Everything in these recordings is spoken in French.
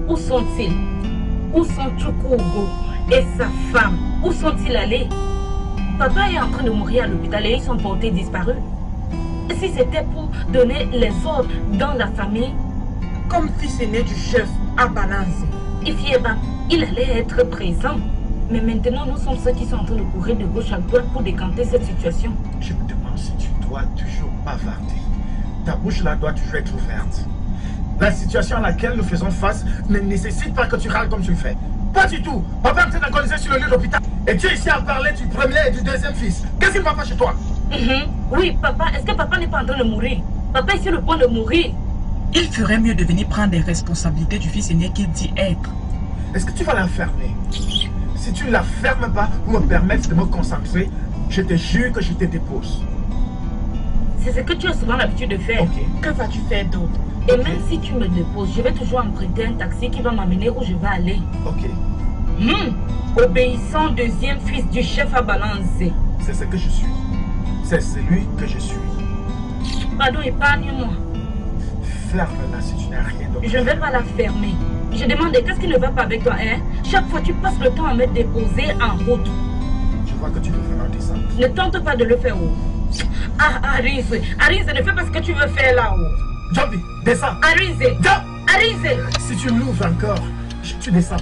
Où sont-ils? Où sont Chukwugo et sa femme? Où sont-ils allés? Papa est en train de mourir à l'hôpital et ils sont portés disparus. Si c'était pour donner les ordres dans la famille, comme fils aîné du chef à Balance, Ifieba, il allait être présent. Mais maintenant, nous sommes ceux qui sont en train de courir de gauche à droite pour décanter cette situation. Je me demande si tu dois toujours bavarder. Ta bouche là doit toujours être ouverte. La situation à laquelle nous faisons face ne nécessite pas que tu râles comme tu le fais. Pas du tout. Papa est en train d'agoniser sur le lit d'hôpital. Et tu es ici à parler du premier et du deuxième fils. Qu'est-ce qu'il ne va pas chez toi? Oui, papa, est-ce que papa n'est pas en train de mourir? Papa est sur le point de mourir. Il ferait mieux de venir prendre les responsabilités du fils aîné qu'il dit être. Est-ce que tu vas la fermer? Si tu ne la fermes pas pour me permettre de me concentrer, je te jure que je te dépose. C'est ce que tu as souvent l'habitude de faire. Ok. Que vas-tu faire d'autre? Et même si tu me déposes, je vais toujours emprunter un taxi qui va m'amener où je vais aller. Ok. Obéissant deuxième fils du chef à balancer. C'est ce que je suis. C'est celui que je suis. Pardon, épargne-moi. Ferme-la si tu n'as rien d'autre. Je ne vais pas la fermer. Je demande qu'est-ce qui ne va pas avec toi, hein? Chaque fois tu passes le temps à me déposer en route. Je vois que tu veux vraiment descendre. Ne tente pas de le faire haut. Ah, Arise, Arise, ne fais pas ce que tu veux faire là-haut. Jambi, descends. Arise, Jump. Arise. Si tu l'ouvres encore, tu descends.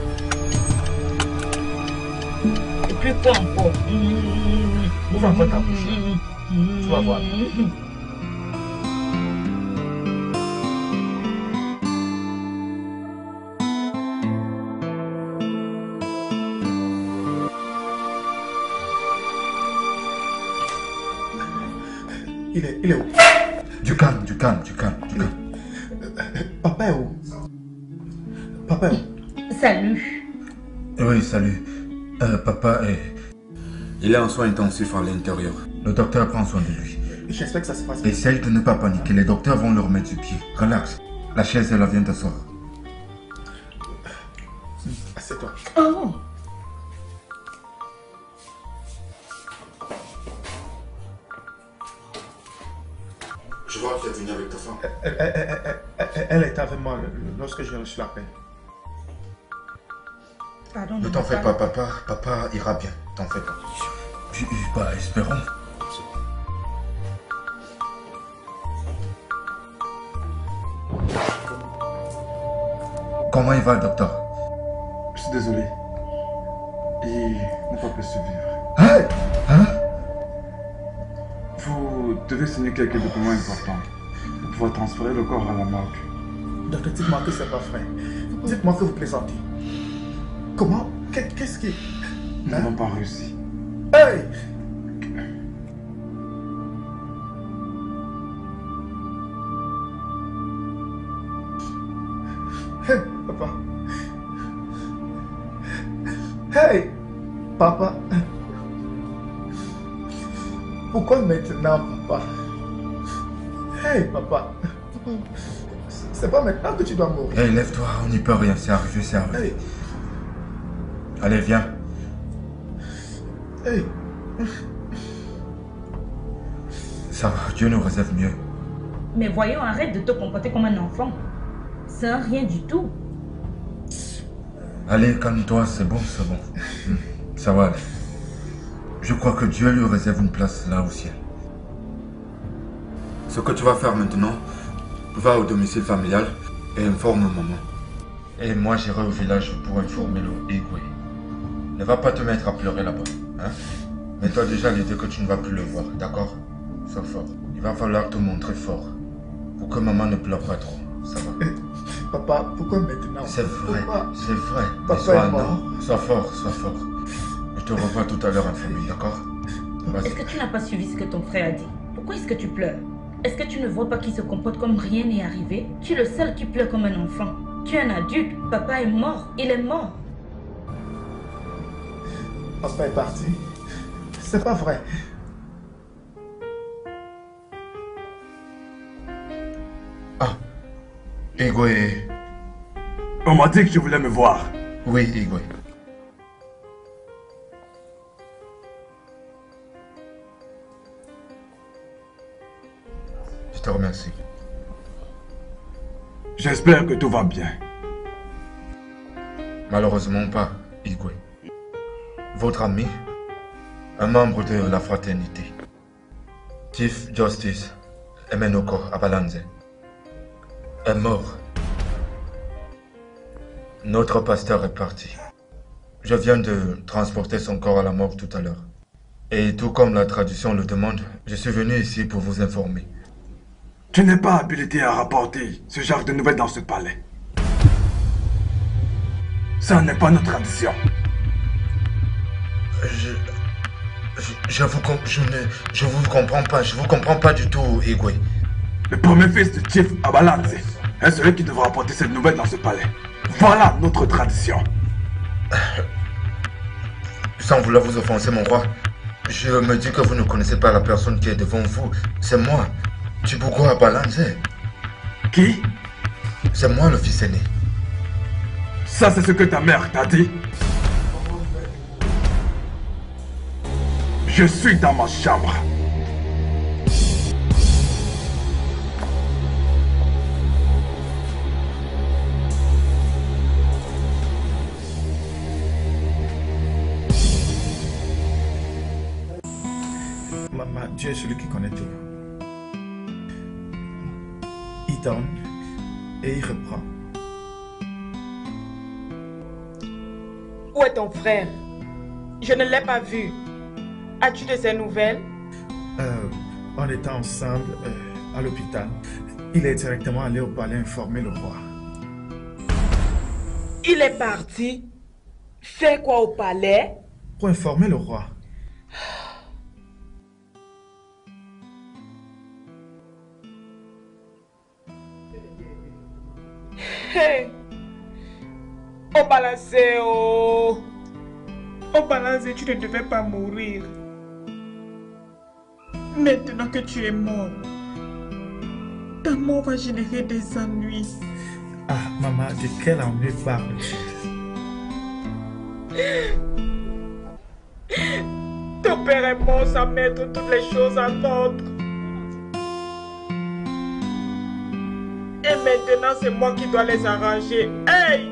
Et plus quoi encore? Ouvre encore ta bouche. Tu vas voir. Il est où? Du calme. Papa est où? Papa est où? Salut. Oui, salut. Papa est... Il est en soins intensifs à l'intérieur. Le docteur prend soin de lui. J'espère que ça se passe bien. Essaye de ne pas paniquer. Les docteurs vont le remettre du pied. Relax. La chaise, elle vient d'asseoir. Assieds-toi. Oh. Je vois que tu es venu avec ta femme. Elle était avec moi lorsque j'ai reçu l'appel. Pardon, Ne t'en fais pas, papa. Papa ira bien. T'en fais pas. Bah, espérons. Comment il va, le docteur? Je suis désolé. Il n'a pas pu survivre. Hein? Vous devez signer quelques documents importants pour pouvoir transférer le corps à la morgue. Docteur, dites-moi que c'est pas vrai. Dites-moi que vous plaisantez. Comment? Qu'est-ce qui... Nous n'avons pas réussi. Hey! Hey, papa. Hey, papa. Pourquoi maintenant, papa? Hey, papa. C'est pas maintenant que tu dois mourir. Hey, lève-toi, on n'y peut rien, c'est arrivé, c'est arrivé. Hey. Allez, viens. Hey. Ça va, Dieu nous réserve mieux. Mais voyons, arrête de te comporter comme un enfant. C'est un rien du tout. Allez, calme-toi, c'est bon, c'est bon. Ça va aller. Je crois que Dieu lui réserve une place là au ciel. Ce que tu vas faire maintenant, va au domicile familial et informe maman. Et moi, j'irai au village pour informer le Igwe. Ne va pas te mettre à pleurer là-bas. Hein? Mets-toi déjà à l'idée que tu ne vas plus le voir, d'accord? Sois fort. Il va falloir te montrer fort. Pour que maman ne pleure pas trop. Ça va. Papa, pourquoi maintenant? C'est vrai, Pourquoi? c'est vrai. Mais Papa sois est un mort. homme. Sois fort, sois fort. Je te revois tout à l'heure en famille, d'accord? Est-ce que tu n'as pas suivi ce que ton frère a dit? Pourquoi est-ce que tu pleures? Est-ce que tu ne vois pas qu'il se comporte comme rien n'est arrivé? Tu es le seul qui pleure comme un enfant. Tu es un adulte. Papa est mort. Il est mort. Papa est parti. C'est pas vrai. Ah, Igwe. On m'a dit que tu voulais me voir. Oui, Igwe. Je te remercie. J'espère que tout va bien. Malheureusement pas, Igwe. Votre ami, un membre de la fraternité, Chief Justice Emenoko Abalanze, est mort. Notre pasteur est parti. Je viens de transporter son corps à la mort tout à l'heure. Et tout comme la tradition le demande, je suis venu ici pour vous informer. Tu n'es pas habilité à rapporter ce genre de nouvelles dans ce palais. Ça n'est pas notre tradition. Je vous comprends pas. Je vous comprends pas du tout, Igwe. Le premier fils de Chief Abalanze est celui qui devra apporter cette nouvelle dans ce palais. Voilà notre tradition. Sans vouloir vous offenser, mon roi, je me dis que vous ne connaissez pas la personne qui est devant vous. C'est moi, Chibugo Abalanze. Qui? C'est moi le fils aîné. Ça, c'est ce que ta mère t'a dit. Je suis dans ma chambre. Maman, Dieu est celui qui connaît tout. Il donne et il reprend. Où est ton frère? Je ne l'ai pas vu. As-tu de ses nouvelles? On était ensemble à l'hôpital. Il est directement allé au palais informer le roi. Il est parti? Faire quoi au palais? Pour informer le roi. Hey! Abalanze, oh! Abalanze, tu ne devais pas mourir. Maintenant que tu es mort, ta mort va générer des ennuis. Ah, maman, de quel ennui parles-tu? Ton père est mort sans mettre toutes les choses en ordre. Et maintenant, c'est moi qui dois les arranger. Hey!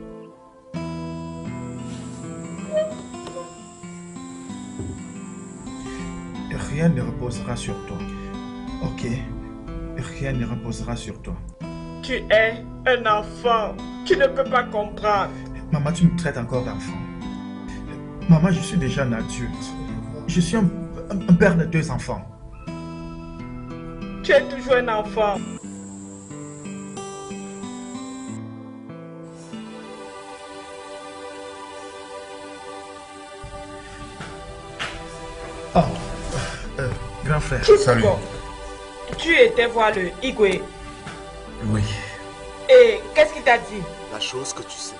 Rien ne reposera sur toi. Ok? Rien ne reposera sur toi. Tu es un enfant. Tu ne peux pas comprendre. Maman, tu me traites encore d'enfant. Maman, je suis déjà un adulte. Je suis un père de 2 enfants. Tu es toujours un enfant. Oh, grand frère. Salut. Tu étais voir le Igwe. Oui. Et qu'est-ce qu'il t'a dit? La chose que tu sais.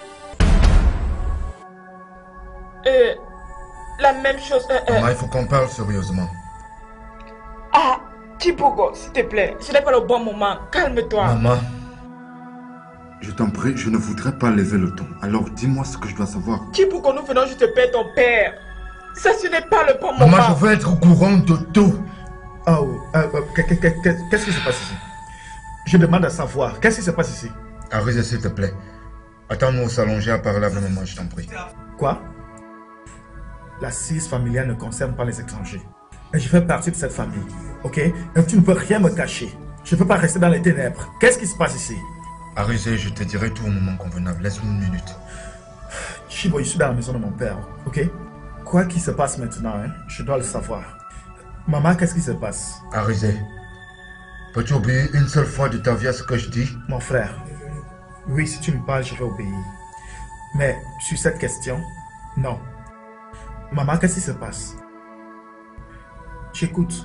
La même chose. Maman, il faut qu'on parle sérieusement. Ah, Chibugo, s'il te plaît, ce n'est pas le bon moment. Calme-toi. Maman, je t'en prie, je ne voudrais pas lever le ton. Alors dis-moi ce que je dois savoir. Chibugo, nous venons juste perdre ton père. Ça, ce n'est pas le bon moment. Maman, je veux être au courant de tout. Oh, qu'est-ce qui se passe ici? Je demande à savoir. Qu'est-ce qui se passe ici? Arise, s'il te plaît. Attends-nous au salon, j'ai à parler avec maman, je t'en prie. Quoi? L'assise familiale ne concerne pas les étrangers. Et je fais partie de cette famille, ok? Et tu ne peux rien me cacher. Je ne peux pas rester dans les ténèbres. Qu'est-ce qui se passe ici? Arise, je te dirai tout au moment convenable. Laisse-moi une minute. Chibo, je suis dans la maison de mon père, ok? Quoi qu'il se passe maintenant, hein, je dois le savoir. Maman, qu'est-ce qui se passe? Arise, peux-tu obéir une seule fois de ta vie à ce que je dis? Mon frère, oui, si tu me parles, je vais obéir. Mais sur cette question, non. Maman, qu'est-ce qui se passe? J'écoute.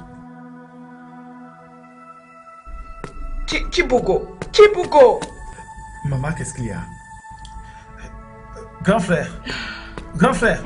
Chibugo, Chibugo. Maman, qu'est-ce qu'il y a? Grand frère, grand frère.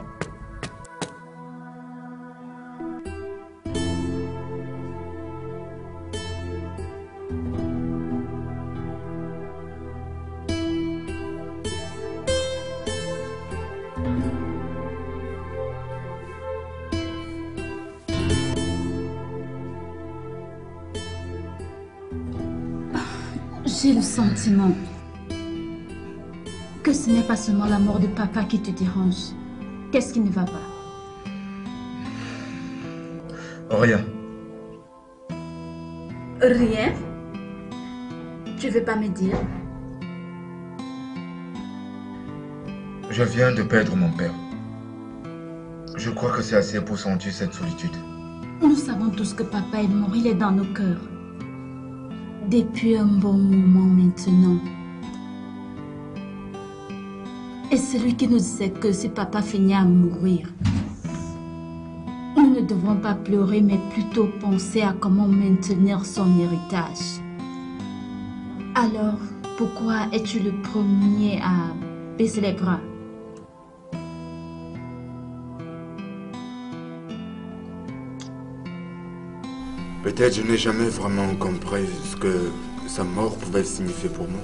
J'ai le sentiment que ce n'est pas seulement la mort de papa qui te dérange. Qu'est-ce qui ne va pas? Rien. Rien? Tu veux pas me dire? Je viens de perdre mon père. Je crois que c'est assez pour sentir cette solitude. Nous savons tous que papa est mort, il est dans nos cœurs. Depuis un bon moment maintenant. Et celui qui nous disait que si papa finit à mourir, nous ne devons pas pleurer, mais plutôt penser à comment maintenir son héritage. Alors, pourquoi es-tu le premier à baisser les bras? Peut-être je n'ai jamais vraiment compris ce que sa mort pouvait signifier pour moi.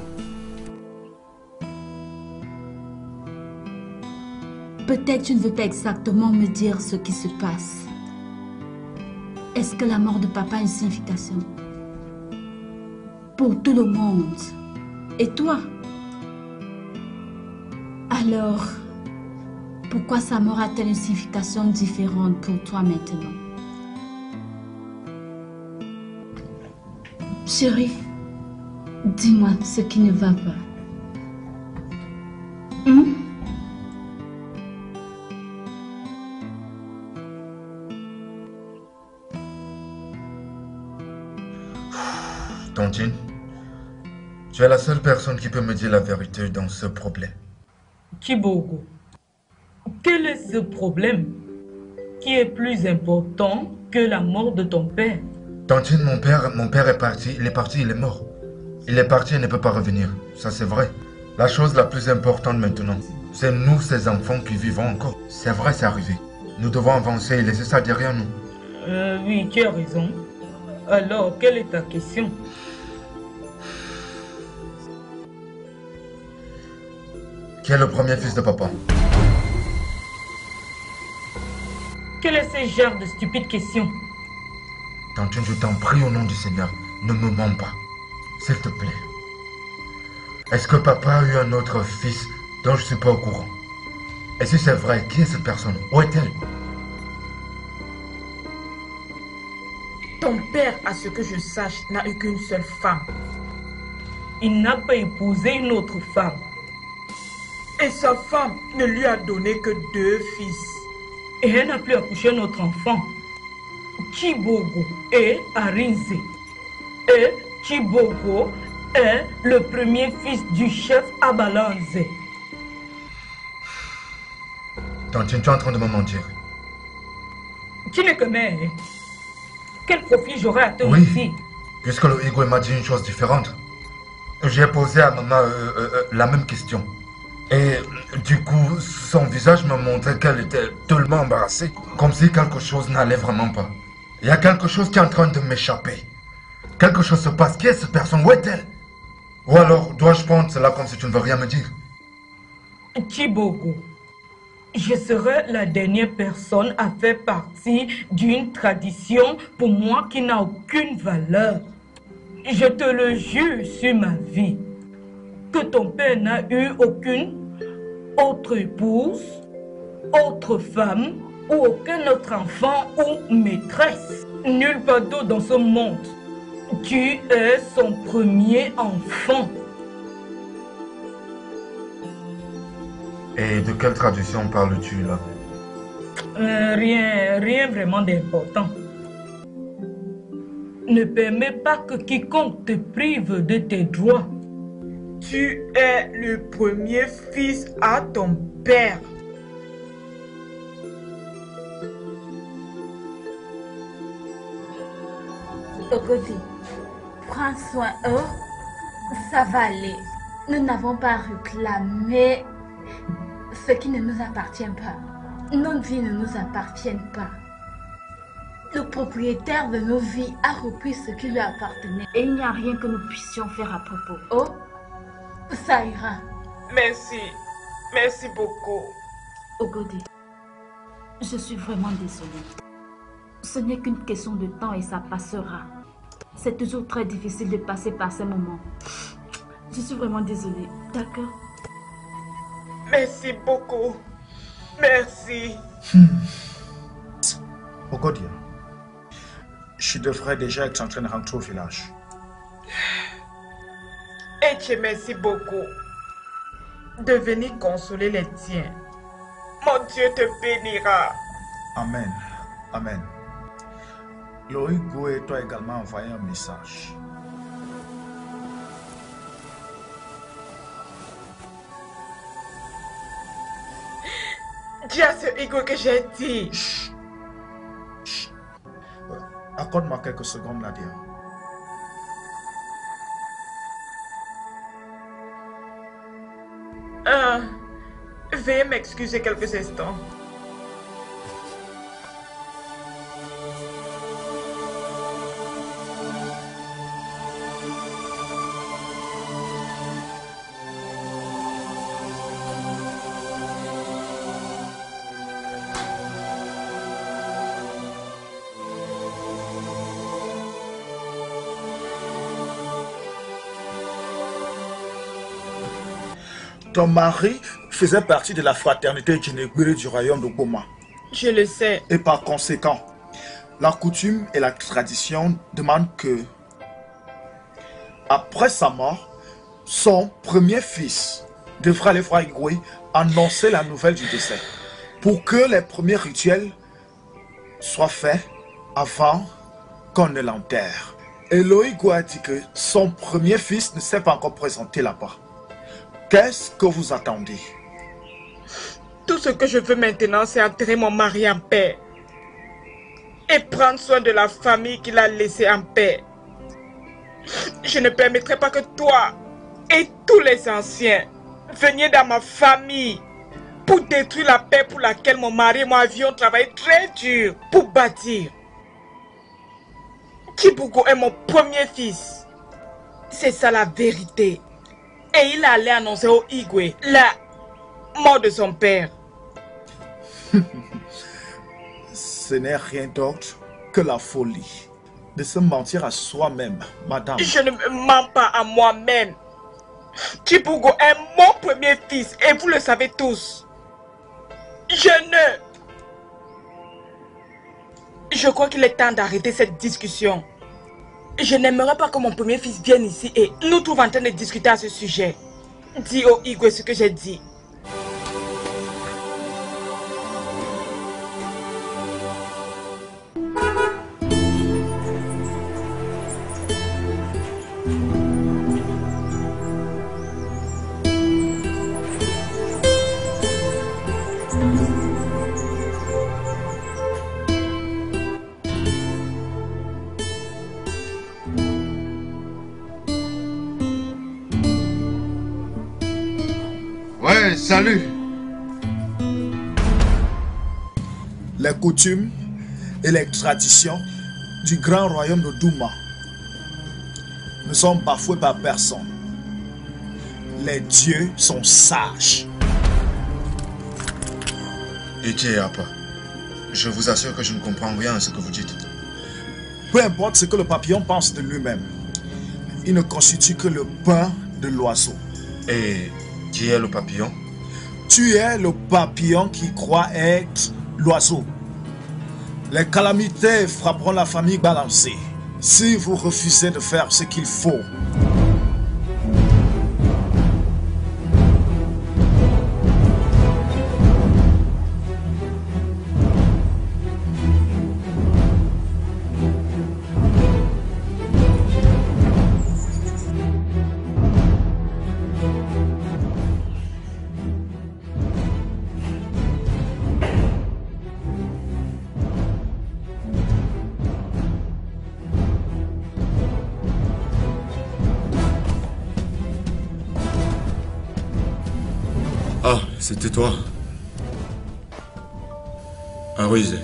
Peut-être tu ne veux pas exactement me dire ce qui se passe. Est-ce que la mort de papa a une signification? Pour tout le monde. Et toi? Alors, pourquoi sa mort a-t-elle une signification différente pour toi maintenant? Chérie, dis-moi ce qui ne va pas. Tantine, tu es la seule personne qui peut me dire la vérité dans ce problème. Chibogo, quel est ce problème qui est plus important que la mort de ton père? Tantine, mon père est parti, il est mort. Il est parti et ne peut pas revenir, ça c'est vrai. La chose la plus importante maintenant, c'est nous, ces enfants qui vivons encore. C'est vrai, c'est arrivé. Nous devons avancer et laisser ça derrière nous. Oui, tu as raison. Alors, quelle est ta question? Qui est le premier fils de papa? Quel est ce genre de stupide question? Tantine, je t'en prie au nom du Seigneur, ne me mens pas. S'il te plaît. Est-ce que papa a eu un autre fils dont je ne suis pas au courant? Et si c'est vrai, qui est cette personne? Où est-elle? Ton père, à ce que je sache, n'a eu qu'une seule femme. Il n'a pas épousé une autre femme. Et sa femme ne lui a donné que 2 fils. Et elle n'a plus accouché un autre enfant. Chibogo et Arinze. Et Chibogo est le premier fils du chef Abalanze. Tantine, tu es en train de me mentir. Qui ne connaît? Quel profit j'aurais à te Oui, mentir? puisque le Igwe m'a dit une chose différente. J'ai posé à maman la même question. Et du coup, son visage me montrait qu'elle était tellement embarrassée. Comme si quelque chose n'allait vraiment pas. Il y a quelque chose qui est en train de m'échapper. Quelque chose se passe. Qui est cette personne? Où est-elle? Ou alors, dois-je prendre cela comme si tu ne veux rien me dire? Chibogo, je serai la dernière personne à faire partie d'une tradition pour moi qui n'a aucune valeur. Je te le jure sur ma vie, que ton père n'a eu aucune autre épouse, autre femme ou aucun autre enfant ou maîtresse. Nulle part d'autre dans ce monde. Tu es son premier enfant. Et de quelle tradition parles-tu là? Rien vraiment d'important. Ne permets pas que quiconque te prive de tes droits. Tu es le premier fils à ton père. Ogodi, prends soin, ça va aller. Nous n'avons pas réclamé ce qui ne nous appartient pas. Nos vies ne nous appartiennent pas. Le propriétaire de nos vies a repris ce qui lui appartenait. Et il n'y a rien que nous puissions faire à propos. Oh, ça ira. Merci. Merci beaucoup. Ogodi, je suis vraiment désolée. Ce n'est qu'une question de temps et ça passera. C'est toujours très difficile de passer par ces moments. Je suis vraiment désolée, d'accord? Merci beaucoup. Merci. Ogodia, je devrais déjà être en train de rentrer au village. Et merci beaucoup de venir consoler les tiens. Mon Dieu te bénira. Amen. Amen. Loïc Goué t'a également envoyé un message. Dis à ce Igwe que j'ai dit. Chut. Chut. Accorde-moi quelques secondes, Nadia. Veuillez m'excuser quelques instants. Ton mari faisait partie de la fraternité Djinégbiri du royaume de Goma. Je le sais. Et par conséquent, la coutume et la tradition demandent que, après sa mort, son premier fils devra aller voir Igwe annoncer la nouvelle du décès, pour que les premiers rituels soient faits avant qu'on ne l'enterre. Et Loïgo a dit que son premier fils ne s'est pas encore présenté là-bas. Qu'est-ce que vous attendez? Tout ce que je veux maintenant, c'est enterrer mon mari en paix. Et prendre soin de la famille qu'il a laissée en paix. Je ne permettrai pas que toi et tous les anciens veniez dans ma famille pour détruire la paix pour laquelle mon mari et moi avions travaillé très dur pour bâtir. Kibugo est mon premier fils. C'est ça la vérité. Et il allait annoncer au Igwe la mort de son père. Ce n'est rien d'autre que la folie de se mentir à soi-même, madame. Je ne me mens pas à moi-même. Kibugo est mon premier fils et vous le savez tous. Je crois qu'il est temps d'arrêter cette discussion. Je n'aimerais pas que mon premier fils vienne ici et nous trouve en train de discuter à ce sujet. Dis au Igwe ce que j'ai dit. Salut. Les coutumes et les traditions du grand royaume de Douma ne sont bafouées par personne. Les dieux sont sages. Et Apa, je vous assure que je ne comprends rien à ce que vous dites. Peu importe ce que le papillon pense de lui-même, il ne constitue que le pain de l'oiseau. Et qui est le papillon? Tu es le papillon qui croit être l'oiseau. Les calamités frapperont la famille balancée si vous refusez de faire ce qu'il faut. Ah, c'était toi. Aruise.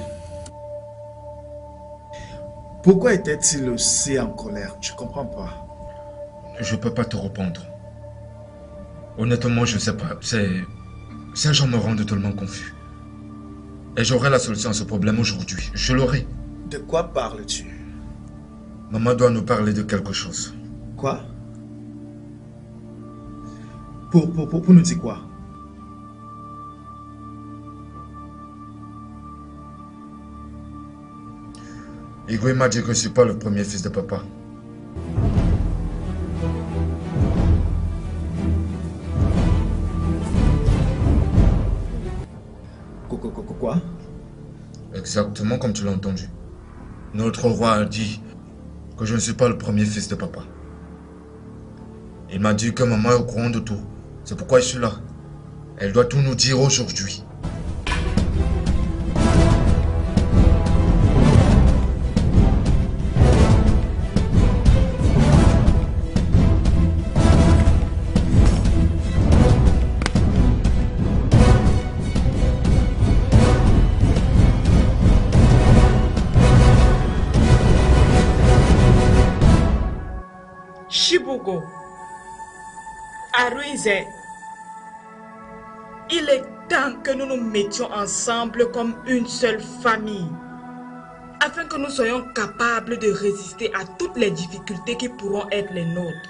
Pourquoi était-il aussi en colère? Je comprends pas. Je peux pas te répondre. Honnêtement, je sais pas. Ces gens me rendent tellement confus. Et j'aurai la solution à ce problème aujourd'hui. Je l'aurai. De quoi parles-tu? Maman doit nous parler de quelque chose. Quoi? Pour nous dire quoi? Igwe m'a dit que je ne suis pas le premier fils de papa. Quoi? Exactement comme tu l'as entendu. Notre roi a dit que je ne suis pas le premier fils de papa. Il m'a dit que maman est au courant de tout. C'est pourquoi je suis là. Elle doit tout nous dire aujourd'hui. Chibugo, Aruize, il est temps que nous nous mettions ensemble comme une seule famille, afin que nous soyons capables de résister à toutes les difficultés qui pourront être les nôtres.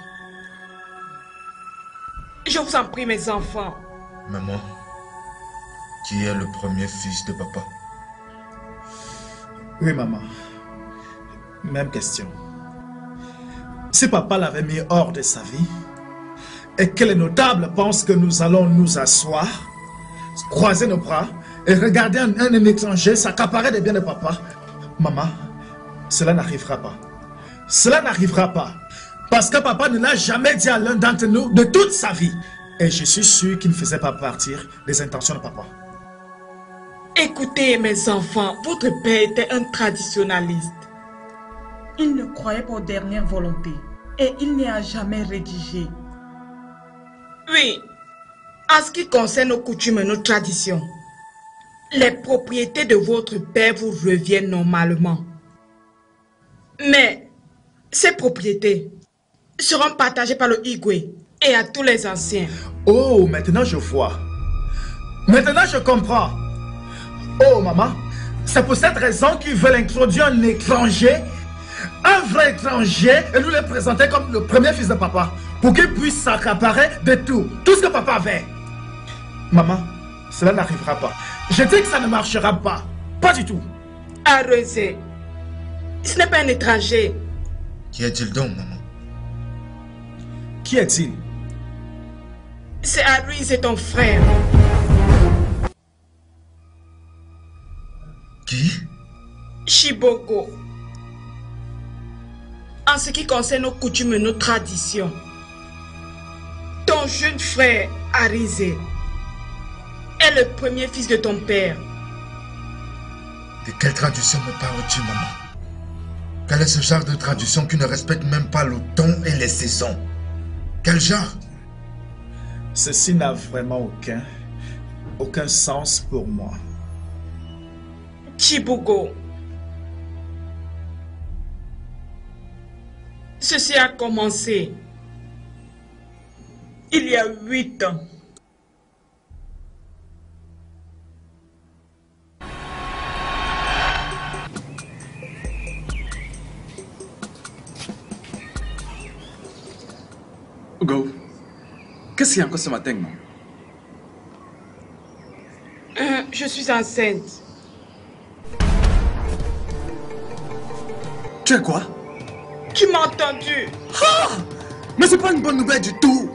Je vous en prie, mes enfants. Maman, qui est le premier fils de papa? Oui, maman. Même question. Si papa l'avait mis hors de sa vie, et que les notables pensent que nous allons nous asseoir, croiser nos bras, et regarder un étranger s'accaparer des biens de papa, maman, cela n'arrivera pas. Cela n'arrivera pas. Parce que papa ne l'a jamais dit à l'un d'entre nous de toute sa vie. Et je suis sûr qu'il ne faisait pas partir des intentions de papa. Écoutez, mes enfants, votre père était un traditionnaliste. Il ne croyait pas aux dernières volontés et il n'y a jamais rédigé. Oui, en ce qui concerne nos coutumes et nos traditions, les propriétés de votre père vous reviennent normalement. Mais ces propriétés seront partagées par le Igwe et à tous les anciens. Oh, maintenant je vois. Maintenant je comprends. Oh, maman, c'est pour cette raison qu'ils veulent introduire un étranger, un vrai étranger, et nous le présenter comme le premier fils de papa, pour qu'il puisse s'accaparer de tout ce que papa avait. Maman, cela n'arrivera pas. Je dis que ça ne marchera pas. Pas du tout. Arrosé, ce n'est pas un étranger. Qui est-il donc, maman? Qui est-il? C'est Harry, c'est ton frère. Qui? Chibogo. En ce qui concerne nos coutumes et nos traditions, ton jeune frère, Arise, est le premier fils de ton père. De quelle tradition me parles-tu, maman? Quel est ce genre de tradition qui ne respecte même pas le temps et les saisons? Quel genre? Ceci n'a vraiment aucun sens pour moi. Chibugo. Ceci a commencé il y a 8 ans. Go. Qu'est-ce qu'il y a encore ce matin, non? Je suis enceinte. Tu es quoi? Tu m'as entendu? Ah! Mais c'est pas une bonne nouvelle du tout.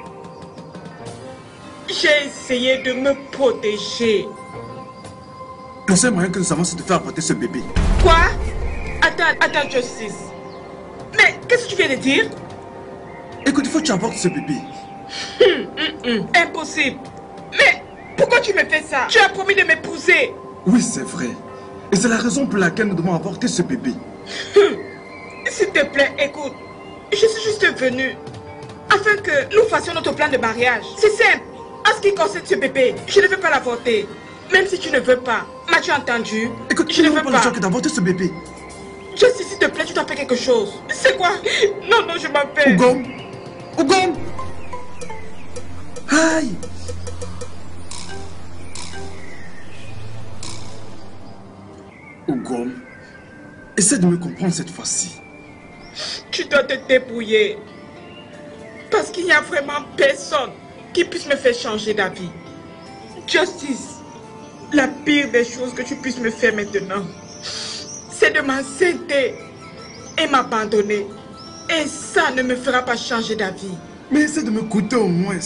J'ai essayé de me protéger. Le seul moyen que nous avons, c'est de faire apporter ce bébé. Quoi? Attends, Justice. Mais qu'est-ce que tu viens de dire? Écoute, il faut que tu apportes ce bébé. Impossible. Mais pourquoi tu me fais ça? Tu as promis de m'épouser. Oui, c'est vrai. Et c'est la raison pour laquelle nous devons apporter ce bébé. S'il te plaît, écoute. Je suis juste venue afin que nous fassions notre plan de mariage. C'est simple. En ce qui concerne ce bébé, je ne veux pas l'avorter. Même si tu ne veux pas. M'as-tu entendu? Écoute, je ne veux pas le choix que d'avorter ce bébé. Justice, s'il te plaît, tu dois faire quelque chose. C'est quoi? Non, je m'appelle. Ougom! Ougom! Aïe! Ougom, essaie de me comprendre cette fois-ci. Tu dois te débrouiller. Parce qu'il n'y a vraiment personne qui puisse me faire changer d'avis. Justice, la pire des choses que tu puisses me faire maintenant, c'est c'est de m'enceinte et m'abandonner. Et ça ne me fera pas changer d'avis. Mais essaie de m'écouter au moins.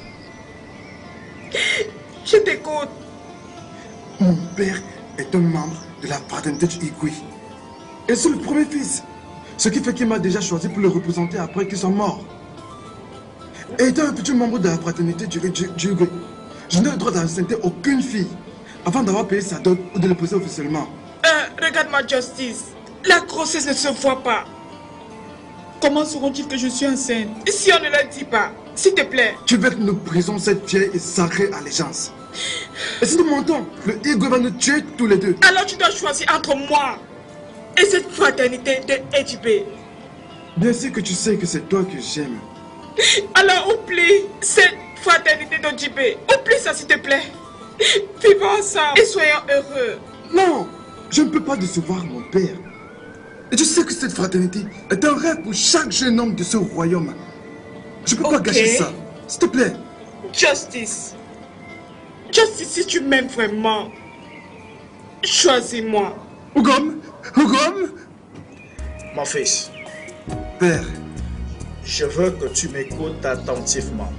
Je t'écoute. Mon père est un membre de la fraternité du Igwe. Et c'est le premier fils. Ce qui fait qu'il m'a déjà choisi pour le représenter après qu'ils sont morts. Et étant un petit membre de la fraternité du Igwe, je n'ai le droit d'enceinter aucune fille avant d'avoir payé sa dot ou de l'épouser officiellement. Regarde-moi, Justice. La grossesse ne se voit pas. Comment sauront-ils que je suis enceinte si on ne le dit pas? S'il te plaît. Tu veux que nous brisons cette vieille et sacrée allégeance. Et si nous mentons, le Igwe va nous tuer tous les deux. Alors tu dois choisir entre moi et cette fraternité de Edjibé. Bien sûr que tu sais que c'est toi que j'aime. Alors oublie cette fraternité d'Edjibé. Oublie ça, s'il te plaît. Vivons ensemble et soyons heureux. Non, je ne peux pas décevoir mon père. Et tu sais que cette fraternité est un rêve pour chaque jeune homme de ce royaume. Je ne peux pas gâcher ça. S'il te plaît. Justice. Justice, si tu m'aimes vraiment, choisis-moi. Ougom, Ougom. Mon fils. Père. Je veux que tu m'écoutes attentivement.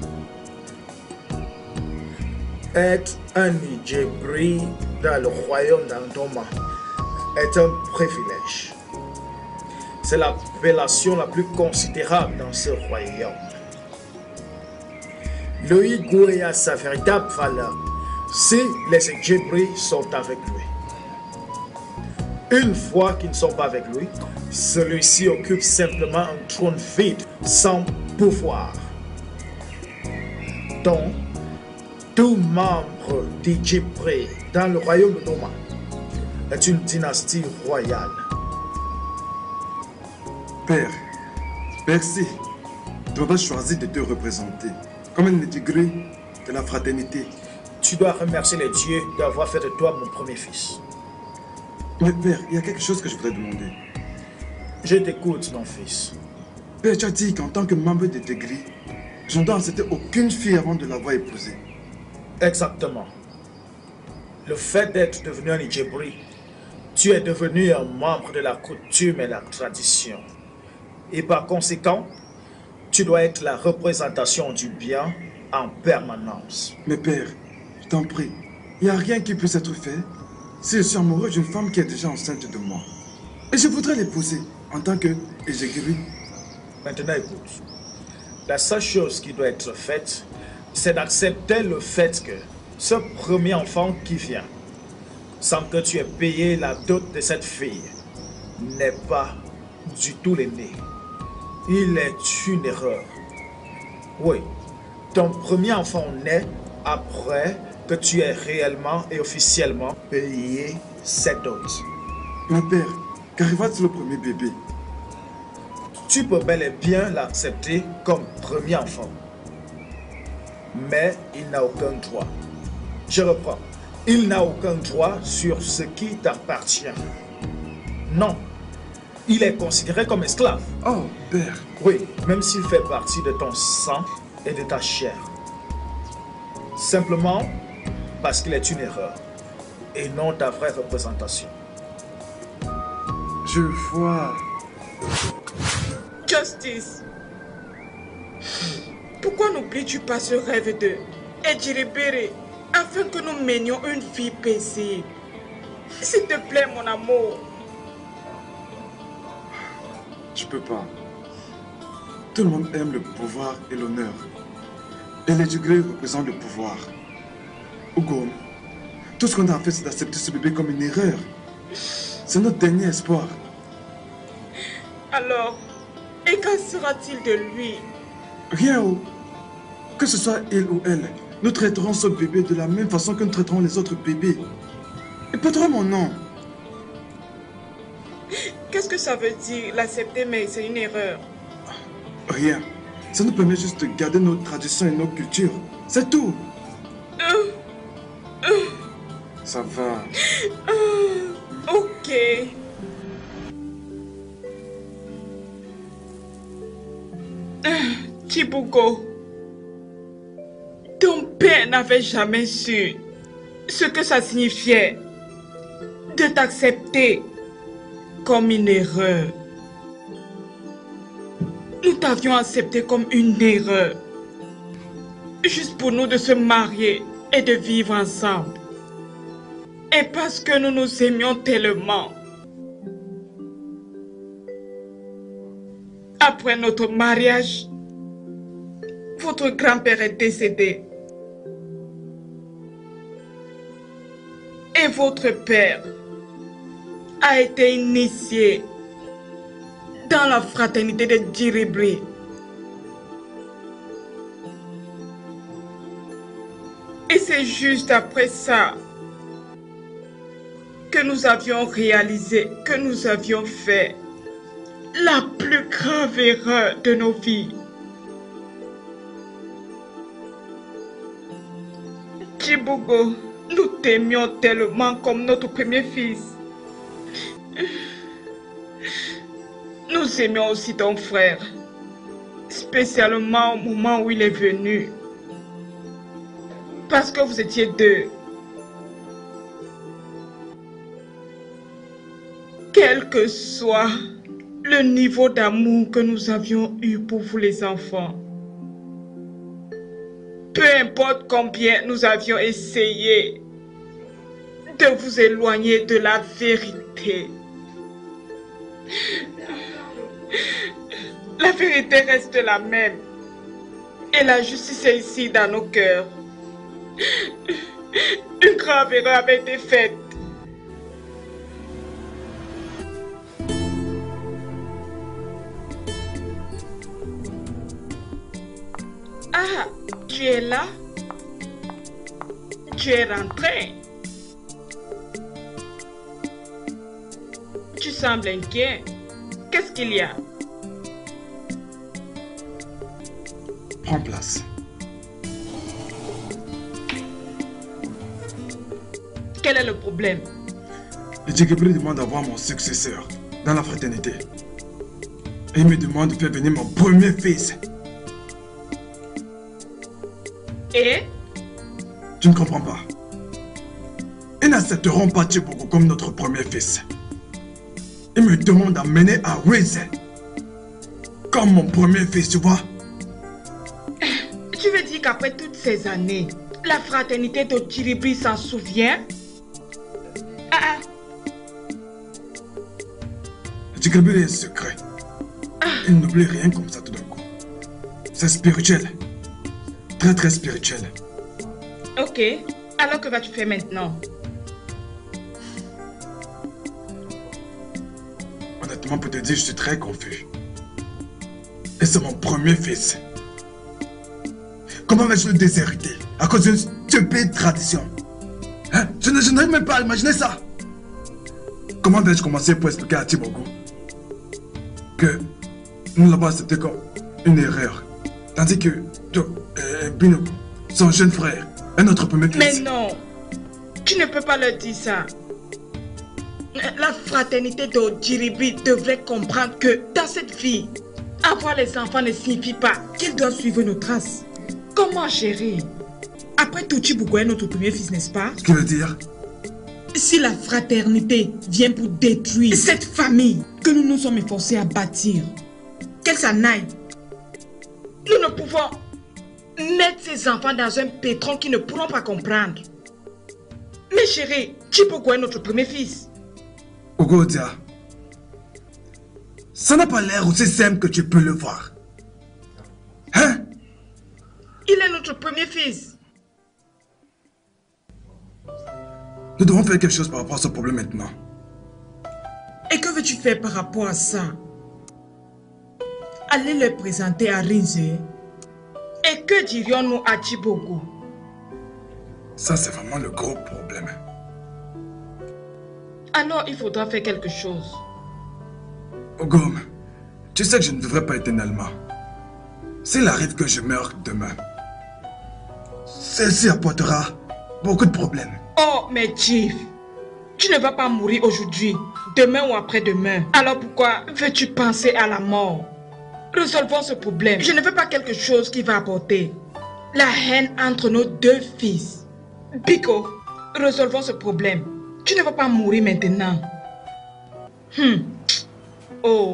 Être un Idjibri dans le royaume d'Andoma est un privilège. C'est l'appellation la plus considérable dans ce royaume. Le Igwe a sa véritable valeur si les Idjibri sont avec lui. Une fois qu'ils ne sont pas avec lui, celui-ci occupe simplement un trône vide, sans pouvoir. Donc, tout membre d'Idjibri dans le royaume de Doma est une dynastie royale. Père, merci de m'avoir choisi de te représenter comme un intégré de la fraternité. Tu dois remercier les dieux d'avoir fait de toi mon premier fils. Mais père, il y a quelque chose que je voudrais demander. Je t'écoute, mon fils. Père, tu as dit qu'en tant que membre de Tegri, je ne dois accepter aucune fille avant de l'avoir épousée. Exactement. Le fait d'être devenu un Idjibri, tu es devenu un membre de la coutume et la tradition. Et par conséquent, tu dois être la représentation du bien en permanence. Mais père, je t'en prie, il n'y a rien qui puisse être fait si je suis amoureux d'une femme qui est déjà enceinte de moi. Et je voudrais l'épouser en tant que Idjibri. Maintenant écoute, la seule chose qui doit être faite, c'est d'accepter le fait que ce premier enfant qui vient, sans que tu aies payé la dot de cette fille, n'est pas du tout l'aîné. Il est une erreur. Oui, ton premier enfant naît après que tu aies réellement et officiellement payé cette dot. Mais père, qu'arriva-t-il au premier bébé? Tu peux bel et bien l'accepter comme premier enfant. Mais il n'a aucun droit. Je reprends. Il n'a aucun droit sur ce qui t'appartient. Non. Il est considéré comme esclave. Oh, père. Oui, même s'il fait partie de ton sang et de ta chair. Simplement parce qu'il est une erreur et non ta vraie représentation. Je vois. Justice. Pourquoi n'oublies-tu pas ce rêve de Edjibé afin que nous menions une vie paisible? S'il te plaît, mon amour. Je peux pas. Tout le monde aime le pouvoir et l'honneur. Et les degrés représentent le pouvoir. Ougom, tout ce qu'on a fait, c'est d'accepter ce bébé comme une erreur. C'est notre dernier espoir. Alors, et qu'en sera-t-il de lui? Rien, oh. Que ce soit il ou elle, nous traiterons ce bébé de la même façon que nous traiterons les autres bébés. Et portera mon nom. Qu'est-ce que ça veut dire, l'accepter, mais c'est une erreur? Rien. Ça nous permet juste de garder nos traditions et nos cultures. C'est tout. Ça va. Ok. Chibugo, ton père n'avait jamais su ce que ça signifiait de t'accepter comme une erreur. Nous t'avions accepté comme une erreur. Juste pour nous de se marier et de vivre ensemble. Et parce que nous nous aimions tellement. Après notre mariage, votre grand-père est décédé. Et votre père a été initié dans la fraternité de Djiribri. Et c'est juste après ça que nous avions réalisé que nous avions fait la plus grave erreur de nos vies. Chibugo, nous t'aimions tellement comme notre premier fils. Nous aimions aussi ton frère, spécialement au moment où il est venu. Parce que vous étiez deux. Quel que soit le niveau d'amour que nous avions eu pour vous les enfants, peu importe combien nous avions essayé de vous éloigner de la vérité, la vérité reste la même et la justice est ici dans nos cœurs. Une grave erreur avait été faite. Ah, tu es là? Tu es rentré? Tu sembles inquiet. Qu'est-ce qu'il y a? Prends place. Quel est le problème? Le Djiribri demande d'avoir mon successeur dans la fraternité. Et il me demande de faire venir mon premier fils. Et? Tu ne comprends pas. Ils n'accepteront pas Chibugo comme notre premier fils. Ils me demandent d'amener Awize comme mon premier fils, tu vois. Tu veux dire qu'après toutes ces années, la fraternité de Djiribri s'en souvient? Le Djiribri est secret. Il n'oublie rien comme ça tout d'un coup. C'est spirituel. Très très spirituel. Ok. Alors que vas-tu faire maintenant? Honnêtement, pour te dire, je suis très confus. Et c'est mon premier fils. Comment vais-je le déshériter à cause d'une stupide tradition? Hein? Je n'arrive même pas à imaginer ça. Comment vais-je commencer pour expliquer à Chibugo que nous l'avons accepté comme une erreur, tandis que Binogo, son jeune frère, est notre premier fils? Mais non, tu ne peux pas leur dire ça. La fraternité de Djiribri devrait comprendre que dans cette vie, avoir les enfants ne signifie pas qu'ils doivent suivre nos traces. Comment gérer? Après tout, Chibugo est notre premier fils, n'est-ce pas? Ce qui veut dire? Si la fraternité vient pour détruire cette famille que nous nous sommes efforcés à bâtir, qu'elle s'en aille. Nous ne pouvons mettre ces enfants dans un pétron qu'ils ne pourront pas comprendre. Mais chérie, Chibugo est notre premier fils. Ogodia, ça n'a pas l'air aussi simple que tu peux le voir. Hein? Il est notre premier fils. Nous devons faire quelque chose par rapport à ce problème maintenant. Et que veux-tu faire par rapport à ça? Aller le présenter à Rinze. Et que dirions-nous à Chibugo? Ça, c'est vraiment le gros problème. Alors, il faudra faire quelque chose. Ogom, tu sais que je ne devrais pas éternellement. S'il arrive que je meure demain, celle-ci apportera beaucoup de problèmes. Oh, mais Chief, tu ne vas pas mourir aujourd'hui, demain ou après-demain. Alors pourquoi veux-tu penser à la mort? Résolvons ce problème. Je ne veux pas quelque chose qui va apporter la haine entre nos deux fils. Biko, résolvons ce problème. Tu ne vas pas mourir maintenant. Oh.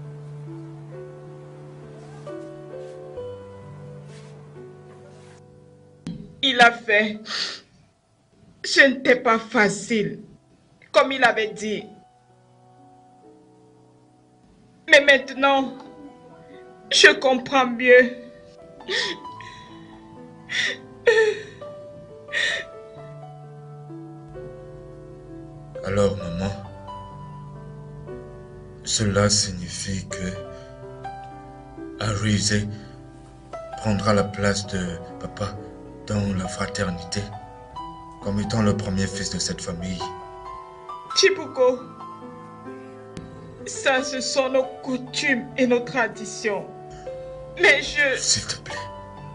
Il a fait. Ce n'était pas facile, comme il avait dit. Mais maintenant, je comprends mieux. Alors, maman, cela signifie que Arise prendra la place de papa dans la fraternité, comme étant le premier fils de cette famille. Chibugo, ça ce sont nos coutumes et nos traditions. Mais je... S'il te plaît.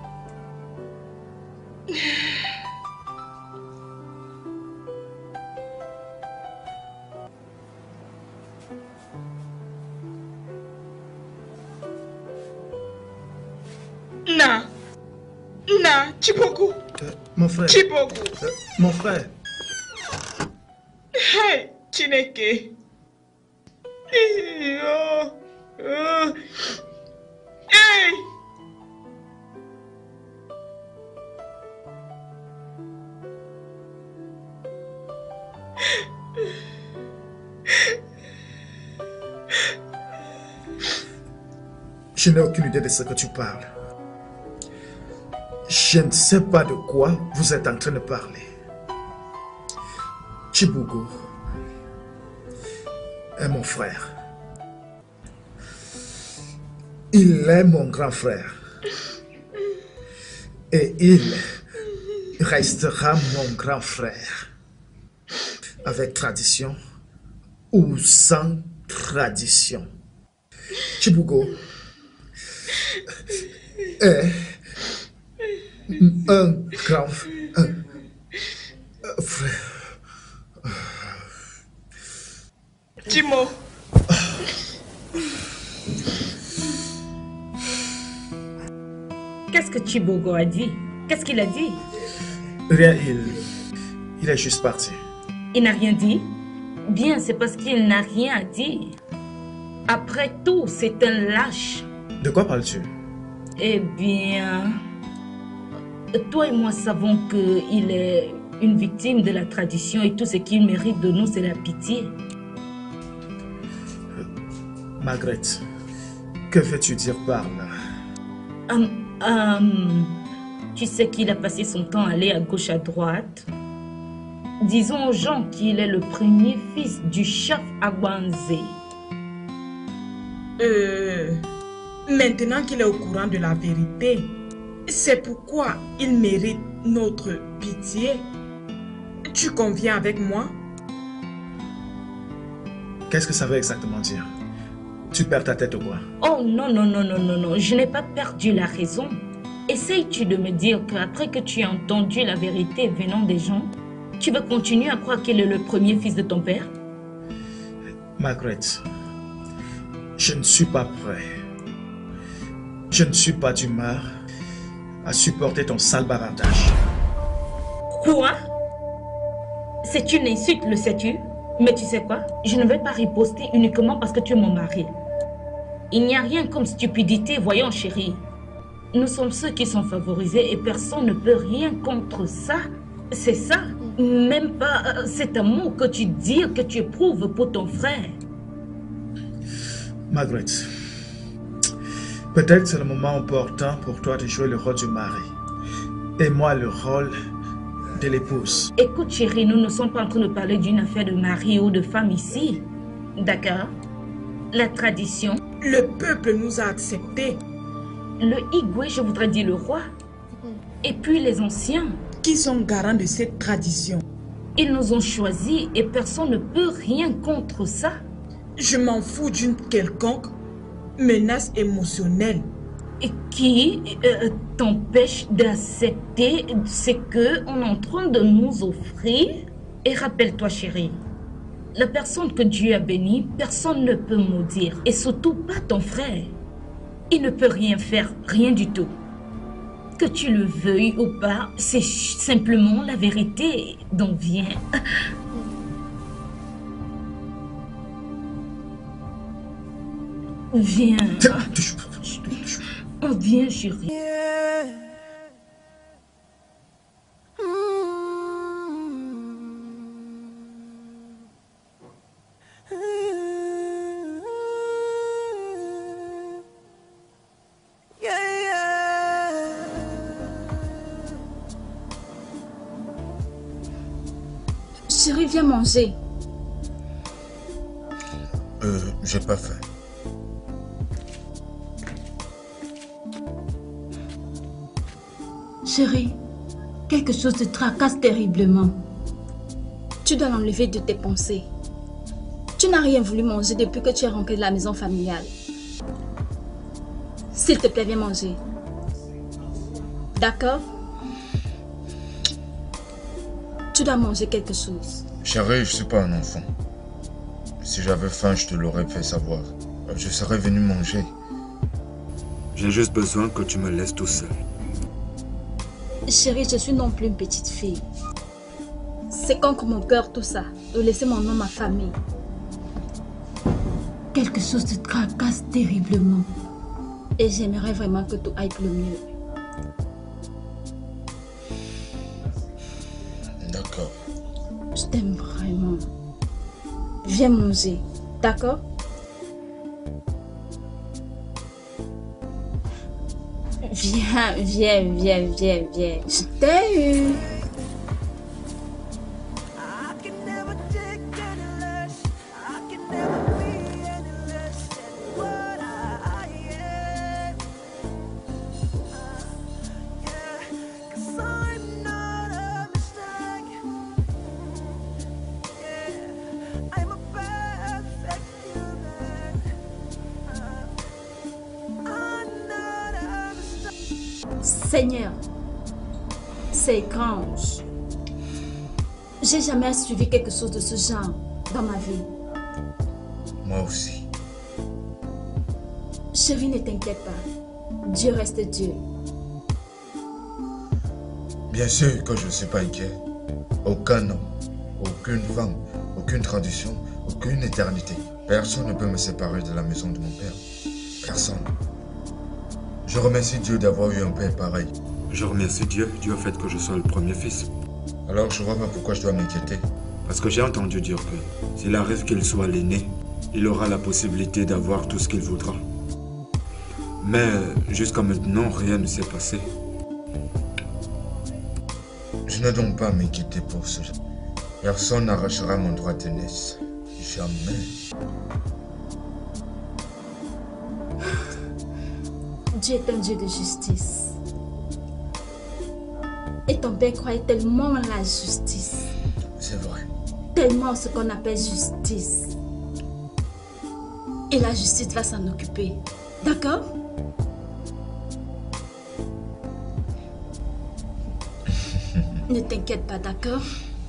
Chibugo. Mon frère. Chibugo. Mon frère. Hey, Chineke. Hey. Je n'ai aucune idée de ce que tu parles. Je ne sais pas de quoi vous êtes en train de parler. Chibugo est mon frère. Il est mon grand frère. Et il restera mon grand frère. Avec tradition ou sans tradition. Chibugo est un grand frère. Timo. Qu'est-ce que Chibugo a dit? Qu'est-ce qu'il a dit? Rien, il est juste parti. Il n'a rien dit? Bien, c'est parce qu'il n'a rien à dire. Après tout, c'est un lâche. De quoi parles-tu? Eh bien, toi et moi savons qu'il est une victime de la tradition et tout ce qu'il mérite de nous, c'est la pitié. Margaret, que veux-tu dire par là? Tu sais qu'il a passé son temps à aller à gauche, à droite. Disons aux gens qu'il est le premier fils du chef Agbanze. Maintenant qu'il est au courant de la vérité, c'est pourquoi il mérite notre pitié. Tu conviens avec moi? Qu'est-ce que ça veut exactement dire? Tu perds ta tête ou quoi? Oh non, non, non, non, non, non, je n'ai pas perdu la raison. Essayes-tu de me dire qu'après que tu as entendu la vérité venant des gens, tu vas continuer à croire qu'il est le premier fils de ton père? Margaret, je ne suis pas prêt. Je ne suis pas d'humeur à supporter ton sale bavardage. Quoi? C'est une insulte, le sais-tu? Mais tu sais quoi? Je ne vais pas riposter uniquement parce que tu es mon mari. Il n'y a rien comme stupidité, voyons chérie. Nous sommes ceux qui sont favorisés et personne ne peut rien contre ça. C'est ça. Même pas cet amour que tu dis que tu éprouves pour ton frère. Margaret, peut-être c'est le moment opportun pour toi de jouer le rôle du mari. Et moi le rôle de l'épouse. Écoute chérie, nous ne sommes pas en train de parler d'une affaire de mari ou de femme ici. D'accord? La tradition. Le peuple nous a acceptés. Le Igwe, je voudrais dire le roi. Et puis les anciens. Qui sont garants de cette tradition? Ils nous ont choisis et personne ne peut rien contre ça. Je m'en fous d'une quelconque menace émotionnelle. Et qui t'empêche d'accepter ce qu'on est en train de nous offrir? Et rappelle-toi chérie, la personne que Dieu a bénie, personne ne peut maudire. Et surtout pas ton frère. Il ne peut rien faire, rien du tout. Que tu le veuilles ou pas, c'est simplement la vérité dont vient. « 」 « 」 « 」 « 」 « 」 « 」 « 」 « 」 « 」 « 」 « 」 « 」 « 」 « 」 « 」 « 」 « 」 « 」 « 」 « 」 « 」 « 」 « 」 « 」 « 」 « 」 « 」 « 」 « 」 « 」 » « Viens. Touche. Oh, viens, chérie. Chérie, viens manger. J'ai pas faim. Chérie, quelque chose te tracasse terriblement. Tu dois l'enlever de tes pensées. Tu n'as rien voulu manger depuis que tu es rentré de la maison familiale. S'il te plaît, viens manger. D'accord? Tu dois manger quelque chose. Chérie, je suis pas un enfant. Si j'avais faim, je te l'aurais fait savoir. Je serais venu manger. J'ai juste besoin que tu me laisses tout seul. Chérie, je suis non plus une petite fille. C'est contre mon cœur tout ça, de laisser mon nom, ma famille. Quelque chose te tracasse terriblement. Et j'aimerais vraiment que tout aille pour le mieux. D'accord. Je t'aime vraiment. Viens manger, d'accord? Viens. Je t'ai eu. Seigneur, c'est étrange. J'ai jamais suivi quelque chose de ce genre dans ma vie. Moi aussi. Chérie, ne t'inquiète pas. Dieu reste Dieu. Bien sûr que je ne suis pas inquiet. Aucun homme, aucune femme, aucune tradition, aucune éternité. Personne ne peut me séparer de la maison de mon père. Personne. Je remercie Dieu d'avoir eu un père pareil. Je remercie Dieu du fait que je sois le premier fils. Alors je vois pas pourquoi je dois m'inquiéter. Parce que j'ai entendu dire que s'il arrive qu'il soit l'aîné, il aura la possibilité d'avoir tout ce qu'il voudra. Mais jusqu'à maintenant, rien ne s'est passé. Je ne donc pas m'inquiéter pour cela. Personne n'arrachera mon droit d'aînesse. Jamais. Dieu est un Dieu de justice. Et ton père croyait tellement en la justice. C'est vrai. Tellement ce qu'on appelle justice. Et la justice va s'en occuper. D'accord? Ne t'inquiète pas, d'accord?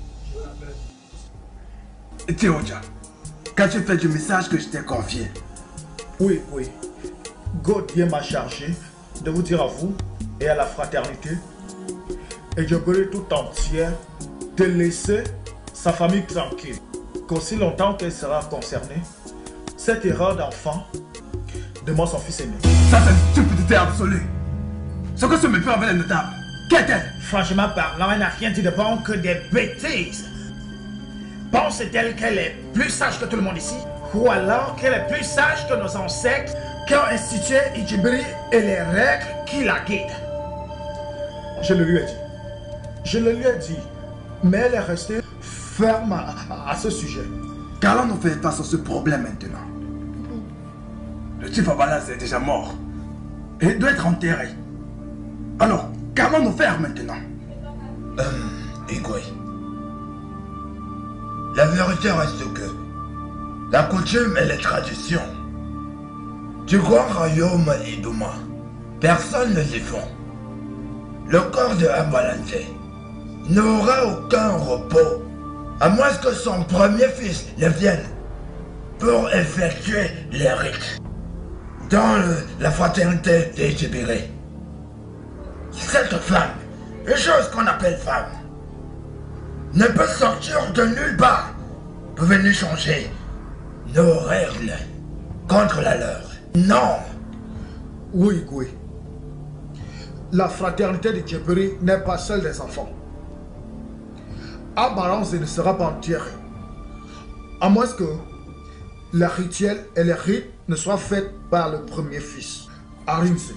Théodia, qu'as-tu fait du message que je t'ai confié? Oui. Gauthier m'a chargé de vous dire à vous et à la fraternité et je voulais tout entière de laisser sa famille tranquille. Qu'aussi longtemps qu'elle sera concernée, cette erreur d'enfant demande son fils aîné. Ça, c'est une stupidité absolue. Ce que ce me fait avec les notables, qu'est-elle? Franchement parlant, elle n'a rien dit de bon que des bêtises. Pense-t-elle qu'elle est plus sage que tout le monde ici? Ou alors qu'elle est plus sage que nos ancêtres qui ont institué Idjibri et les règles qui la guident? Je le lui ai dit. Mais elle est restée ferme à ce sujet. Qu'allons-nous faire face à ce problème maintenant? Le chief Abalas est déjà mort. Et il doit être enterré. Alors, qu'allons-nous faire maintenant? Igwe. La vérité reste que la coutume et les traditions du grand royaume Iduma, personne ne les font. Le corps de Ambalante n'aura aucun repos, à moins que son premier fils ne vienne pour effectuer les rites dans la fraternité des Djibirés. Cette femme, une chose qu'on appelle femme, ne peut sortir de nulle part pour venir changer nos règles contre la leur. Non. Oui, Igwe. La fraternité de Djebiri n'est pas seule des enfants. Abalanze ne sera pas enterré. À moins que les rituels et les rites ne soient faits par le premier fils, Arimse.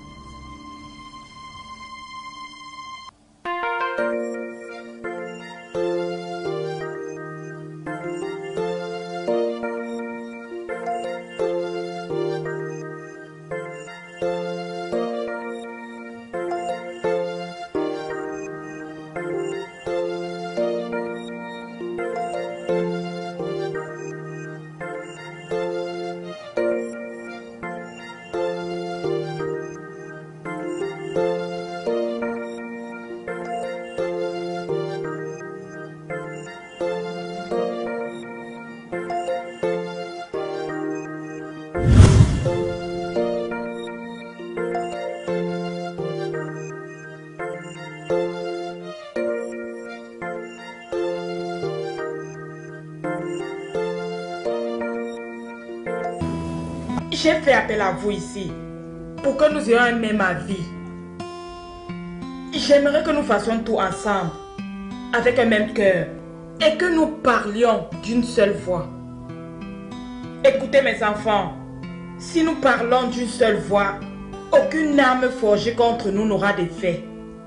J'ai fait appel à vous ici pour que nous ayons un même avis. J'aimerais que nous fassions tout ensemble, avec un même cœur, et que nous parlions d'une seule voix. Écoutez mes enfants, si nous parlons d'une seule voix, aucune arme forgée contre nous n'aura d'effet.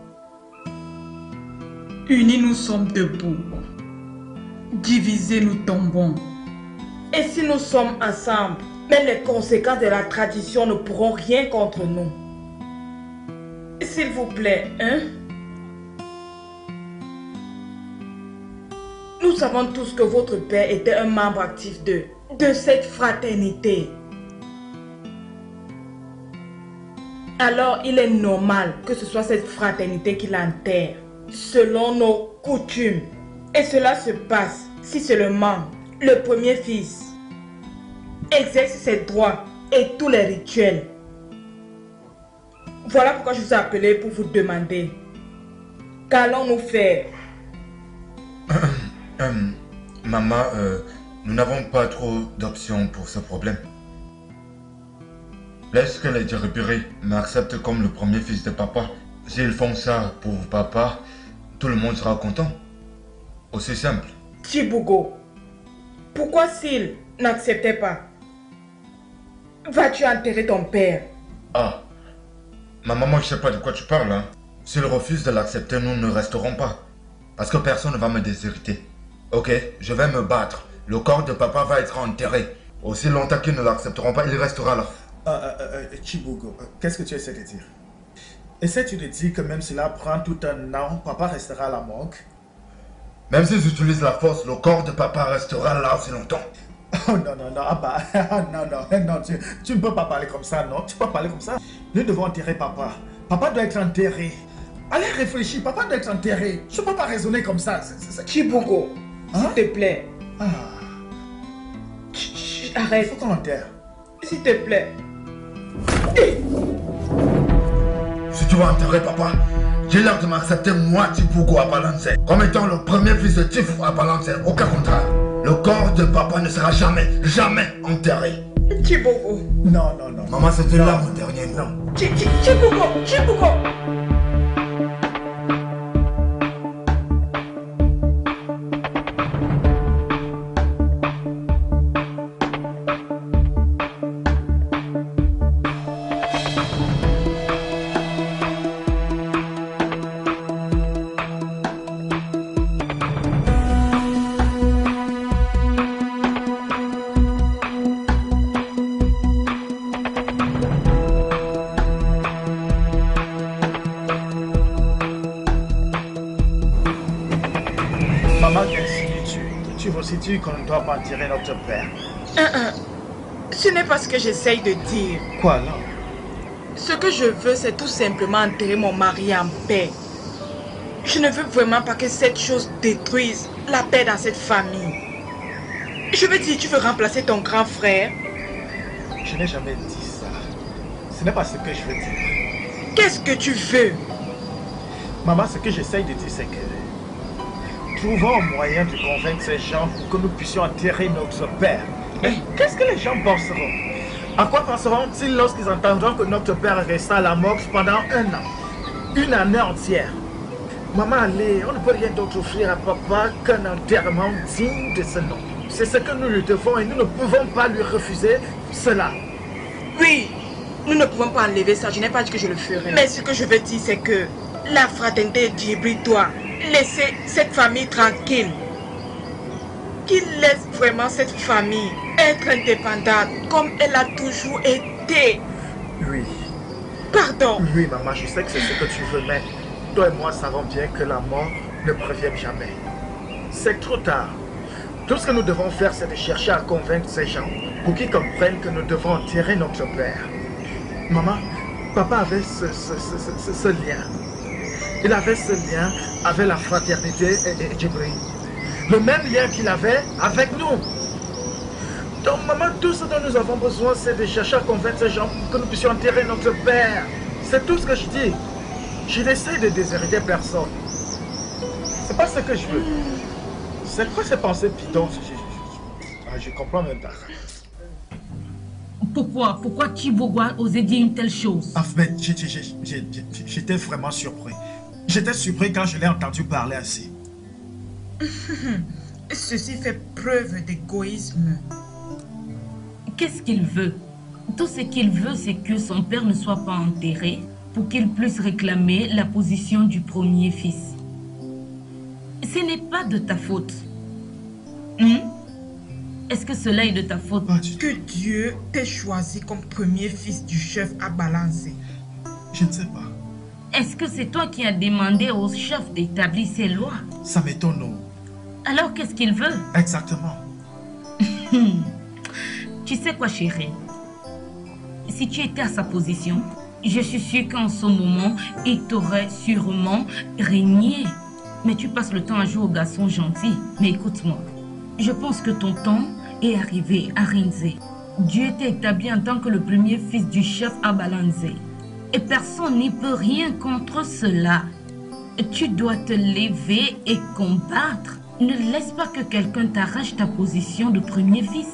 Unis, nous sommes debout. Divisés, nous tombons. Et si nous sommes ensemble, même les conséquences de la tradition ne pourront rien contre nous. S'il vous plaît, hein? Nous savons tous que votre père était un membre actif de cette fraternité. Alors, il est normal que ce soit cette fraternité qui l'enterre, selon nos coutumes. Et cela se passe si seulement le premier fils exerce ses droits et tous les rituels. Voilà pourquoi je vous ai appelé pour vous demander, qu'allons-nous faire? Maman, nous n'avons pas trop d'options pour ce problème. Laisse que les Djebiri m'acceptent comme le premier fils de papa. S'ils font ça pour papa, tout le monde sera content. Aussi simple. Tchibougou, pourquoi s'il n'acceptait pas? Vas-tu enterrer ton père? Ah, ma maman, je sais pas de quoi tu parles, hein. S'il refuse de l'accepter, nous ne resterons pas. Parce que personne ne va me déshériter. Ok, je vais me battre. Le corps de papa va être enterré. Aussi longtemps qu'ils ne l'accepteront pas, il restera là. Tchibougou, qu'est-ce que tu essaies de dire? Essaies-tu de dire que même si cela prend tout un an, papa restera à la morgue? Même s'ils utilisent la force, le corps de papa restera là aussi longtemps. Oh non, non, non, Abba, non, tu ne peux pas parler comme ça, non, tu peux pas parler comme ça. Nous devons enterrer papa. Papa doit être enterré. Allez réfléchir, papa doit être enterré. Je ne peux pas raisonner comme ça. Tchibougou, s'il te plaît. Arrête. Il faut qu'on l'enterre. S'il te plaît. Si tu vas enterrer papa, dis-leur de m'accepter moi, Tchibougou Abalanze, comme étant le premier fils de Tifou Abalanze. Aucun contraire. Le corps de papa ne sera jamais enterré. Tchibougou. Non, non, non. Maman, c'était là mon dernier mot. Tchibougou. Maman, tu vois-tu qu'on ne doit pas enterrer notre père? Ce n'est pas ce que j'essaye de dire. Quoi alors? Ce que je veux, c'est tout simplement enterrer mon mari en paix. Je ne veux vraiment pas que cette chose détruise la paix dans cette famille. Je veux dire, tu veux remplacer ton grand frère? Je n'ai jamais dit ça. Ce n'est pas ce que je veux dire. Qu'est-ce que tu veux? Maman, ce que j'essaye de dire, c'est que trouvons un moyen de convaincre ces gens pour que nous puissions enterrer notre père. Mais qu'est-ce que les gens penseront? À quoi penseront-ils lorsqu'ils entendront que notre père resta à la morgue pendant 1 an? Une année entière. Maman, allez, on ne peut rien d'autre offrir à papa qu'un enterrement digne de ce nom. C'est ce que nous lui devons et nous ne pouvons pas lui refuser cela. Oui, nous ne pouvons pas enlever ça, je n'ai pas dit que je le ferai. Mais ce que je veux dire, c'est que la fraternité Djibri doit laisser cette famille tranquille. Qu'il laisse vraiment cette famille être indépendante comme elle a toujours été. Oui. Pardon. Oui, maman, je sais que c'est ce que tu veux, mais toi et moi savons bien que la mort ne prévient jamais. C'est trop tard. Tout ce que nous devons faire, c'est de chercher à convaincre ces gens pour qu'ils comprennent que nous devons enterrer notre père. Maman, papa avait ce lien. Il avait ce lien avec la fraternité et Djibri. Le même lien qu'il avait avec nous. Donc, maman, tout ce dont nous avons besoin, c'est de chercher à convaincre ces gens pour que nous puissions enterrer notre père. C'est tout ce que je dis. Je n'essaie de déshériter personne. C'est pas ce que je veux. C'est quoi ces pensées bidons? Je comprends même pas. Pourquoi Thibaut a osé dire une telle chose? En fait, j'étais vraiment surpris. J'étais surpris quand je l'ai entendu parler ainsi. Ceci fait preuve d'égoïsme. Qu'est-ce qu'il veut? Tout ce qu'il veut, c'est que son père ne soit pas enterré pour qu'il puisse réclamer la position du premier fils. Ce n'est pas de ta faute. Est-ce que cela est de ta faute? Que Dieu t'ait choisi comme premier fils du chef à balancer. Je ne sais pas. Est-ce que c'est toi qui as demandé au chef d'établir ces lois? Ça m'étonne. Alors qu'est-ce qu'il veut? Exactement. Tu sais quoi, chérie? Si tu étais à sa position, je suis sûre qu'en ce moment, il t'aurait sûrement régné. Mais tu passes le temps à jouer au garçon gentil. Mais écoute-moi, je pense que ton temps est arrivé à Rinzé. Dieu t'a établi en tant que le premier fils du chef à Balanzé. Et personne n'y peut rien contre cela. Tu dois te lever et combattre. Ne laisse pas que quelqu'un t'arrache ta position de premier fils.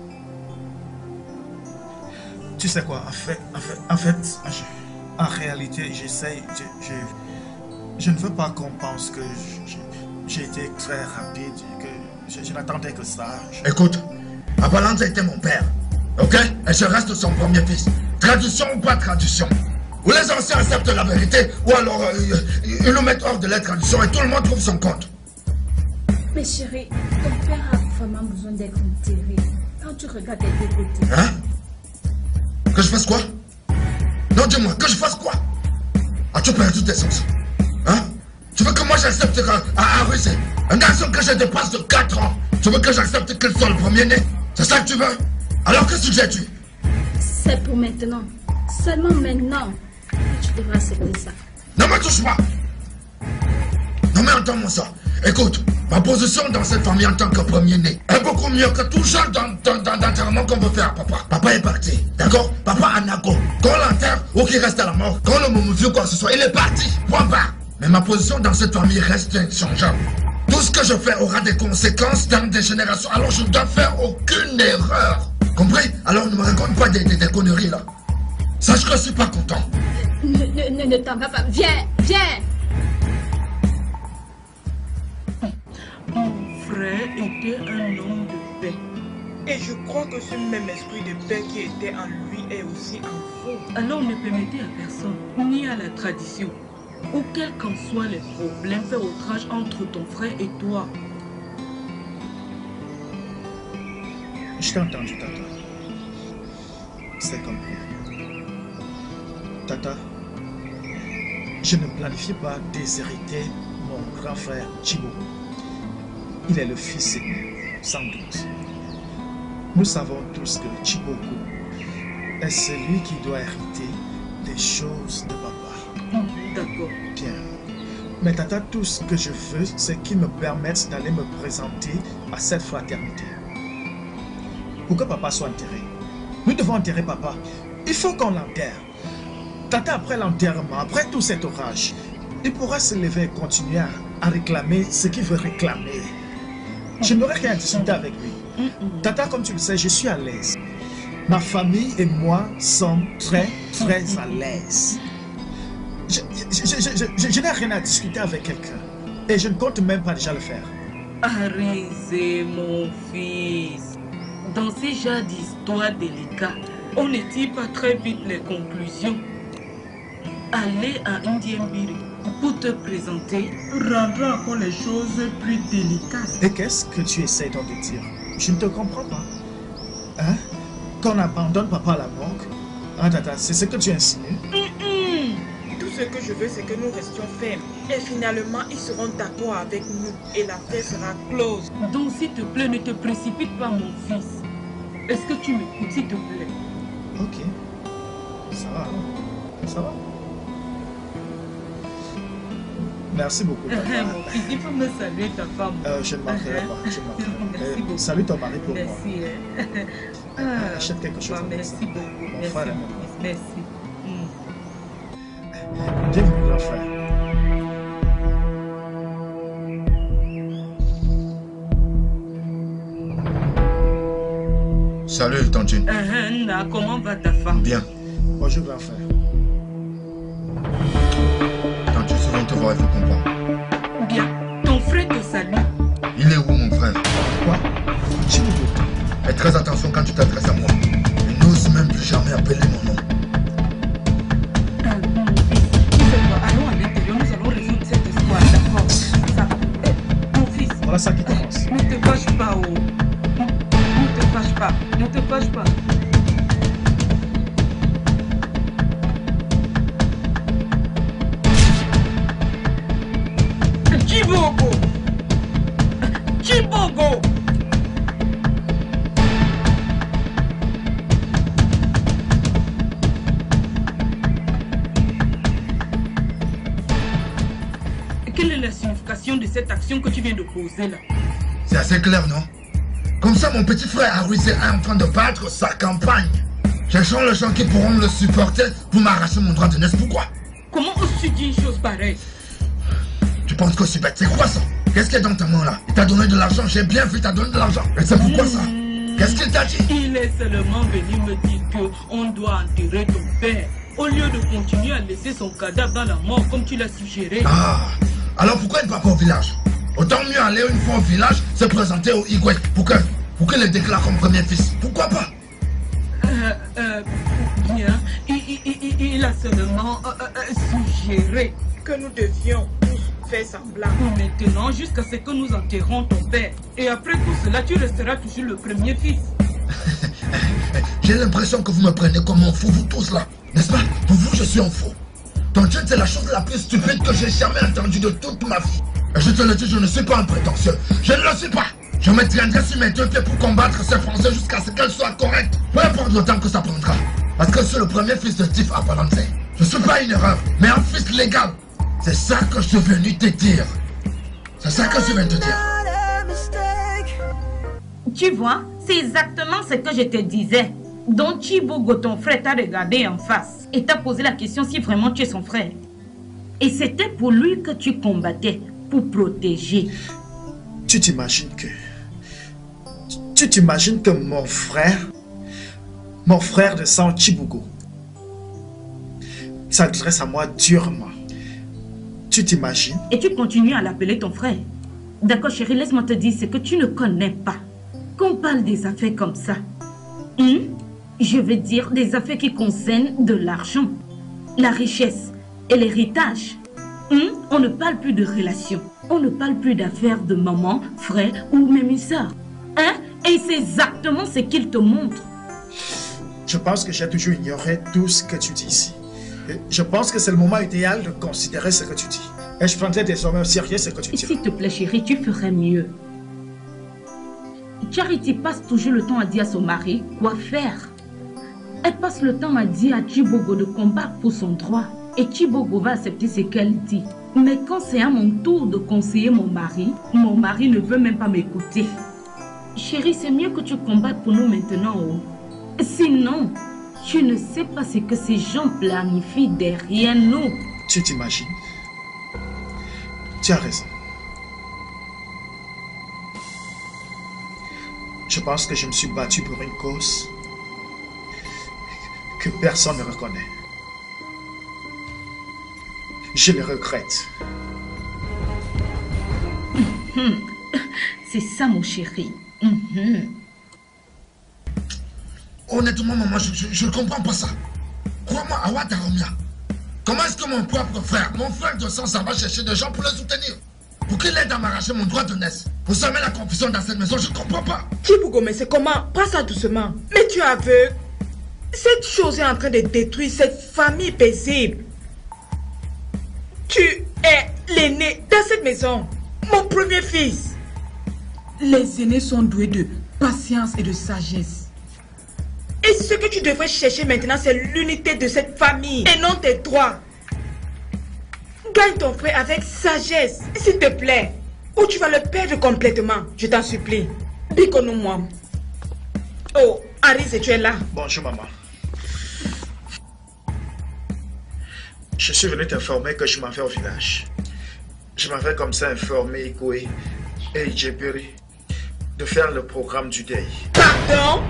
Tu sais quoi, en fait, en réalité, j'essaie, je ne veux pas qu'on pense que j'ai été très rapide, que je n'attendais que ça. Écoute, Abalanza était mon père, ok? Et je reste son premier fils. Tradition ou pas tradition? Ou les anciens acceptent la vérité, ou alors ils nous mettent hors de la tradition et tout le monde trouve son compte. Mais chérie, ton père a vraiment besoin d'être enterré. Quand tu regardes des deux côtés. Hein? Que je fasse quoi? Non, dis-moi, que je fasse quoi? As-tu perdu tes sens? Hein? Tu veux que moi j'accepte à Russie, un garçon que je dépasse de 4 ans, tu veux que j'accepte qu'il soit le premier-né? C'est ça que tu veux? Alors que suggères-tu? C'est pour maintenant. Seulement maintenant que tu devras accepter ça. Ne me touche pas! Non mais entends-moi ça. Écoute, ma position dans cette famille en tant que premier-né est beaucoup mieux que tout genre d'enterrement qu'on veut faire, papa. Papa est parti, d'accord? Papa a nago. Qu'on l'enterre ou qu'il reste à la mort, qu'on le momifie quoi que ce soit, il est parti. Point barre. Mais ma position dans cette famille reste inchangeable. Tout ce que je fais aura des conséquences dans des générations, alors je ne dois faire aucune erreur. Compris? Alors ne me raconte pas des conneries là. Sache que je suis pas content. Ne t'en va pas. Viens, viens. Mon frère était un homme de paix. Et je crois que ce même esprit de paix qui était en lui est aussi en vous. Alors ne permettez à personne, ni à la tradition, ou quels qu'en soient les problèmes, faire outrage entre ton frère et toi. Je t'ai entendu, Tata. C'est comme Tata, je ne planifie pas déshériter mon grand frère Thibaut. Il est le fils aîné, sans doute. Nous savons tous que Thibaut est celui qui doit hériter des choses de papa. D'accord. Bien. Mais Tata, tout ce que je veux, c'est qu'il me permette d'aller me présenter à cette fraternité. Pour que papa soit enterré. Nous devons enterrer papa. Il faut qu'on l'enterre. Tata, après l'enterrement, après tout cet orage, il pourra se lever et continuer à réclamer ce qu'il veut réclamer. Je n'aurai rien à discuter avec lui. Tata, comme tu le sais, je suis à l'aise. Ma famille et moi sommes très à l'aise. Je n'ai rien à discuter avec quelqu'un. Et je ne compte même pas déjà le faire. Arrêtez, mon fils. Dans ces genres d'histoires délicates, on ne tire pas très vite les conclusions. Aller à Indiembiri pour te présenter rendra encore les choses plus délicates. Et qu'est-ce que tu essaies donc de dire? Je ne te comprends pas. Hein? Qu'on abandonne papa à la morgue? Ah, tata, c'est ce que tu insinues? Tout ce que je veux, c'est que nous restions fermes. Et finalement, ils seront d'accord avec nous. Et l'affaire sera close. Donc, s'il te plaît, ne te précipite pas, mon fils. Est-ce que tu m'écoutes, s'il te plaît? Ok. Ça va, ça va. Merci beaucoup, papa. Mon fils, il faut me saluer ta femme. Je ne manquerai pas. Je ne manquerai pas. Merci beaucoup. Salut ton mari pour moi. Merci. Achète quelque chose. Merci beaucoup. Mon Merci, frère. mon fils. Merci. Bienvenue, grand frère. Salut, Tantine. Comment va ta femme? Bien. Bonjour, grand frère. Tantine, souvent te voir, il faut qu'on parle. Bien. Ton frère te salue. Il est où, mon frère? Quoi? Chibugo. Fais très attention quand tu t'adresses à moi. Et n'ose même plus jamais appeler mon nom. Allons à l'intérieur, nous allons résoudre cette histoire, d'accord? Ça. Mon fils. Voilà ça qui commence. Ne te fâche pas, oh. Ne te fâche pas. Ne te fâche pas. Chibogo! Chibogo! Quelle est la signification de cette action que tu viens de poser là? C'est assez clair, non? Comme ça, mon petit frère Haruise est en train de battre sa campagne. Cherchons les gens qui pourront le supporter pour m'arracher mon droit de naissance. Pourquoi? Comment oses-tu dire une chose pareille? Tu penses que c'est bête? C'est quoi ça? Qu'est-ce qu'il y a dans ta main là? Il t'a donné de l'argent, j'ai bien vu, t'as donné de l'argent. Et c'est pourquoi ça? Qu'est-ce qu'il t'a dit? Il est seulement venu me dire qu'on doit enterrer ton père, au lieu de continuer à laisser son cadavre dans la mort comme tu l'as suggéré. Ah, alors pourquoi il ne va pas au village? Autant mieux aller une fois au village, se présenter au Igwe pour qu'il le déclare comme premier fils. Pourquoi pas? Bien, il a seulement suggéré Que nous devions tous faire semblant. maintenant jusqu'à ce que nous enterrons ton père. Et après tout cela, tu resteras toujours le premier fils. J'ai l'impression que vous me prenez comme un fou, vous tous là. N'est-ce pas? Pour vous, je suis un fou. Ton Dieu, c'est la chose la plus stupide que j'ai jamais entendue de toute ma vie. Et je te le dis, je ne suis pas un prétentieux. Je ne le suis pas. Je me tiendrai sur mes deux pieds pour combattre ces Français jusqu'à ce qu'elles soient correctes. Peu importe le temps que ça prendra. Parce que je suis le premier fils de Tiff à Palante. Je ne suis pas une erreur, mais un fils légal. C'est ça que je suis venu te dire. C'est ça que je viens de te dire. Tu vois, c'est exactement ce que je te disais. Donc Chibogo, ton frère, t'a regardé en face et t'a posé la question si vraiment tu es son frère. Et c'était pour lui que tu combattais, pour protéger. Tu t'imagines que mon frère de sang Chibugo, s'adresse à moi durement. Tu t'imagines? Et tu continues à l'appeler ton frère. D'accord chérie, laisse-moi te dire ce que tu ne connais pas. Qu'on parle des affaires comme ça. Je veux dire des affaires qui concernent de l'argent, la richesse et l'héritage. On ne parle plus de relations. On ne parle plus d'affaires de maman, frère ou même une soeur. Et c'est exactement ce qu'il te montre. Je pense que j'ai toujours ignoré tout ce que tu dis ici. Et je pense que c'est le moment idéal de considérer ce que tu dis. Et je prendrai désormais au sérieux ce que tu dis. S'il te plaît chérie, tu ferais mieux. Charity passe toujours le temps à dire à son mari quoi faire. Elle passe le temps à dire à Chibogo de combattre pour son droit. Et Chibogo va accepter ce qu'elle dit. Mais quand c'est à mon tour de conseiller mon mari ne veut même pas m'écouter. Chérie, c'est mieux que tu combattes pour nous maintenant. Sinon, tu ne sais pas ce que ces gens planifient derrière nous. Tu t'imagines? Tu as raison. Je pense que je me suis battu pour une cause que personne ne reconnaît. Je le regrette. C'est ça, mon chéri. Honnêtement, maman, je ne comprends pas ça. Crois-moi, Awa Daromia. Comment est-ce que mon propre frère, mon frère de sang, ça va chercher des gens pour le soutenir? Pour qu'il aide à m'arracher mon droit de naissance? Vous semez la confusion dans cette maison, je ne comprends pas. Chibugo, mais c'est comment? Pas ça doucement. Mais tu es aveugle. Cette chose est en train de détruire cette famille paisible. Tu es l'aîné dans cette maison. Mon premier fils. Les aînés sont doués de patience et de sagesse. Et ce que tu devrais chercher maintenant, c'est l'unité de cette famille et non tes droits. Gagne ton frère avec sagesse, s'il te plaît. Ou tu vas le perdre complètement, je t'en supplie. Dis-nous-moi. Oh, Aris, tu es là. Bonjour, maman. Je suis venu t'informer que je m'en vais au village. Je m'avais comme ça informé Igwe et Ijebiri de faire le programme du deuil. Pardon?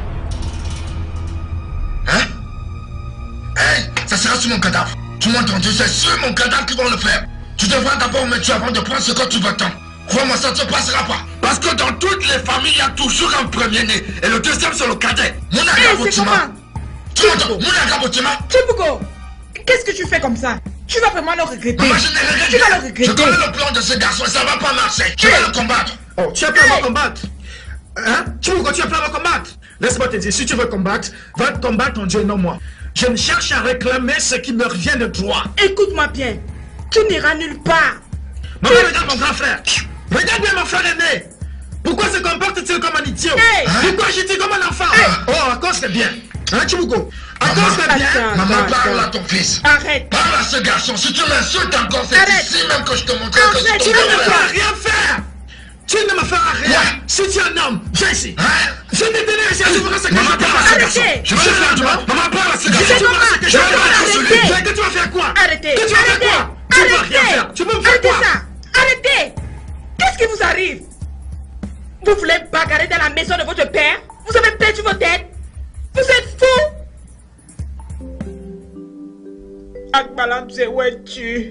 Hein? Hey, ça sera sur mon cadavre. Tu m'as entendu, c'est sur mon cadavre qu'ils vont le faire. Tu devras d'abord me tuer avant de prendre ce que tu veux tant. Crois-moi, ça ne se passera pas. Parce que dans toutes les familles, il y a toujours un premier-né. Et le deuxième, c'est le cadet. Mon agabotima. Tu m'entends? Mon agabotima. Chibugo, qu'est-ce que tu fais comme ça? Tu vas vraiment le regretter. Maman, je ne regrette Tu vas le rien. regretter. Je connais le plan de ce garçon et ça ne va pas marcher. Je vais le combattre. Oh, tu as peur de combattre? Hein? Tu as peur de combattre? Laisse-moi te dire, si tu veux combattre, va combattre ton Dieu, non moi. Je ne cherche à réclamer ce qui me revient de droit. Écoute-moi bien. Tu n'iras nulle part. Maman, regarde mon grand frère. Regarde bien mon frère aîné. Pourquoi se comporte-t-il comme un idiot? Hey. Pourquoi agit-il comme un enfant? Hey. Oh, à cause c'est bien. Hein, Chibugo? À cause c'est bien. Maman, parle à ton fils. Arrête. Parle à ce garçon. Si tu m'insultes encore, c'est Arrête. ici même que je te montrerai que Arrête, c'est Tu ton ne me frère. feras rien faire. Tu ne me feras rien. Ouais. Si tu es un homme, viens ici. Hein? Je te tenais ici, tu feras ce que je Maman, te parle à ce fais. garçon. Arrêtez. Je vais le faire, maman. Maman, parle à ce garçon. Tu feras ce que je Je vais te le faire sur lui. Arrêtez. fais. Que tu vas faire quoi? Arrêtez. Que tu vas faire quoi? Tu ne vas rien faire. Tu peux me faire Arrêtez quoi? ça. Arrêtez. Qu'est-ce qui vous arrive? Vous voulez bagarrer dans la maison de votre père? Vous avez perdu votre tête? Vous êtes fou? Akbalamze, où es-tu?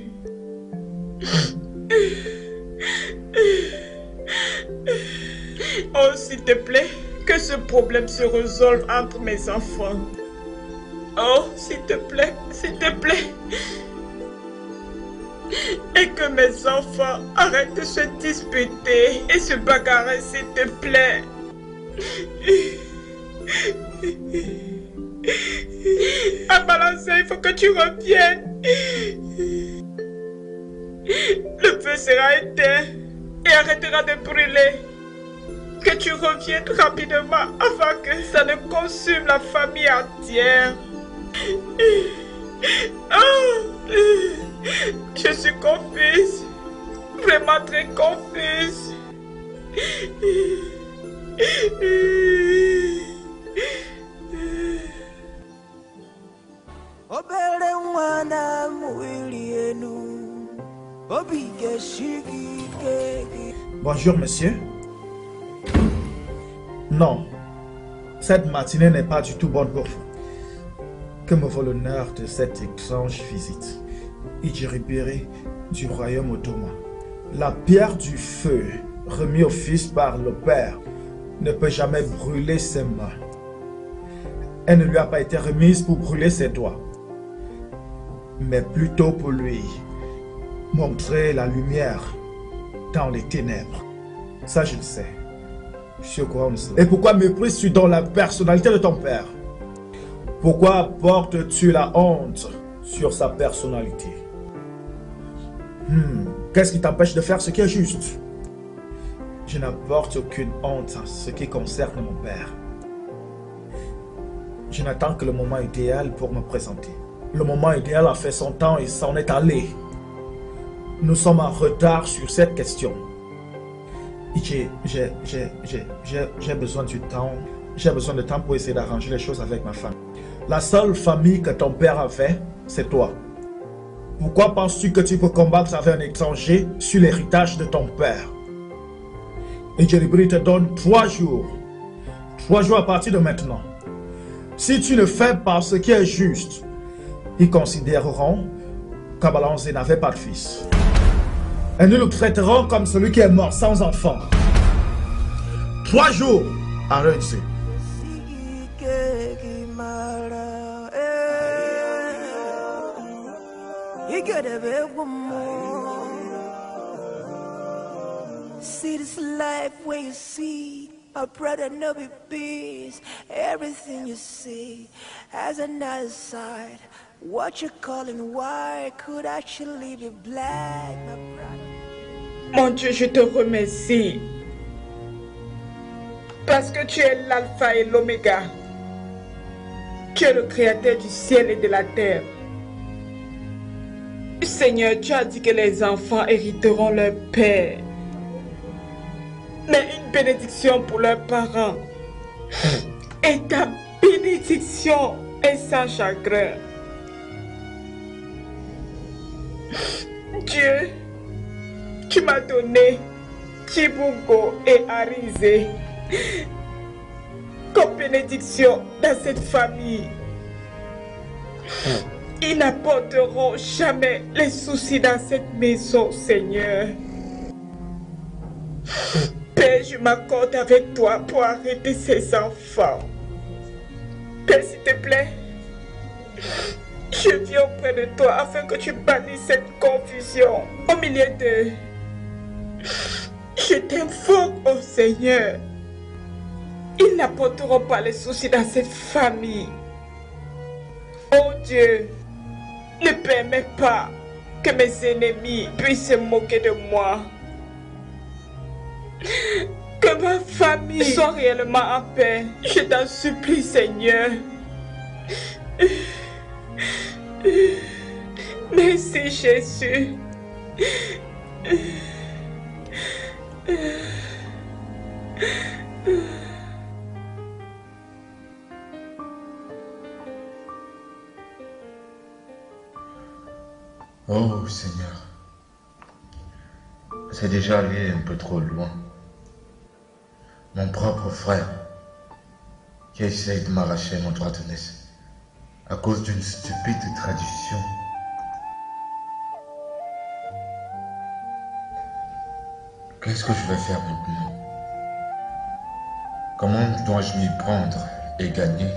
Oh, s'il te plaît, que ce problème se résolve entre mes enfants. Oh, s'il te plaît, s'il te plaît. Et que mes enfants arrêtent de se disputer et se bagarrer, s'il te plaît. À balancer, il faut que tu reviennes. Le feu sera éteint et arrêtera de brûler. Que tu reviennes rapidement avant que ça ne consume la famille entière. Oh, je suis confuse, vraiment très confuse. Bonjour, monsieur. Non, cette matinée n'est pas du tout bonne pour vous. Que me vaut l'honneur de cette étrange visite? Ijebiri du royaume Odoma. La pierre du feu remise au fils par le père ne peut jamais brûler ses mains. Elle ne lui a pas été remise pour brûler ses doigts, mais plutôt pour lui montrer la lumière dans les ténèbres. Ça, je le sais. Je suis au courant de cela. Et pourquoi méprises-tu donc la personnalité de ton père? Pourquoi portes-tu la honte sur sa personnalité? Qu'est-ce qui t'empêche de faire ce qui est juste? Je n'apporte aucune honte en ce qui concerne mon père. Je n'attends que le moment idéal pour me présenter. Le moment idéal a fait son temps et s'en est allé. Nous sommes en retard sur cette question. J'ai besoin du temps. J'ai besoin de temps pour essayer d'arranger les choses avec ma femme. La seule famille que ton père avait, c'est toi. Pourquoi penses-tu que tu peux combattre avec un étranger sur l'héritage de ton père? Et Ijebiri te donne 3 jours. 3 jours à partir de maintenant. Si tu le fais par ce qui est juste, ils considéreront qu'Abalanzé n'avait pas de fils. Et nous le traiterons comme celui qui est mort sans enfant. 3 jours à Renzi. See this life when you see a brother no be peace. Everything you see has another side. What you calling white could actually be black, my brother. Mon Dieu, je te remercie. Parce que tu es l'alpha et l'oméga. Tu es le créateur du ciel et de la terre. Seigneur, tu as dit que les enfants hériteront leur père. Mais une bénédiction pour leurs parents. Et ta bénédiction est sans chagrin. Dieu, tu m'as donné Chibungo et Arizé comme bénédiction dans cette famille. Ils n'apporteront jamais les soucis dans cette maison, Seigneur. Père, je m'accorde avec toi pour arrêter ces enfants. Père, s'il te plaît, je viens auprès de toi afin que tu bannisses cette confusion au milieu d'eux. Je t'invoque, oh Seigneur. Ils n'apporteront pas les soucis dans cette famille. Oh Dieu, ne permets pas que mes ennemis puissent se moquer de moi. Que ma famille soit réellement en paix. Je t'en supplie, Seigneur. Merci, Jésus. Oh Seigneur, c'est déjà allé un peu trop loin. Mon propre frère qui essaye de m'arracher mon droit de naissance à cause d'une stupide tradition. Qu'est-ce que je vais faire maintenant? Comment dois-je m'y prendre et gagner?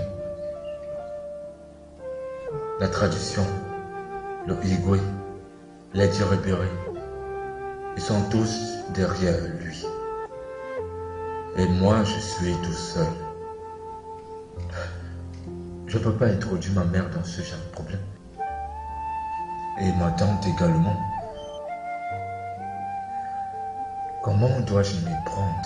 La tradition, le Igwe, les Diribiri, ils sont tous derrière lui. Et moi, je suis tout seul. Je ne peux pas introduire ma mère dans ce genre de problème. Et ma tante également. Comment dois-je m'y prendre?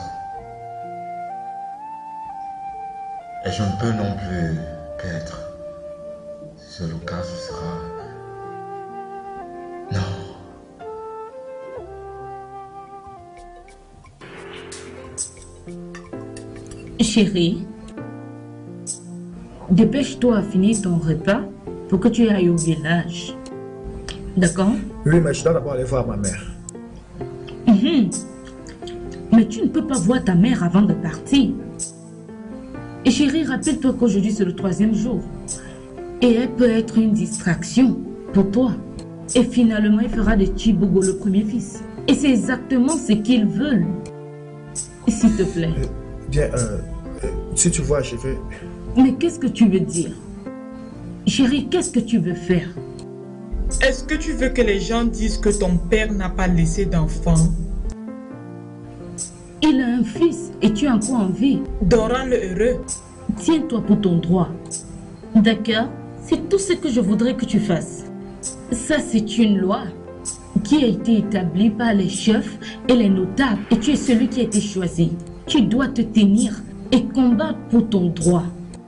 Et je ne peux non plus perdre. Si c'est le cas, ce sera... Non. Chérie, dépêche-toi à finir ton repas pour que tu ailles au village. D'accord? Oui, mais je dois d'abord aller voir ma mère. Mais tu ne peux pas voir ta mère avant de partir. Et chérie, rappelle-toi qu'aujourd'hui c'est le 3e jour. Et elle peut être une distraction pour toi. Et finalement, il fera de Chibogo le premier fils. Et c'est exactement ce qu'ils veulent. S'il te plaît. Bien, si tu vois, je vais... Mais qu'est-ce que tu veux dire? Chérie, qu'est-ce que tu veux faire? Est-ce que tu veux que les gens disent que ton père n'a pas laissé d'enfant? Il a un fils et tu as encore envie. Dora le heureux. Tiens-toi pour ton droit. D'accord? C'est tout ce que je voudrais que tu fasses. Ça, c'est une loi qui a été établie par les chefs et les notables. Et tu es celui qui a été choisi. Tu dois te tenir et combattre pour ton droit.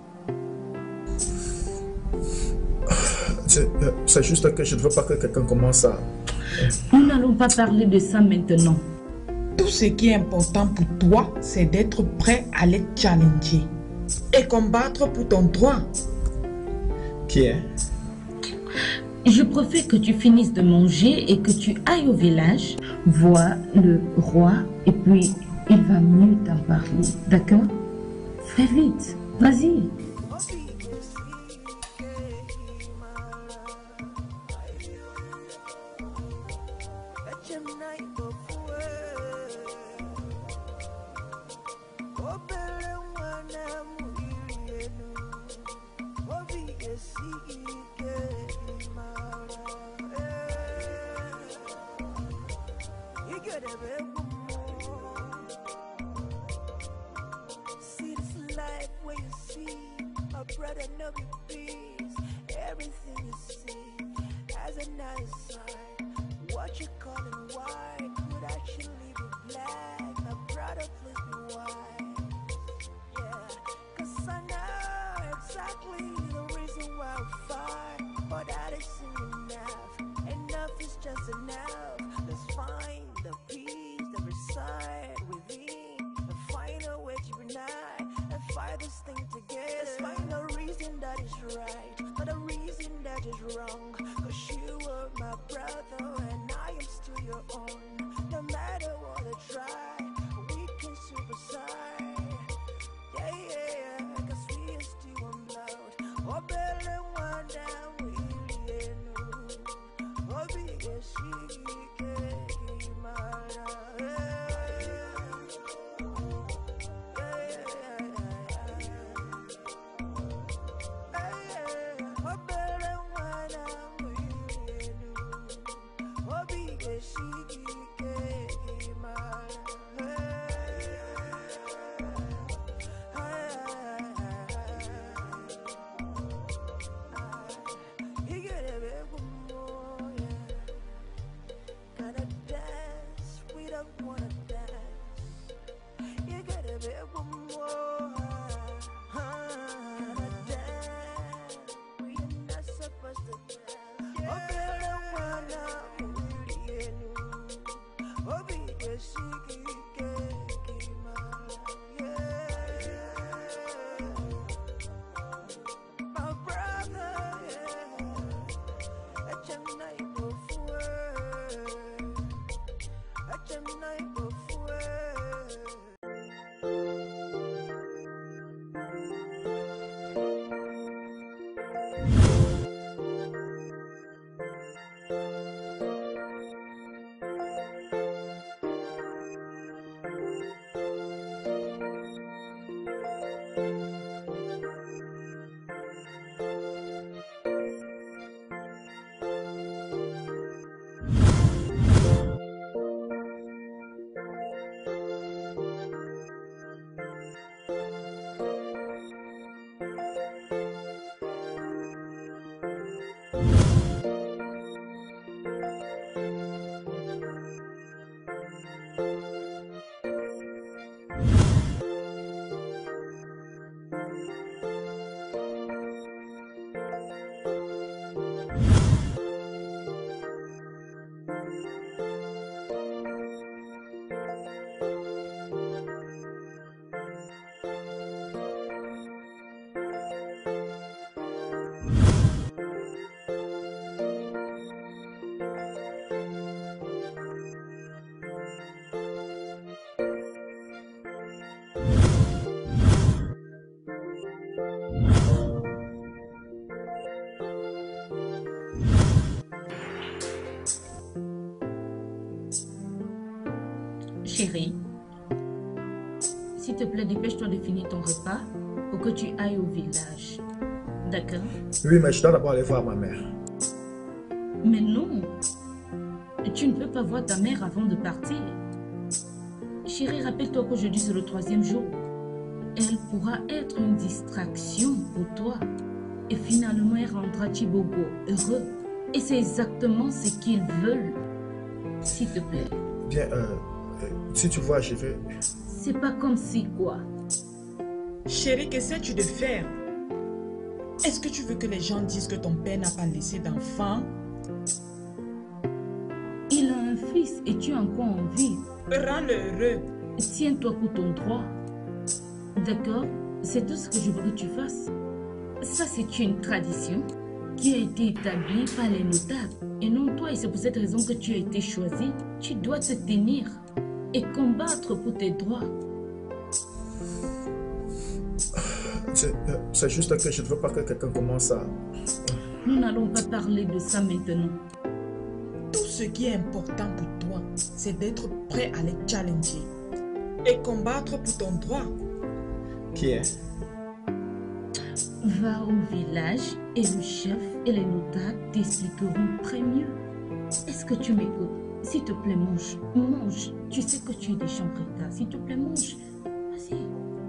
C'est juste que je ne veux pas que quelqu'un commence à... Nous n'allons pas parler de ça maintenant. Tout ce qui est important pour toi, c'est d'être prêt à les challenger et combattre pour ton droit. Qui est? Je préfère que tu finisses de manger et que tu ailles au village, voir le roi et puis il va mieux t'en parler. D'accord? Fais vite, vas-y. See this life where you see a brother no be peace. Everything you see has a nice side. What you calling white would actually be black. A brother please be white. Yeah, 'cause I know exactly the reason why we fight. But that isn't enough. Enough is just enough. Let's find the peace that reside within. And find a way to unite and fight this thing together. Let's find a reason that is right, not a reason that is wrong. 'Cause you are my brother and I am still your own. No matter what I try, we can superside. Yeah, yeah, 'cause we are still one blood. Oh, better one down with you. Oh, big as she gave my love. Chérie, s'il te plaît, dépêche-toi de finir ton repas pour que tu ailles au village. D'accord? Oui, mais je dois d'abord aller voir ma mère. Mais non, tu ne peux pas voir ta mère avant de partir. Chérie, rappelle-toi qu'aujourd'hui c'est le 3e jour. Elle pourra être une distraction pour toi. Et finalement, elle rendra Chibogo heureux. Et c'est exactement ce qu'ils veulent. S'il te plaît. Bien, si tu vois, je vais... C'est pas comme si quoi. Chérie, qu'essaies-tu de faire? Est-ce que tu veux que les gens disent que ton père n'a pas laissé d'enfant? Il a un fils et tu as encore envie. Rends-le heureux. Tiens-toi pour ton droit. D'accord? C'est tout ce que je veux que tu fasses. Ça, c'est une tradition qui a été établie par les notables. Et non toi, et c'est pour cette raison que tu as été choisi. Tu dois te tenir et combattre pour tes droits. C'est juste que je ne veux pas que quelqu'un commence à... Nous n'allons pas parler de ça maintenant. Tout ce qui est important pour toi, c'est d'être prêt à les challenger et combattre pour ton droit. Qui est? Va au village et le chef et les notables t'expliqueront très mieux. Est-ce que tu m'écoutes? S'il te plaît, mange. Mange. Tu sais que tu es des chambritas. S'il te plaît, mange. Vas-y.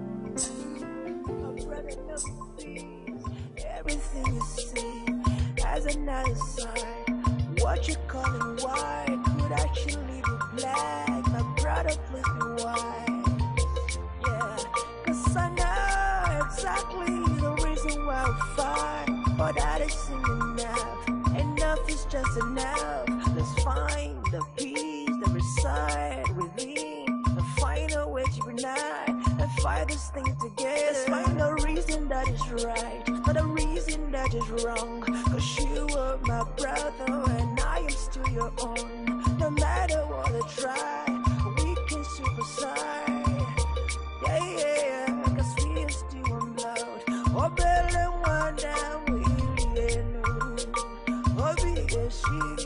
Everything you see has another side. What you calling white could actually be black. My brother, please be white. Yeah, 'cause I know exactly the reason why I fight. But that isn't enough. Enough is just enough. Let's find the peace that reside within. And find a way to unite and fight this thing together. Let's find a reason that is right, not a reason that is wrong. 'Cause you are my brother and I am still your own. No matter what I try, we can superside. Yeah, yeah, 'cause we are still one blood. Oh, better one down, we know. Oh, be a she.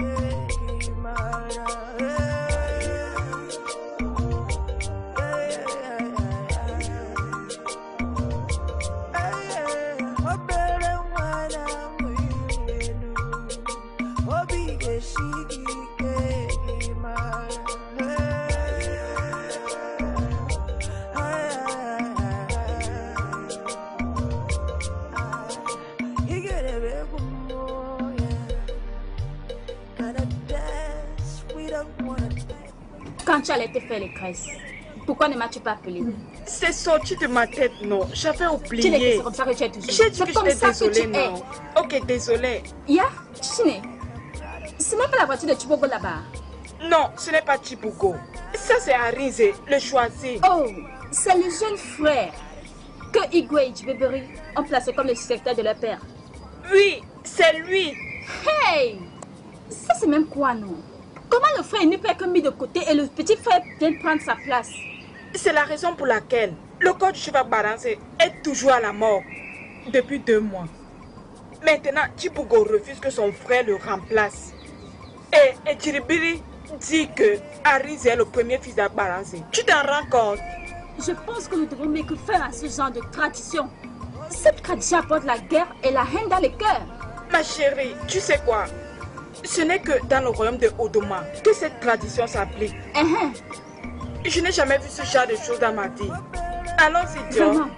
Quand tu allais te faire les graisses, pourquoi ne m'as-tu pas appelé? C'est sorti de ma tête, non. J'avais oublié. Tu n'es que comme ça que tu es toujours. J'ai dit que j'étais désolée, non. Ok, désolée. Ya, Chine, c'est même pas la voiture de Chibogo là-bas. Non, ce n'est pas Chibogo. Ça, c'est Arinze, le choisi. Oh, c'est le jeune frère que Igwe et Djibeberi ont placé comme le secrétaire de leur père. Oui, c'est lui. Hey, ça c'est même quoi, non? Comment le frère ne peut être mis de côté et le petit frère vient prendre sa place? C'est la raison pour laquelle le corps du cheval Baranse est toujours à la mort depuis 2 mois. Maintenant, Chibogo refuse que son frère le remplace. Et Djibeberi dit que Arinze est le premier fils d'Abaranse. Tu t'en rends compte? Je pense que nous devons mettre fin à ce genre de tradition. Cette tradition apporte la guerre et la haine dans les cœurs. Ma chérie, tu sais quoi? Ce n'est que dans le royaume de Odoma que cette tradition s'applique. Je n'ai jamais vu ce genre de choses dans ma vie. Allons-y, Dieu. Vraiment.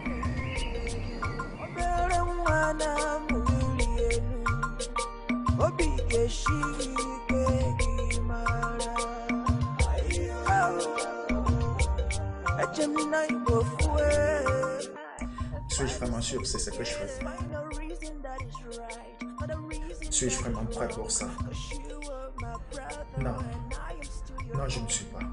Suis-je vraiment sûr que c'est ce que je fais? Suis-je vraiment prêt pour ça? Non. Non, je ne suis pas.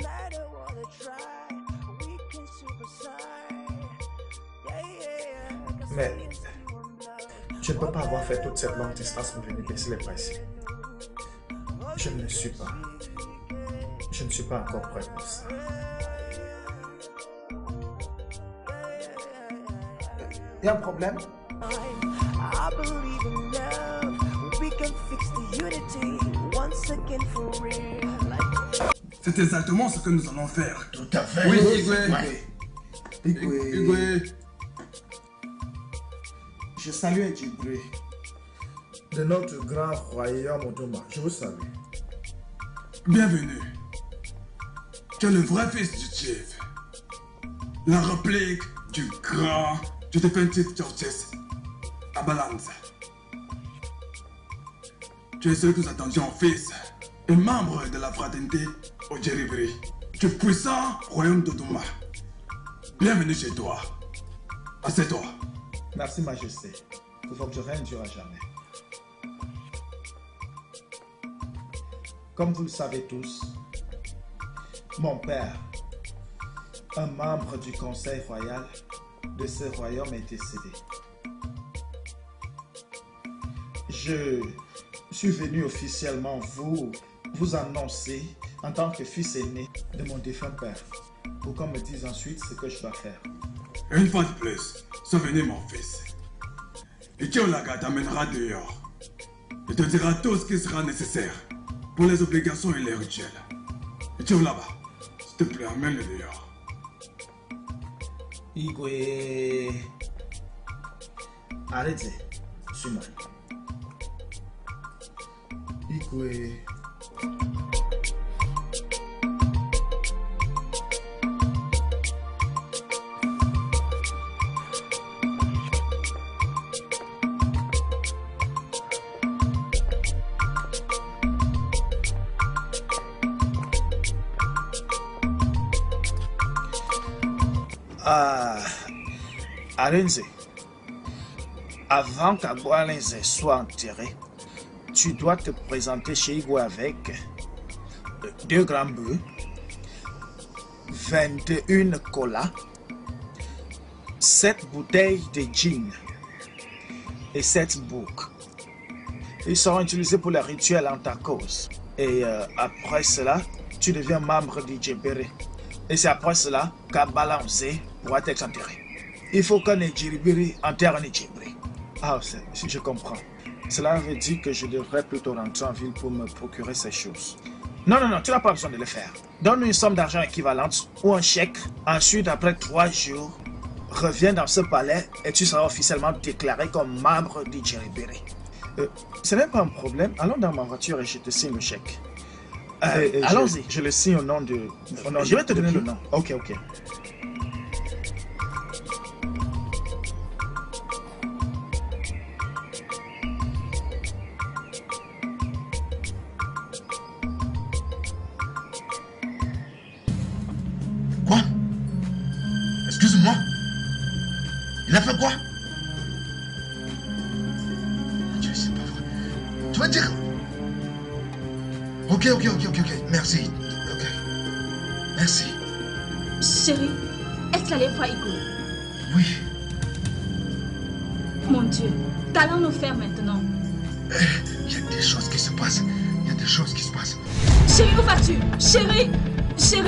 Mais je ne peux pas avoir fait toute cette longue distance pour venir baisser les bras ici. Je ne le suis pas. Je ne suis pas encore prêt pour ça. Il y a un problème? C'est exactement ce que nous allons faire. Tout à fait. Oui, Igwe. Je salue Djibré de notre grand royaume Odoma. Je vous salue. Bienvenue. Tu es le vrai fils du chief. La réplique du grand, du définitif Georges Abalanza. Tu es celui que nous attendions fils et membre de la fraternité Djibeberi, du puissant royaume d'Odoma. Bienvenue chez toi. Assieds-toi. Merci, Majesté. Que votre règne dure à jamais. Comme vous le savez tous, mon père, un membre du conseil royal de ce royaume, est décédé. Je suis venu officiellement vous annoncer en tant que fils aîné de mon défunt père, pour qu'on me dise ensuite ce que je dois faire. Une fois de plus, souvenez mon fils. Et Tiolaga t'amènera dehors. Il te dira tout ce qui sera nécessaire pour les obligations et les rituels. Et Tiolaga, s'il te plaît, amène-le dehors. Igwe. Arrêtez. Suis-moi. Igwe. Arenze, avant qu'Agualenze soit enterré, tu dois te présenter chez Igwe avec 2 grands bœufs, 21 colas, 7 bouteilles de gin et 7 boucs. Ils seront utilisés pour le rituel en ta cause. Et après cela, tu deviens membre du Djebere. Et c'est après cela qu'Abalanze pourra être enterré. Il faut qu'un Nijiribiri enterre un Nijibiri. Ah, je comprends. Cela veut dire que je devrais plutôt rentrer en ville pour me procurer ces choses. Non, tu n'as pas besoin de le faire. Donne-nous une somme d'argent équivalente ou un chèque. Ensuite, après 3 jours, reviens dans ce palais et tu seras officiellement déclaré comme membre du Djibiri. Ce n'est pas un problème. Allons dans ma voiture et je te signe le chèque. Allons-y. Je le signe au nom de... je vais te donner le nom. Ok. Quoi? Excuse-moi. Il a fait quoi? Dieu, c'est pas vrai. Tu vas dire... Ok. Merci. Ok. Merci. Chérie, est-ce qu'elle allait voir Igwe? Oui. Mon Dieu, qu'allons nous faire maintenant? Il y a des choses qui se passent. Chérie, où vas-tu? Chérie. C'est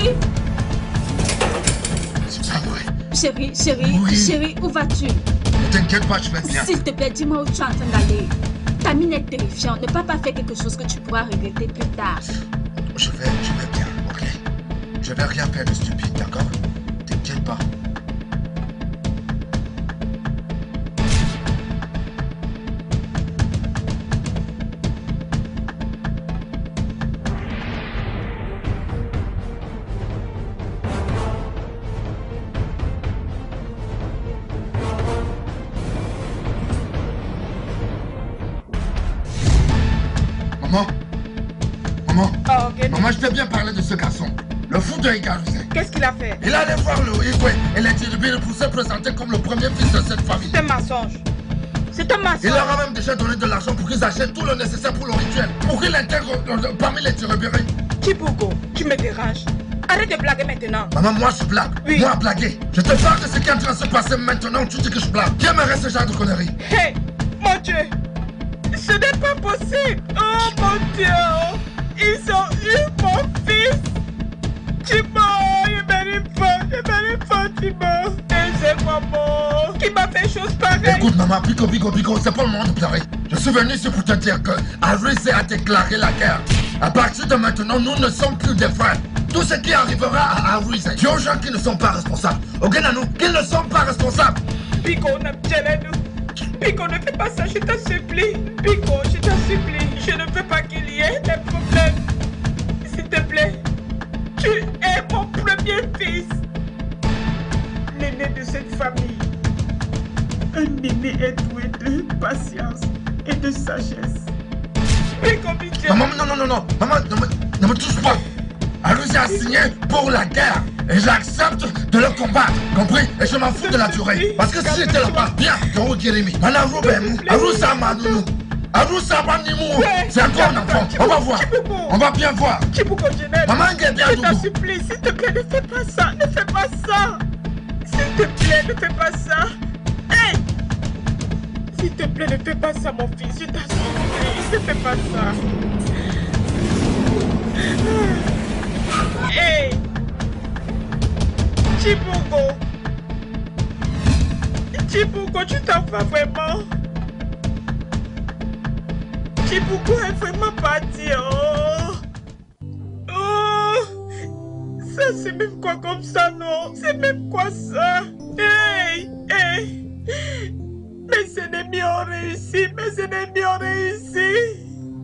pas vrai. Chérie, Oui. Chérie, où vas-tu? Ne t'inquiète pas, je vais bien. S'il te plaît, dis-moi où tu es en train d'aller. Ta mine est terrifiante. Ne pas faire quelque chose que tu pourras regretter plus tard. Je vais bien, ok? Je vais rien faire de stupide, d'accord? T'inquiète pas. Maman, je t'ai bien parlé de ce garçon. Le fou de Igarusé. Qu'est-ce qu'il a fait? Il allait voir le Igwe et les Djiribiri pour se présenter comme le premier fils de cette famille. C'est un mensonge. Il leur a même déjà donné de l'argent pour qu'ils achètent tout le nécessaire pour le rituel. Pour qu'ils l'intègrent parmi les Djiribiri. Chibuko, tu me déranges. Arrête de blaguer maintenant. Maman, moi je blague. Oui. Moi blaguer. Je te parle de ce qui est en train de se passer maintenant. Tu dis que je blague. Qui aimerait ce genre de conneries? Hé, mon Dieu. Ce n'est pas possible. Oh mon Dieu. Ils ont eu mon fils. Chibo, il mérite pas, Chibo. Et c'est maman qui m'a fait chose pareille. Écoute maman, Pico, c'est pas le moment de pleurer. Je suis venu ici pour te dire que Arise a déclaré la guerre. À partir de maintenant, nous ne sommes plus des frères. Tout ce qui arrivera à Arise, il y a aux gens qui ne sont pas responsables. Au Guénanou, qui ne sont pas responsables. Pico, ne fais pas ça, je t'en supplie. Pico, je t'en supplie. Je ne veux pas qu'il y ait des problèmes. S'il te plaît, tu es mon premier fils. L'aîné de cette famille. Un aîné est doué de patience et de sagesse. Pico, pitié. Maman, non. Maman, ne me touche pas. Arusi a signé pour la guerre. Et j'accepte de le combattre, compris? Et je m'en fous de la durée. Parce que si j'étais là-bas, bien, Toro Kirimi, Manaru Bemu, Arusa Manunu, Arusa Banimou, c'est encore un enfant. On va voir. On va bien voir. Maman est bien, je t'en supplie, s'il te plaît, ne fais pas ça. Ne fais pas ça. S'il te plaît, ne fais pas ça. Hey! S'il te plaît, ne fais pas ça, mon fils. Je t'en supplie, ne fais pas ça. Hey! Chibuko, tu t'en vas vraiment? Chibuko est vraiment parti. Oh, ça c'est même quoi comme ça, non? C'est même quoi ça? Hey, hey. Mes ennemis ont réussi, mes ennemis ont réussi.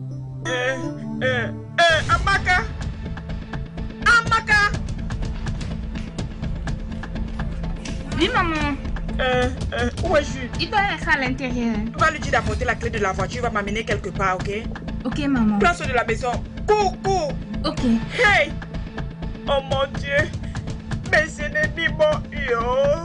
Amaka. Amaka. Oui, maman. Où est Jules? Il doit être à l'intérieur. Va lui dire d'apporter la clé de la voiture, il va m'amener quelque part, ok? Ok, maman. Prends ceux de la maison. Cours, cours. Ok. Hey! Oh mon Dieu! Mes ennemis m'ont eu. Oh.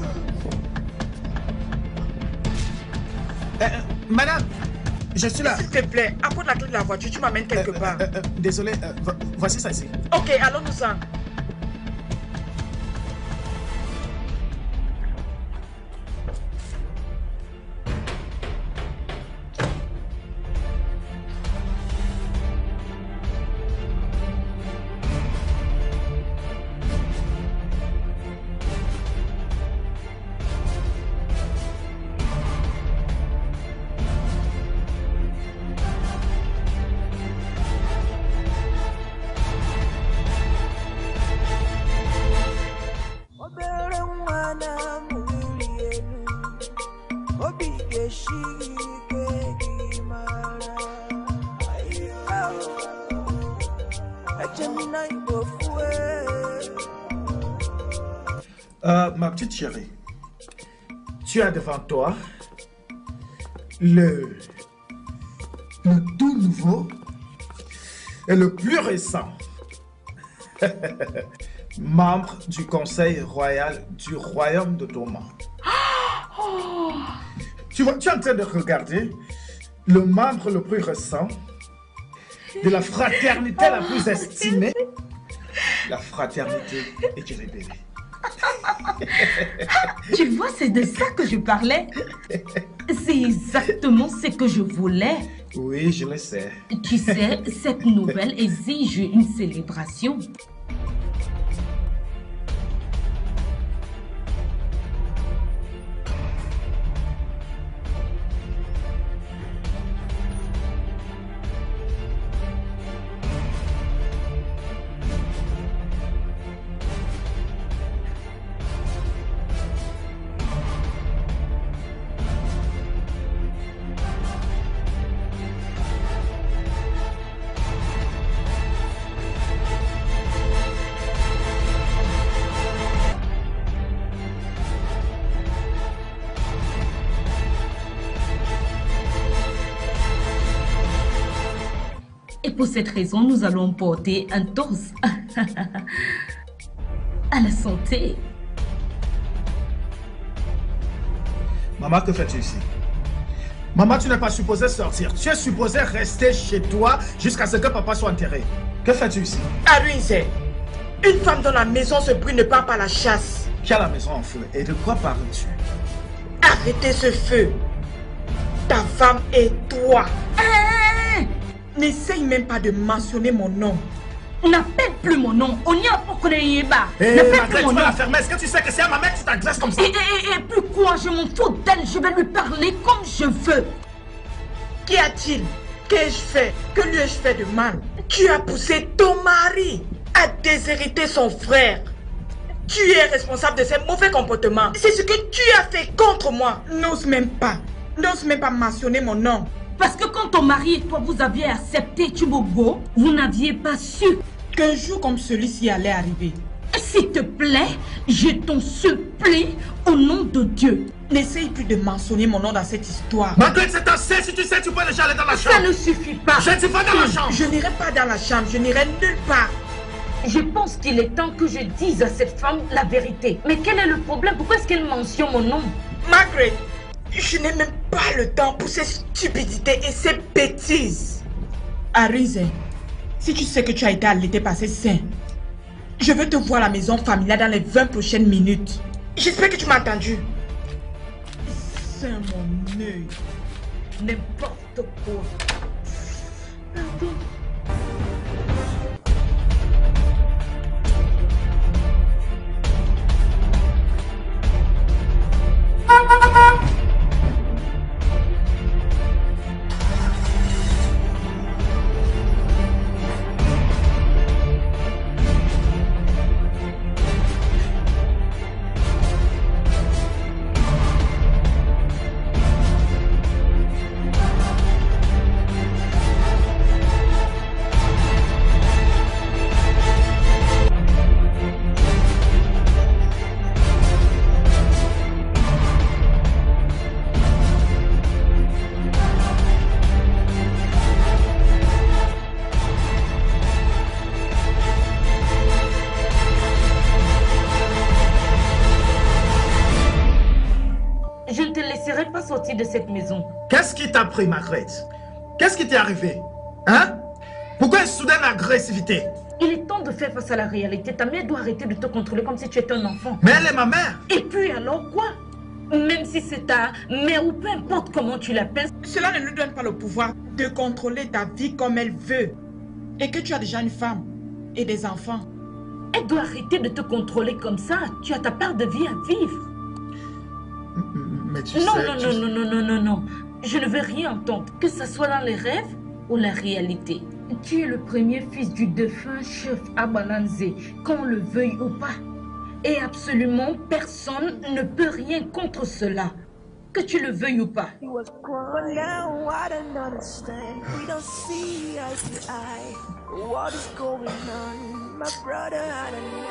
Madame, je suis là. S'il te plaît, apporte la clé de la voiture, tu m'amènes quelque part. Désolé, voici ça ici. Ok, allons-nous-en. Ma petite chérie, tu as devant toi le tout nouveau et le plus récent membre du Conseil royal du Royaume de Doma. Oh. Tu vois, tu es en train de regarder le membre le plus récent de la fraternité la plus estimée, la fraternité Ejiribiri. Tu vois, c'est de ça que je parlais. C'est exactement ce que je voulais. Oui, je le sais. Tu sais, cette nouvelle exige une célébration. Et pour cette raison, nous allons porter un toast à la santé. Maman, que fais-tu ici? Maman, tu n'es pas supposée sortir. Tu es supposée rester chez toi jusqu'à ce que papa soit enterré. Que fais-tu ici? Arinze, une femme dans la maison se brûle ne part pas à la chasse. Qui a la maison en feu? Et de quoi parles-tu? Arrêtez ce feu. Ta femme et toi. N'essaye même pas de mentionner mon nom. N'appelle plus mon nom. On y a pas connu Yeba. Hé, Margaret, tu vas la fermer. Est-ce que tu sais que c'est à ma mère que tu t'agresses comme ça? Et plus quoi, je m'en fous d'elle. Je vais lui parler comme je veux. Qu'y a-t-il? Qu'ai-je fait? Que lui ai-je fait de mal? Tu as poussé ton mari à déshériter son frère. Tu es responsable de ses mauvais comportements. C'est ce que tu as fait contre moi. N'ose même pas mentionner mon nom. Parce que quand ton mari et toi vous aviez accepté Tubogo, vous n'aviez pas su qu'un jour comme celui-ci allait arriver. S'il te plaît, je t'en supplie au nom de Dieu. N'essaye plus de mentionner mon nom dans cette histoire. Margaret, c'est assez. Si tu sais, tu peux déjà aller dans la chambre. Ça ne suffit pas. Je ne suis pas dans la chambre. Je n'irai pas dans la chambre. Je n'irai nulle part. Je pense qu'il est temps que je dise à cette femme la vérité. Mais quel est le problème? Pourquoi est-ce qu'elle mentionne mon nom? Margaret, je n'ai même pas le temps pour ces stupidités et ces bêtises. Arinze, si tu sais que tu as été allaité par ces saints, je veux te voir à la maison familiale dans les 20 prochaines minutes. J'espère que tu m'as entendu. C'est mon œil. N'importe quoi. Pardon. sortir de cette maison. Qu'est-ce qui t'a pris, Margaret? Qu'est-ce qui t'est arrivé? Hein? Pourquoi une soudaine agressivité? Il est temps de faire face à la réalité. Ta mère doit arrêter de te contrôler comme si tu étais un enfant. Mais elle est ma mère. Et puis alors quoi? Même si c'est ta mère ou peu importe comment tu l'appelles. Cela ne lui donne pas le pouvoir de contrôler ta vie comme elle veut. Et que tu as déjà une femme et des enfants. Elle doit arrêter de te contrôler comme ça. Tu as ta part de vie à vivre. Mais tu non, sais... Non. Je ne veux rien entendre. Que ce soit dans les rêves ou la réalité. Tu es le premier fils du défunt chef Abalanze, qu'on le veuille ou pas. Et absolument personne ne peut rien contre cela. Que tu le veuilles ou pas. But now I don't understand. We don't see eye to eye. What is going on? My brother, I don't know.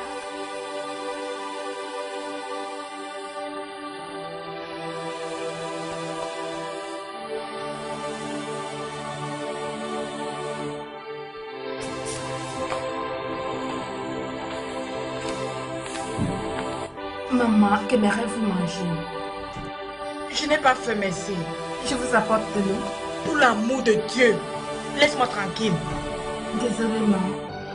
Maman, que mes rêves vous mangent. Je n'ai pas faim, merci. Je vous apporte de l'eau. Pour l'amour de Dieu, laisse-moi tranquille. Désolée, maman.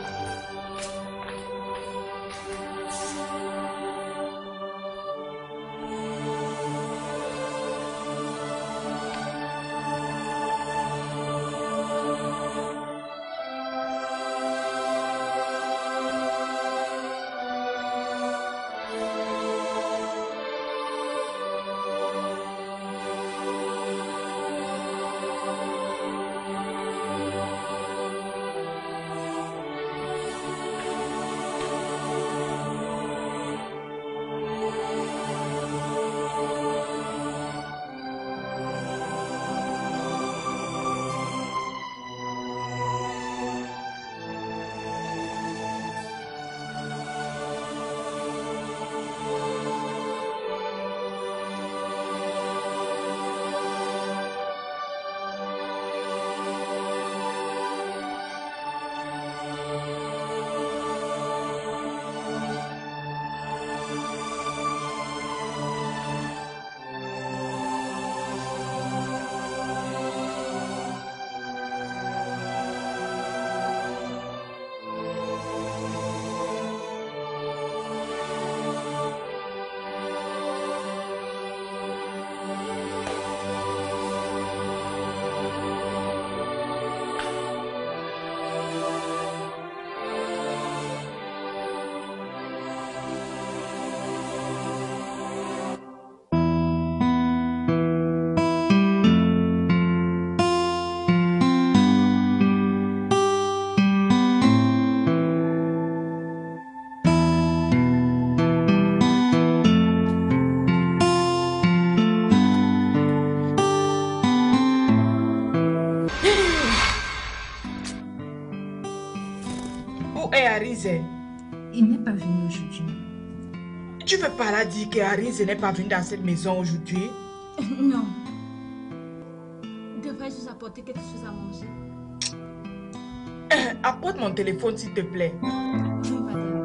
Il n'est pas venu aujourd'hui. Tu veux pas la dire qu'Arise n'est pas venu dans cette maison aujourd'hui? Non. Devrais-je vous apporter quelque chose à manger? Apporte mon téléphone s'il te plaît. Oui, madame.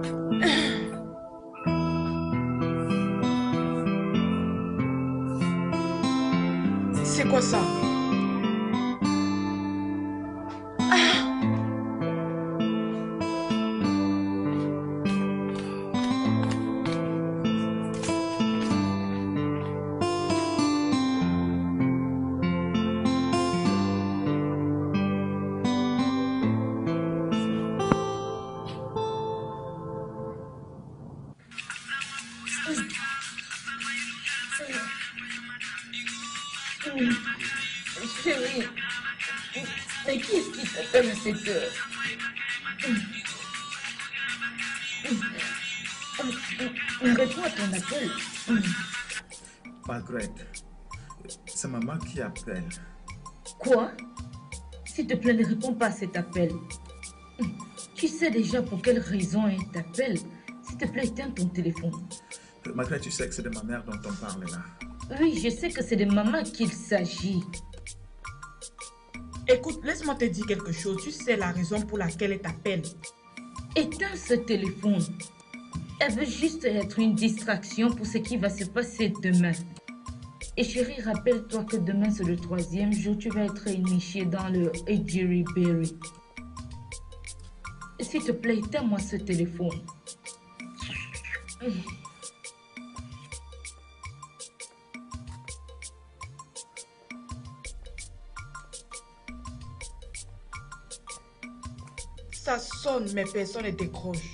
C'est quoi ça? Chérie, mais qui est-ce qui t'appelle à cette heure? Réponds à ton appel. Margaret, c'est maman qui appelle. Quoi? S'il te plaît, ne réponds pas à cet appel. Tu sais déjà pour quelle raison elle t'appelle. S'il te plaît, éteins ton téléphone. Margaret, tu sais que c'est de ma mère dont on parle là. Oui, je sais que c'est de maman qu'il s'agit. Écoute, laisse-moi te dire quelque chose. Tu sais la raison pour laquelle elle t'appelle. Éteins ce téléphone. Elle veut juste être une distraction pour ce qui va se passer demain. Et chérie, rappelle-toi que demain c'est le 3e jour, tu vas être initié dans le Ejiri Berry. S'il te plaît, éteins-moi ce téléphone. Ça sonne, mais personne ne décroche.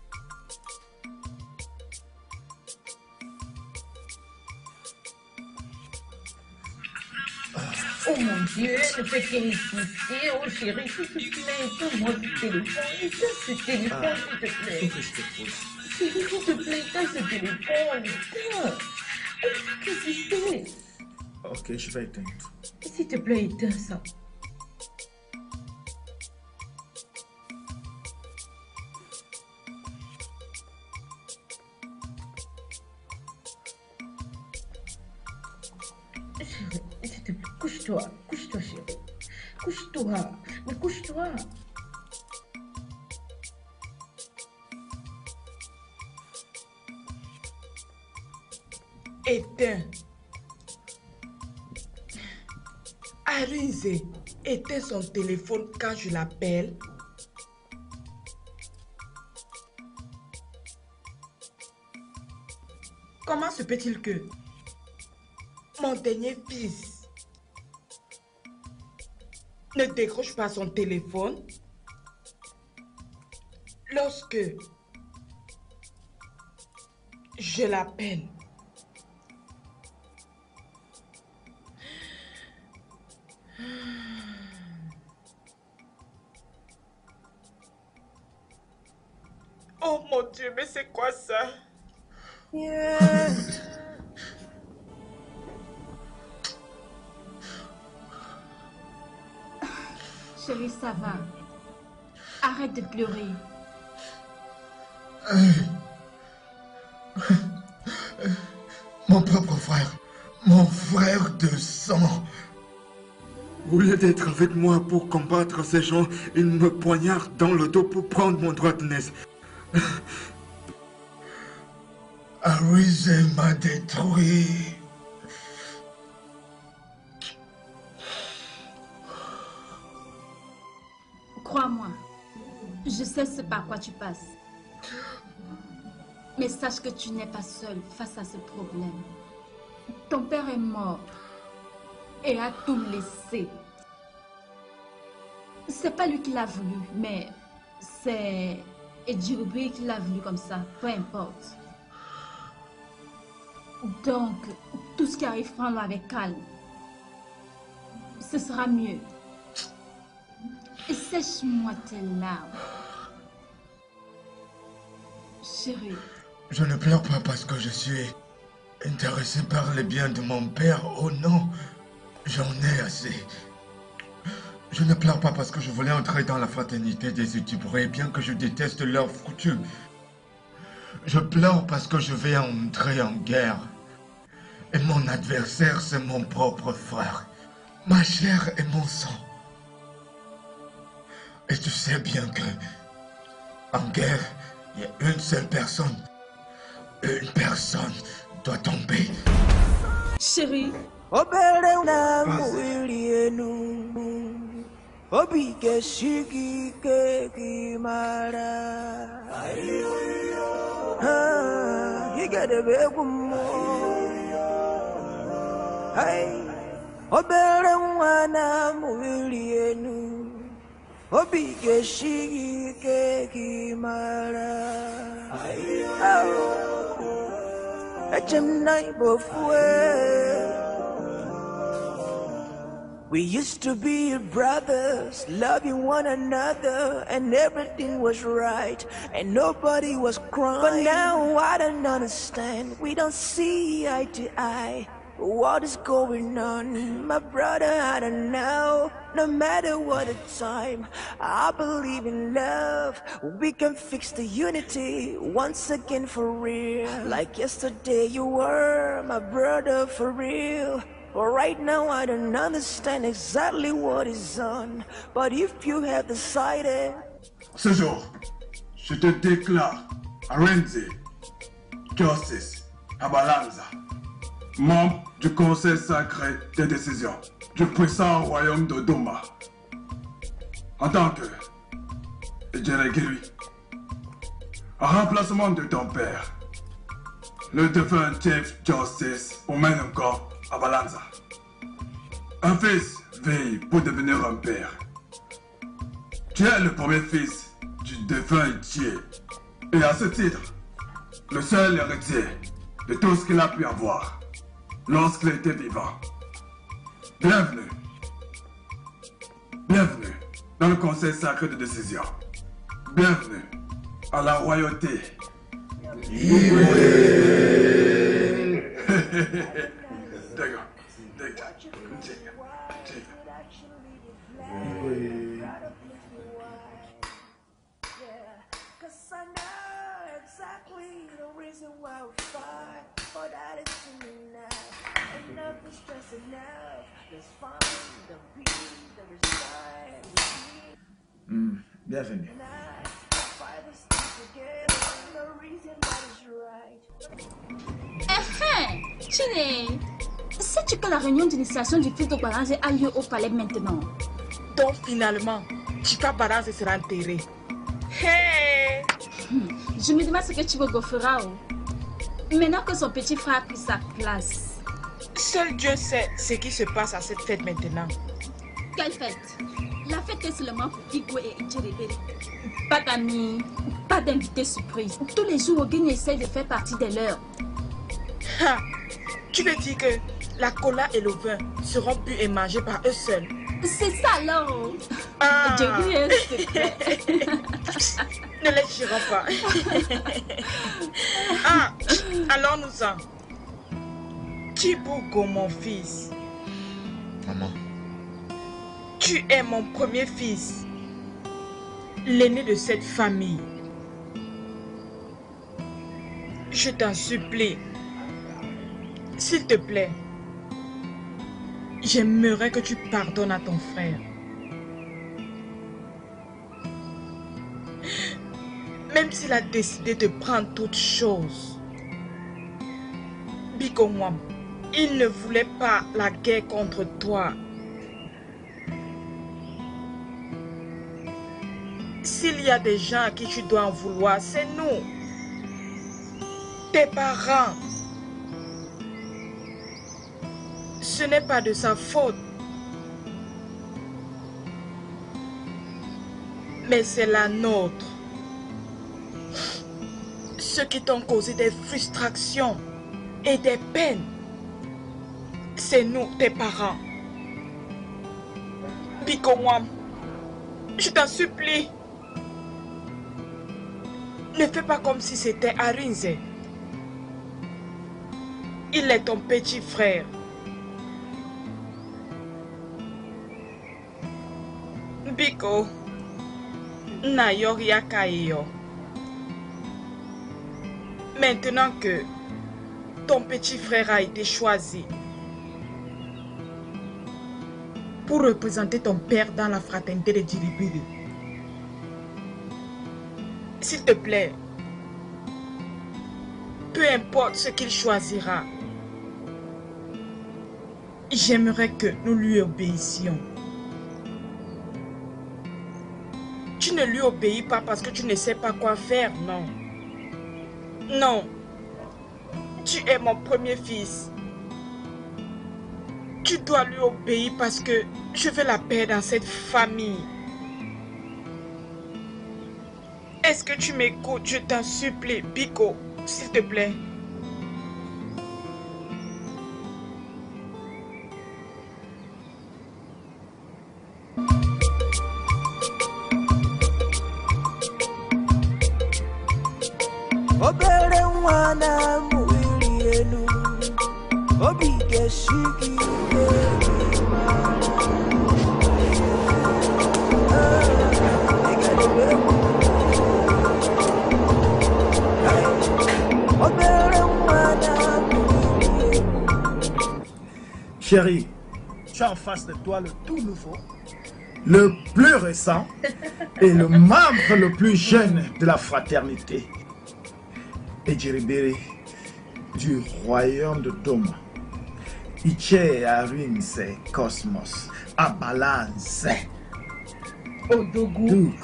Oh mon Dieu, ne fais qu'insister. Oh chérie, s'il te plaît, éteins-moi ce téléphone. Éteins ce téléphone, s'il te plaît. Faut que je te pousse. Chérie, s'il te plaît, éteins ce téléphone. Éteins. Oh, qu'insister. Ok, je vais éteindre. S'il te plaît, éteins ça. Chérie, s'il te plaît, couche-toi, chérie. Couche-toi, mais couche-toi. Éteins. Arinze éteint son téléphone quand je l'appelle. Comment se peut-il que mon dernier fils ne décroche pas son téléphone lorsque je l'appelle? Oh mon Dieu, mais c'est quoi ça? Yeah. Chérie, ça va. Arrête de pleurer. Mon propre frère, mon frère de sang. Au lieu d'être avec moi pour combattre ces gens, ils me poignardent dans le dos pour prendre mon droit de naissance. Arinze m'a détruit. Crois-moi, je sais ce par quoi tu passes. Mais sache que tu n'es pas seul face à ce problème. Ton père est mort et a tout laissé. C'est pas lui qui l'a voulu, mais c'est Ejiri qui l'a voulu comme ça, peu importe. Donc, tout ce qui arrive, prends-le avec calme. Ce sera mieux. Et sèche-moi tes larmes. Chérie. Je ne pleure pas parce que je suis intéressé par les biens de mon père. Oh non, j'en ai assez. Je ne pleure pas parce que je voulais entrer dans la fraternité des Ejiri, bien que je déteste leurs coutumes. Je pleure parce que je vais entrer en guerre. Et mon adversaire, c'est mon propre frère. Ma chair et mon sang. Et tu sais bien que, en guerre, il y a une seule personne. Une personne doit tomber. Chérie. Obere una mwili yenu Obike shiki keki mara Higede begu mo Hey Obere una mwili yenu Obike shiki keki mara Echem naibo fue We used to be brothers, loving one another, and everything was right, and nobody was crying. But now I don't understand, we don't see eye to eye. What is going on? My brother, I don't know. No matter what the time, I believe in love. We can fix the unity once again for real. Like yesterday you were my brother for real. But right now I don't understand exactly what is on. But if you have decided... Ce jour, je te déclare Arinze, Justice, Abalanza, membre du Conseil sacré des décisions du puissant royaume de Doma. En tant que Ejiribiri, en remplacement de ton père, le défunt Chief Justice Omenunko Abalanza. Un fils veille pour devenir un père. Tu es le premier fils du défunt Ichie et à ce titre, le seul héritier de tout ce qu'il a pu avoir lorsqu'il était vivant. Bienvenue. Bienvenue dans le Conseil sacré de décision. Bienvenue à la royauté. Bienvenue. Chine, sais-tu que la réunion d'initiation du fils de Balanze a lieu au palais maintenant? Donc finalement, Chika Balanze sera enterré. Hey! Je me demande ce que Chibogo fera. Maintenant que son petit frère a pris sa place. Seul Dieu sait ce qui se passe à cette fête maintenant. Quelle fête? La fête est seulement pour Igwe et Ejiribiri. Pas d'amis, pas d'invités surprise. Tous les jours, Ogini essaie de faire partie des leurs. Ha! Tu veux dire que la cola et le vin seront bu et mangés par eux seuls? C'est ça alors. Ah. Ne les girons pas. Ah, allons-nous-en. Chibogo, mon fils. Maman. Tu es mon premier fils, l'aîné de cette famille. Je t'en supplie, s'il te plaît, j'aimerais que tu pardonnes à ton frère. Même s'il a décidé de prendre toutes choses. Bikongwam, il ne voulait pas la guerre contre toi. S'il y a des gens à qui tu dois en vouloir, c'est nous. Tes parents. Ce n'est pas de sa faute. Mais c'est la nôtre. Ceux qui t'ont causé des frustrations et des peines, c'est nous, tes parents. Bikongwam, je t'en supplie. Ne fais pas comme si c'était Arinze. Il est ton petit frère. Biko, Nayoria Kaio. Maintenant que ton petit frère a été choisi pour représenter ton père dans la fraternité de Ejiribiri, s'il te plaît, peu importe ce qu'il choisira, j'aimerais que nous lui obéissions. Tu ne lui obéis pas parce que tu ne sais pas quoi faire, non. Non. Tu es mon premier fils. Tu dois lui obéir parce que je veux la paix dans cette famille. Est-ce que tu m'écoutes? Je t'en supplie, Biko, s'il te plaît. Chérie, tu as en face de toi le tout nouveau, le plus récent et le membre le plus jeune de la fraternité. Ejiribiri du royaume de Doma. Iche Arinse Cosmos Abalance. Odogu.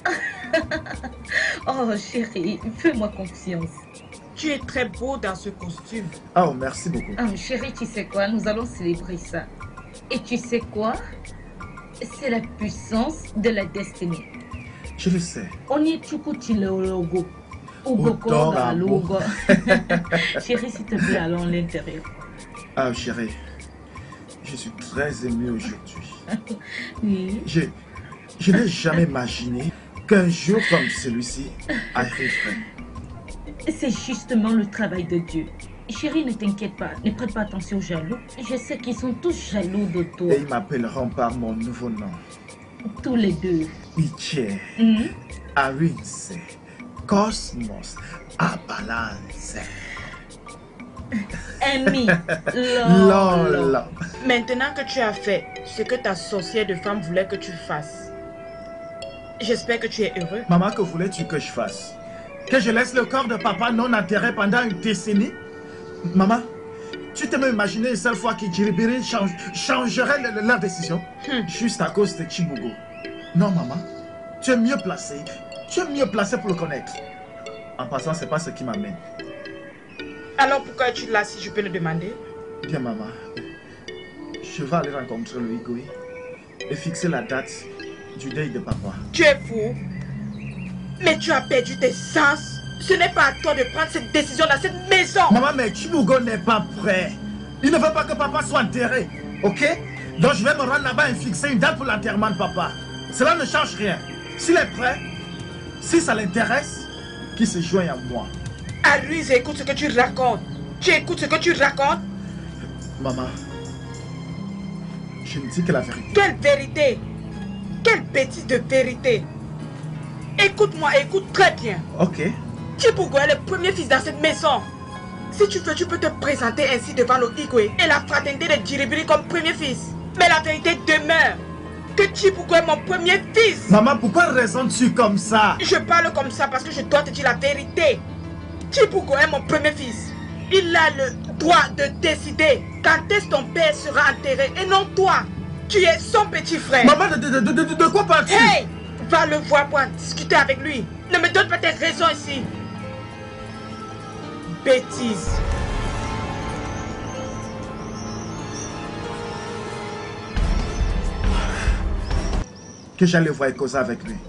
Oh chérie, fais-moi confiance. Tu es très beau dans ce costume. Oh, merci beaucoup. Oh chérie, tu sais quoi? Nous allons célébrer ça. Et tu sais quoi? C'est la puissance de la destinée. Je le sais. On y est logo. Logo. Chérie, s'il te plaît, allons à l'intérieur. Ah, chérie, je suis très ému aujourd'hui. Oui. Je n'ai jamais imaginé qu'un jour comme celui-ci arriverait. C'est justement le travail de Dieu. Chérie, ne t'inquiète pas, ne prête pas attention aux jaloux. Je sais qu'ils sont tous jaloux de toi. Et ils m'appelleront par mon nouveau nom. Tous les deux. Iche, Arinse, Cosmos, Abalance. Amy, Lol. Maintenant que tu as fait ce que ta sorcière de femme voulait que tu fasses, j'espère que tu es heureux. Maman, que voulais-tu que je fasse? Que je laisse le corps de papa non enterré pendant une décennie? Maman, tu t'es même imaginé une seule fois que Djiribiri changerait leur décision juste à cause de Chibugo? Non, maman, tu es mieux placé. Tu es mieux placé pour le connaître. En passant, c'est pas ce qui m'amène. Alors pourquoi es-tu là si je peux le demander? Bien, maman, je vais aller rencontrer le Igwe et fixer la date du deuil de papa. Tu es fou? Mais tu as perdu tes sens. Ce n'est pas à toi de prendre cette décision dans cette maison. Maman, mais Chibugo n'est pas prêt. Il ne veut pas que papa soit enterré, ok? Donc je vais me rendre là-bas et fixer une date pour l'enterrement de papa. Cela ne change rien. S'il est prêt, si ça l'intéresse, qu'il se joigne à moi. Aloïse, écoute ce que tu racontes. Tu écoutes ce que tu racontes? Maman, je ne dis que la vérité. Quelle vérité? Quelle bêtise de vérité? Écoute-moi, écoute très bien. Ok. Chibugo est le premier fils dans cette maison. Si tu veux, tu peux te présenter ainsi devant le Igwe et la fraternité de Djiribiri comme premier fils. Mais la vérité demeure que Chibugo est mon premier fils. Maman, pourquoi raisonnes-tu comme ça? Je parle comme ça parce que je dois te dire la vérité. Chibugo est mon premier fils. Il a le droit de décider quand est-ce ton père sera enterré et non toi. Tu es son petit frère. Maman, de quoi parles-tu? Hey! Va le voir pour en discuter avec lui. Ne me donne pas tes raisons ici. Bêtise. Que j'allais voir et causer avec lui.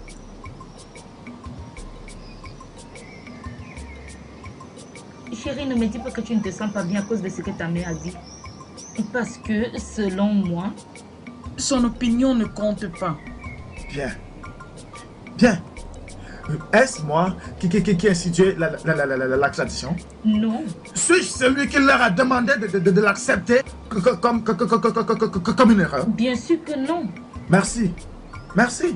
Chérie, ne me dis pas que tu ne te sens pas bien à cause de ce que ta mère a dit. Parce que, selon moi, son opinion ne compte pas. Bien. Bien. Est-ce moi qui ai institué la tradition? Non. Suis-je celui qui leur a demandé de l'accepter comme une erreur? Bien sûr que non. Merci. Merci.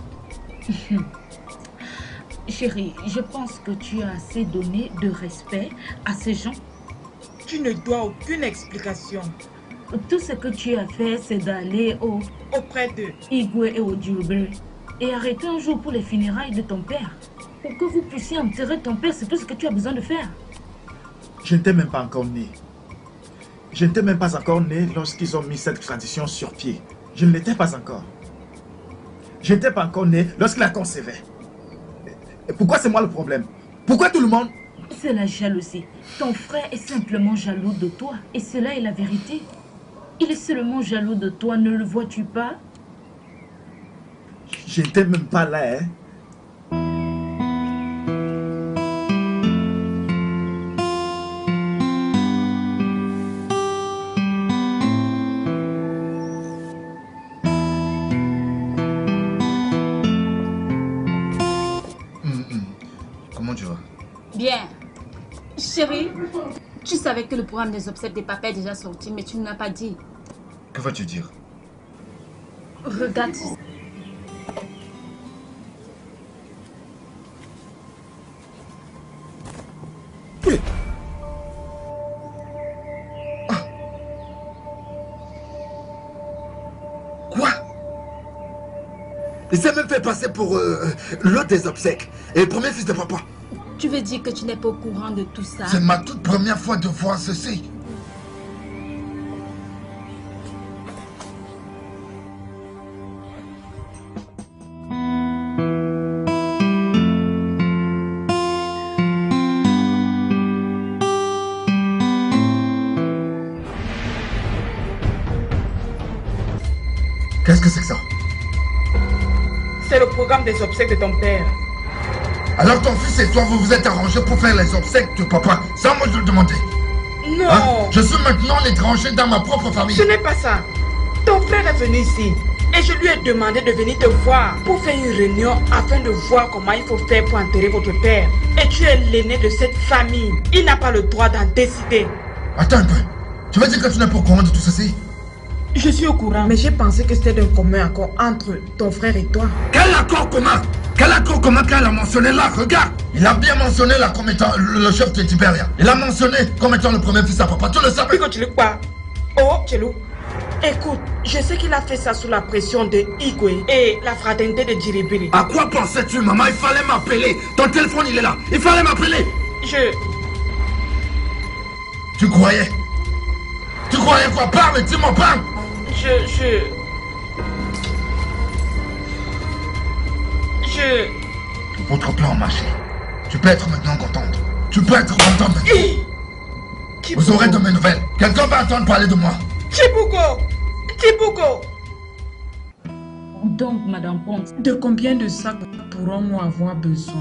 Chérie, je pense que tu as assez donné de respect à ces gens. Tu ne dois aucune explication. Tout ce que tu as fait, c'est d'aller auprès de Igwe et au Djiribiri et arrêter un jour pour les funérailles de ton père. Pour que vous puissiez enterrer ton père, c'est tout ce que tu as besoin de faire. Je n'étais même pas encore né. Je n'étais même pas encore né lorsqu'ils ont mis cette tradition sur pied. Je ne l'étais pas encore. Je n'étais pas encore né lorsqu'il la concevait. Et pourquoi c'est moi le problème? Pourquoi tout le monde? C'est la jalousie. Ton frère est simplement jaloux de toi. Et cela est la vérité. Il est seulement jaloux de toi, ne le vois-tu pas? Je n'étais même pas là, hein. Comment tu vas? Bien. Chérie, tu savais que le programme des obsèques des papas est déjà sorti, mais tu ne l'as pas dit. Que vas-tu dire? Regarde. Quoi? Il s'est même fait passer pour l'autre des obsèques et le premier fils de papa. Tu veux dire que tu n'es pas au courant de tout ça? C'est ma toute première fois de voir ceci. Qu'est-ce que c'est que ça? C'est le programme des obsèques de ton père. Alors ton fils et toi, vous vous êtes arrangés pour faire les obsèques de papa, sans moi te le demander. Non. Hein? Je suis maintenant l'étranger dans ma propre famille. Ce n'est pas ça. Ton frère est venu ici. Et je lui ai demandé de venir te voir pour faire une réunion afin de voir comment il faut faire pour enterrer votre père. Et tu es l'aîné de cette famille. Il n'a pas le droit d'en décider. Attends un peu. Tu veux dire que tu n'es pas au courant de tout ceci? Je suis au courant, mais j'ai pensé que c'était d'un commun accord entre ton frère et toi. Quel accord commun? Quel accord commun qu'elle a mentionné là? Regarde! Il a bien mentionné là comme étant le chef de Tibéria. Il a mentionné comme étant le premier fils à papa. Tu le savais? Puis tu le quoi? Oh, Tchelou. Écoute, je sais qu'il a fait ça sous la pression de Igwe et la fraternité de Djiribiri. À quoi pensais-tu, maman? Il fallait m'appeler. Ton téléphone, il est là. Il fallait m'appeler. Tu croyais? Tu croyais quoi? Parle, dis-moi, parle. Votre plan a marché. Tu peux être maintenant contente. Tu peux être contente maintenant. Vous aurez de mes nouvelles. Quelqu'un va entendre parler de moi. Chibuko! Chibuko! Donc, Madame Ponce, de combien de sacs pourrons-nous avoir besoin?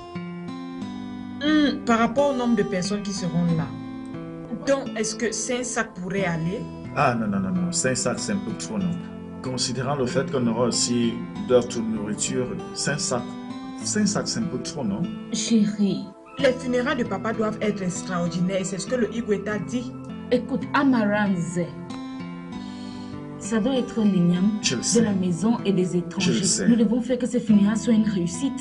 Par rapport au nombre de personnes qui seront là. Donc, est-ce que 5 sacs pourraient aller? Ah non, 5 sacs c'est un peu trop, non. Considérant le fait qu'on aura aussi d'autres nourriture, 5 sacs c'est un peu trop, non? Chérie. Les funérailles de papa doivent être extraordinaires et c'est ce que le Igwe t'a dit. Écoute, Amaranze, ça doit être l'igname de la maison et des étrangers. Nous devons faire que ces funérailles soient une réussite.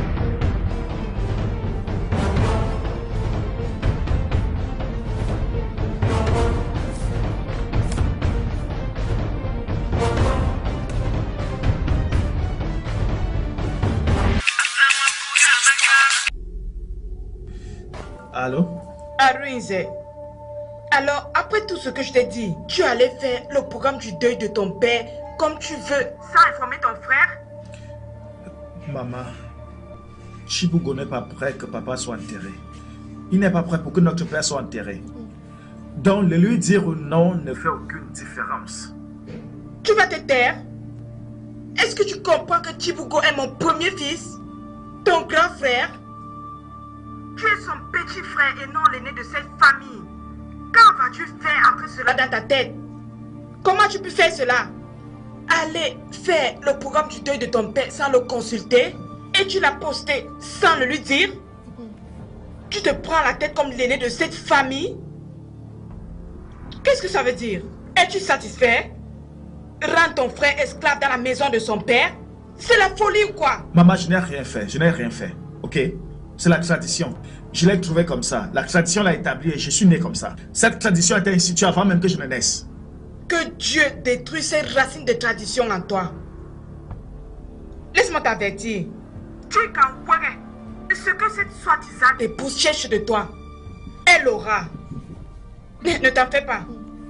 Allô? Aruinze. Alors, après tout ce que je t'ai dit, tu allais faire le programme du deuil de ton père comme tu veux, sans informer ton frère? Maman, Chibuko n'est pas prêt que papa soit enterré. Il n'est pas prêt pour que notre père soit enterré. Donc, le lui dire non ne fait aucune différence. Tu vas te taire? Est-ce que tu comprends que Chibuko est mon premier fils? Ton grand frère? Tu es son petit frère et non l'aîné de cette famille. Quand vas-tu faire entrer cela dans ta tête? Comment tu peux faire cela? Aller faire le programme du deuil de ton père sans le consulter et tu l'as posté sans le lui dire? Tu te prends la tête comme l'aîné de cette famille? Qu'est-ce que ça veut dire? Es-tu satisfait? Rendre ton frère esclave dans la maison de son père? C'est la folie ou quoi? Maman, je n'ai rien fait, ok? C'est la tradition. Je l'ai trouvé comme ça. La tradition l'a établie et je suis né comme ça. Cette tradition a été instituée avant même que je ne naisse. Que Dieu détruise ces racines de tradition en toi. Laisse-moi t'avertir. Tu es Kanwere. Ce que cette soi-disant épouse cherche de toi, elle aura. Ne t'en fais pas.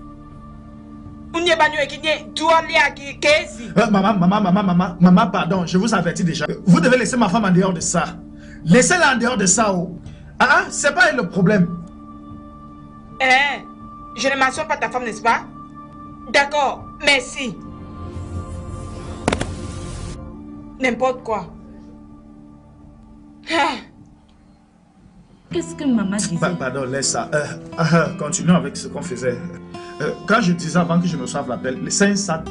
Maman, pardon, je vous avertis déjà. Vous devez laisser ma femme en dehors de ça. Laissez-la en dehors de ça. Oh. Ah, c'est pas le problème. Je ne mentionne pas ta femme, n'est-ce pas? D'accord, merci. N'importe quoi. Qu'est-ce que maman disait? Pardon, laisse ça. Continuons avec ce qu'on faisait. Quand je disais avant que je reçoive l'appel, les 5 sacs.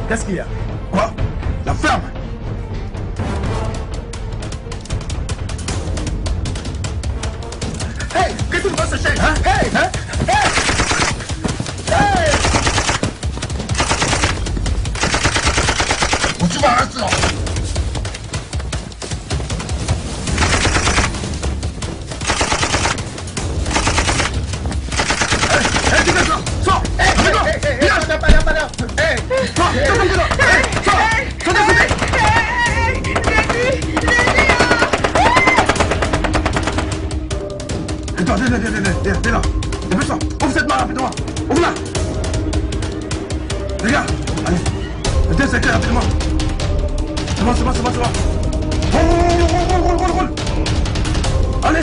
Qu'est-ce qu'il y a? Quoi? La ferme. Hey, qu'est-ce que tu vois ce chèque? Hein? Hey! Hein? Hey! Hey! Où tu vas rester là? Hey, tu fais ça! Sors! Hey, viens! Pas là! Hey! Sors! Viens là. Dépêche-toi. Ouvre cette main rapidement. Ouvre-la. Les gars, allez. Mettez cette clé rapidement. C'est bon. Roule. Allez.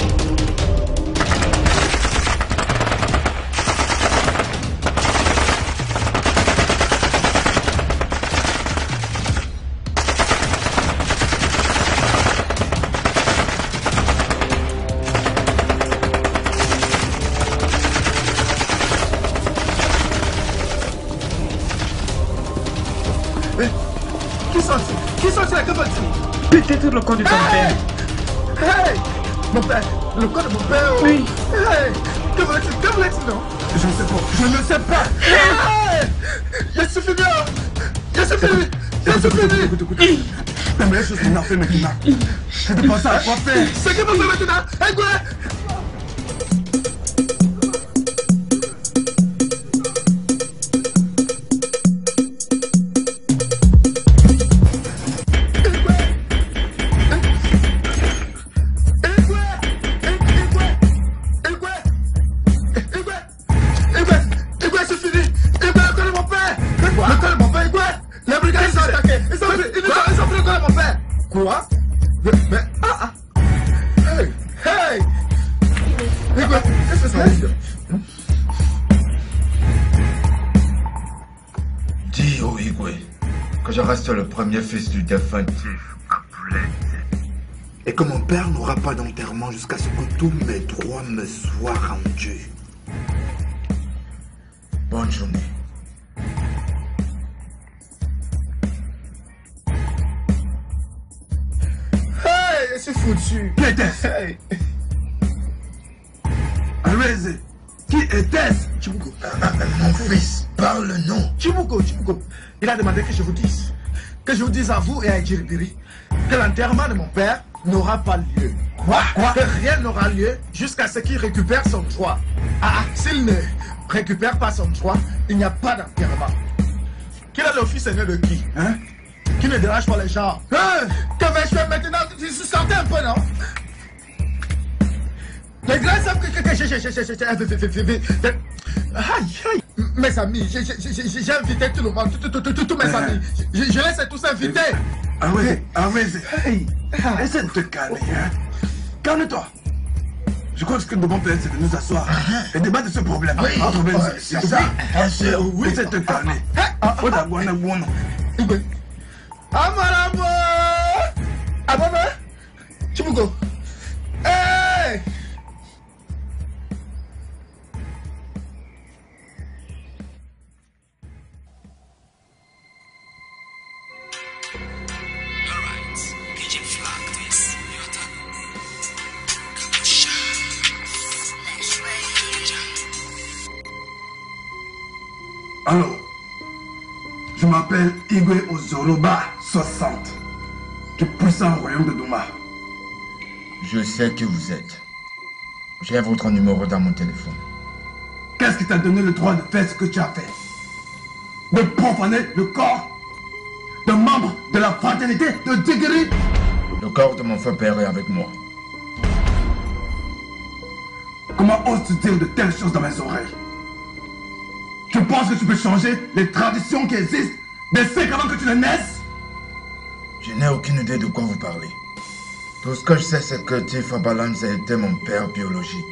Qui sont là? Que veux-tu? Peut-être le corps de ton père. Hey! Mon père! Le corps de mon père! Oui. Hey! Que voulais-tu, non? Je ne sais pas! Hey! Je suis fini! Écoute. La meilleure chose qu'on a fait maintenant, c'est de penser à quoi faire. C'est que vous faites maintenant? Hey, quoi? Quoi? Mais Hey! Qu'est-ce que ça dit? Dis au Igwe que je reste le premier fils du défunt appelé. Et que mon père n'aura pas d'enterrement jusqu'à ce que tous mes droits me soient rendus. Bonne journée. Hey! Je suis foutu! Qui était-ce? Hey! Arrêtez! Qui était-ce? Chibuko. Mon fils, parle le nom. Chibuko. Il a demandé que je vous dise à vous et à Djiribiri que l'enterrement de mon père n'aura pas lieu. Quoi? Que rien n'aura lieu jusqu'à ce qu'il récupère son droit. S'il ne récupère pas son droit, il n'y a pas d'enterrement. Qu'il est le fils aîné de qui? Hein? Qui ne dérange pas les gens. Que vais-je faire maintenant? Je suis sorti un peu, non? Les grands savent que aïe. Mes amis, j'ai invité tout le monde, tous mes amis. Je laisse tous invités. Arrêtez. Hey! Essaie de te calmer, hein? Calme-toi. Je crois que ce que nous devons faire, c'est de nous asseoir et débattre de ce problème. C'est ça. Oui, essaie de te calmer. Amarabo! Ababa! Chibuko! Hey! Alors, je m'appelle Igwe Ozoroba 60, du puissant royaume de Duma. Je sais qui vous êtes. J'ai votre numéro dans mon téléphone. Qu'est-ce qui t'a donné le droit de faire ce que tu as fait? De profaner le corps de membre de la fraternité de Djigiri? Le corps de mon frère père est avec moi. Comment oses-tu dire de telles choses dans mes oreilles? Tu penses que tu peux changer les traditions qui existent des siècles avant que tu ne naisses? Je n'ai aucune idée de quoi vous parlez. Tout ce que je sais, c'est que Tifa Balanza était mon père biologique.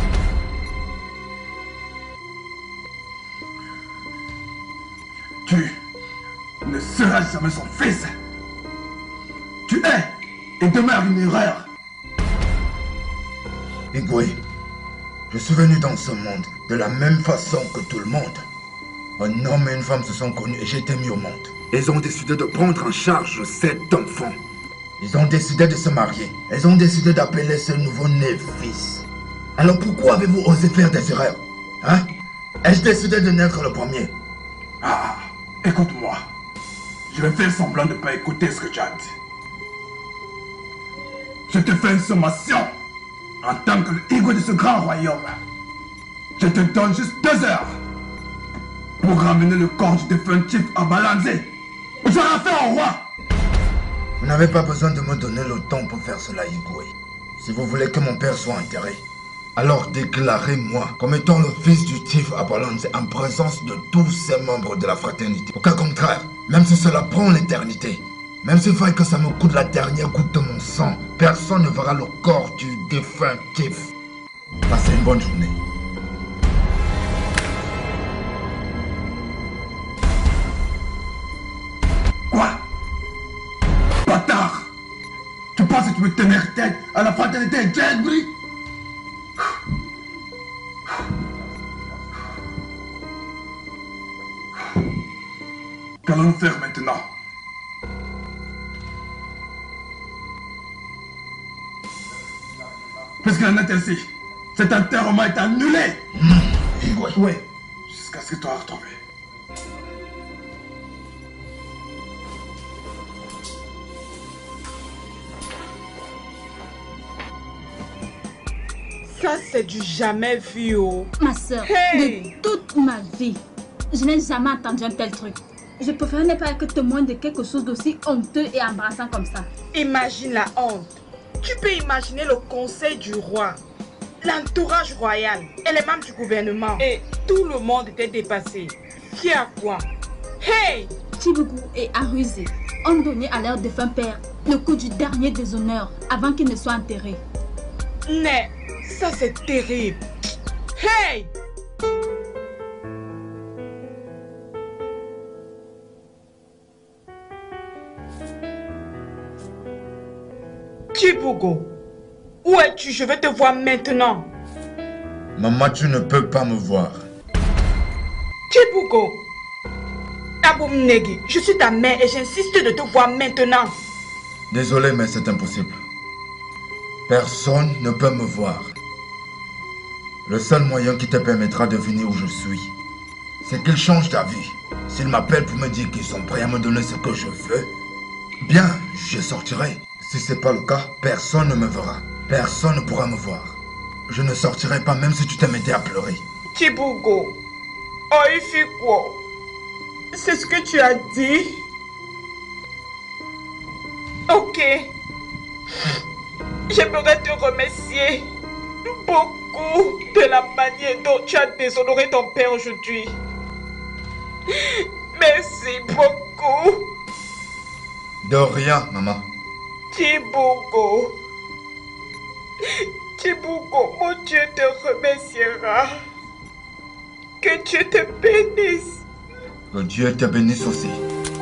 Tu ne seras jamais son fils. Tu es et demeures une erreur. Igwe, je suis venu dans ce monde de la même façon que tout le monde. Un homme et une femme se sont connus et j'ai été mis au monde. Ils ont décidé de prendre en charge 7 enfants. Ils ont décidé de se marier. Ils ont décidé d'appeler ce nouveau-né fils. Alors pourquoi avez-vous osé faire des erreurs? Hein? Ai-je décidé de naître le premier? Ah, écoute-moi. Je vais faire semblant de ne pas écouter ce que tu as dit. Je te fais une sommation. En tant que l'Igwe de ce grand royaume, je te donne juste 2 heures pour ramener le corps du défunt chief à Balanzé. Ou tu auras affaire au roi. Vous n'avez pas besoin de me donner le temps pour faire cela, Igwe. Si vous voulez que mon père soit enterré, alors déclarez-moi comme étant le fils du chief à Balanzé en présence de tous ces membres de la fraternité. Au cas contraire, même si cela prend l'éternité, même s'il faille que ça me coûte la dernière goutte de mon sang, personne ne verra le corps du défunt chief. Passez une bonne journée. Quoi? Bâtard! Tu penses que tu peux tenir tête à la fraternité Jedbury? Qu'allons-nous faire maintenant? Puisqu'il en est ainsi, cet enterrement est annulé. Oui, jusqu'à ce que tu aies retrouvé. Ça, c'est du jamais vu, oh. Ma soeur, Hey! de toute ma vie, je n'ai jamais entendu un tel truc. Je préfère ne pas être témoin de quelque chose d'aussi honteux et embarrassant comme ça. Imagine la honte. Tu peux imaginer le conseil du roi, l'entourage royal et les membres du gouvernement. Et tout le monde était dépassé. Qui à quoi? Hey! Chibugu et Aruze ont donné à leur défunt père le coup du dernier déshonneur avant qu'il ne soit enterré. Mais ça c'est terrible. Hey! Chibugo, où es-tu? Je vais te voir maintenant. Maman, tu ne peux pas me voir. Chibugo, Abumnegi, je suis ta mère et j'insiste de te voir maintenant. Désolé, mais c'est impossible. Personne ne peut me voir. Le seul moyen qui te permettra de venir où je suis, c'est qu'il change d'avis. S'ils m'appellent pour me dire qu'ils sont prêts à me donner ce que je veux, bien, je sortirai. Si c'est pas le cas, personne ne me verra. Personne ne pourra me voir. Je ne sortirai pas même si tu te mettais à pleurer. Chibugo, Oifiko, c'est ce que tu as dit? Ok. J'aimerais te remercier beaucoup de la manière dont tu as déshonoré ton père aujourd'hui. Merci beaucoup. De rien, maman. Chibugo. Chibugo, mon Dieu te remerciera. Que Dieu te bénisse. Que Dieu te bénisse aussi.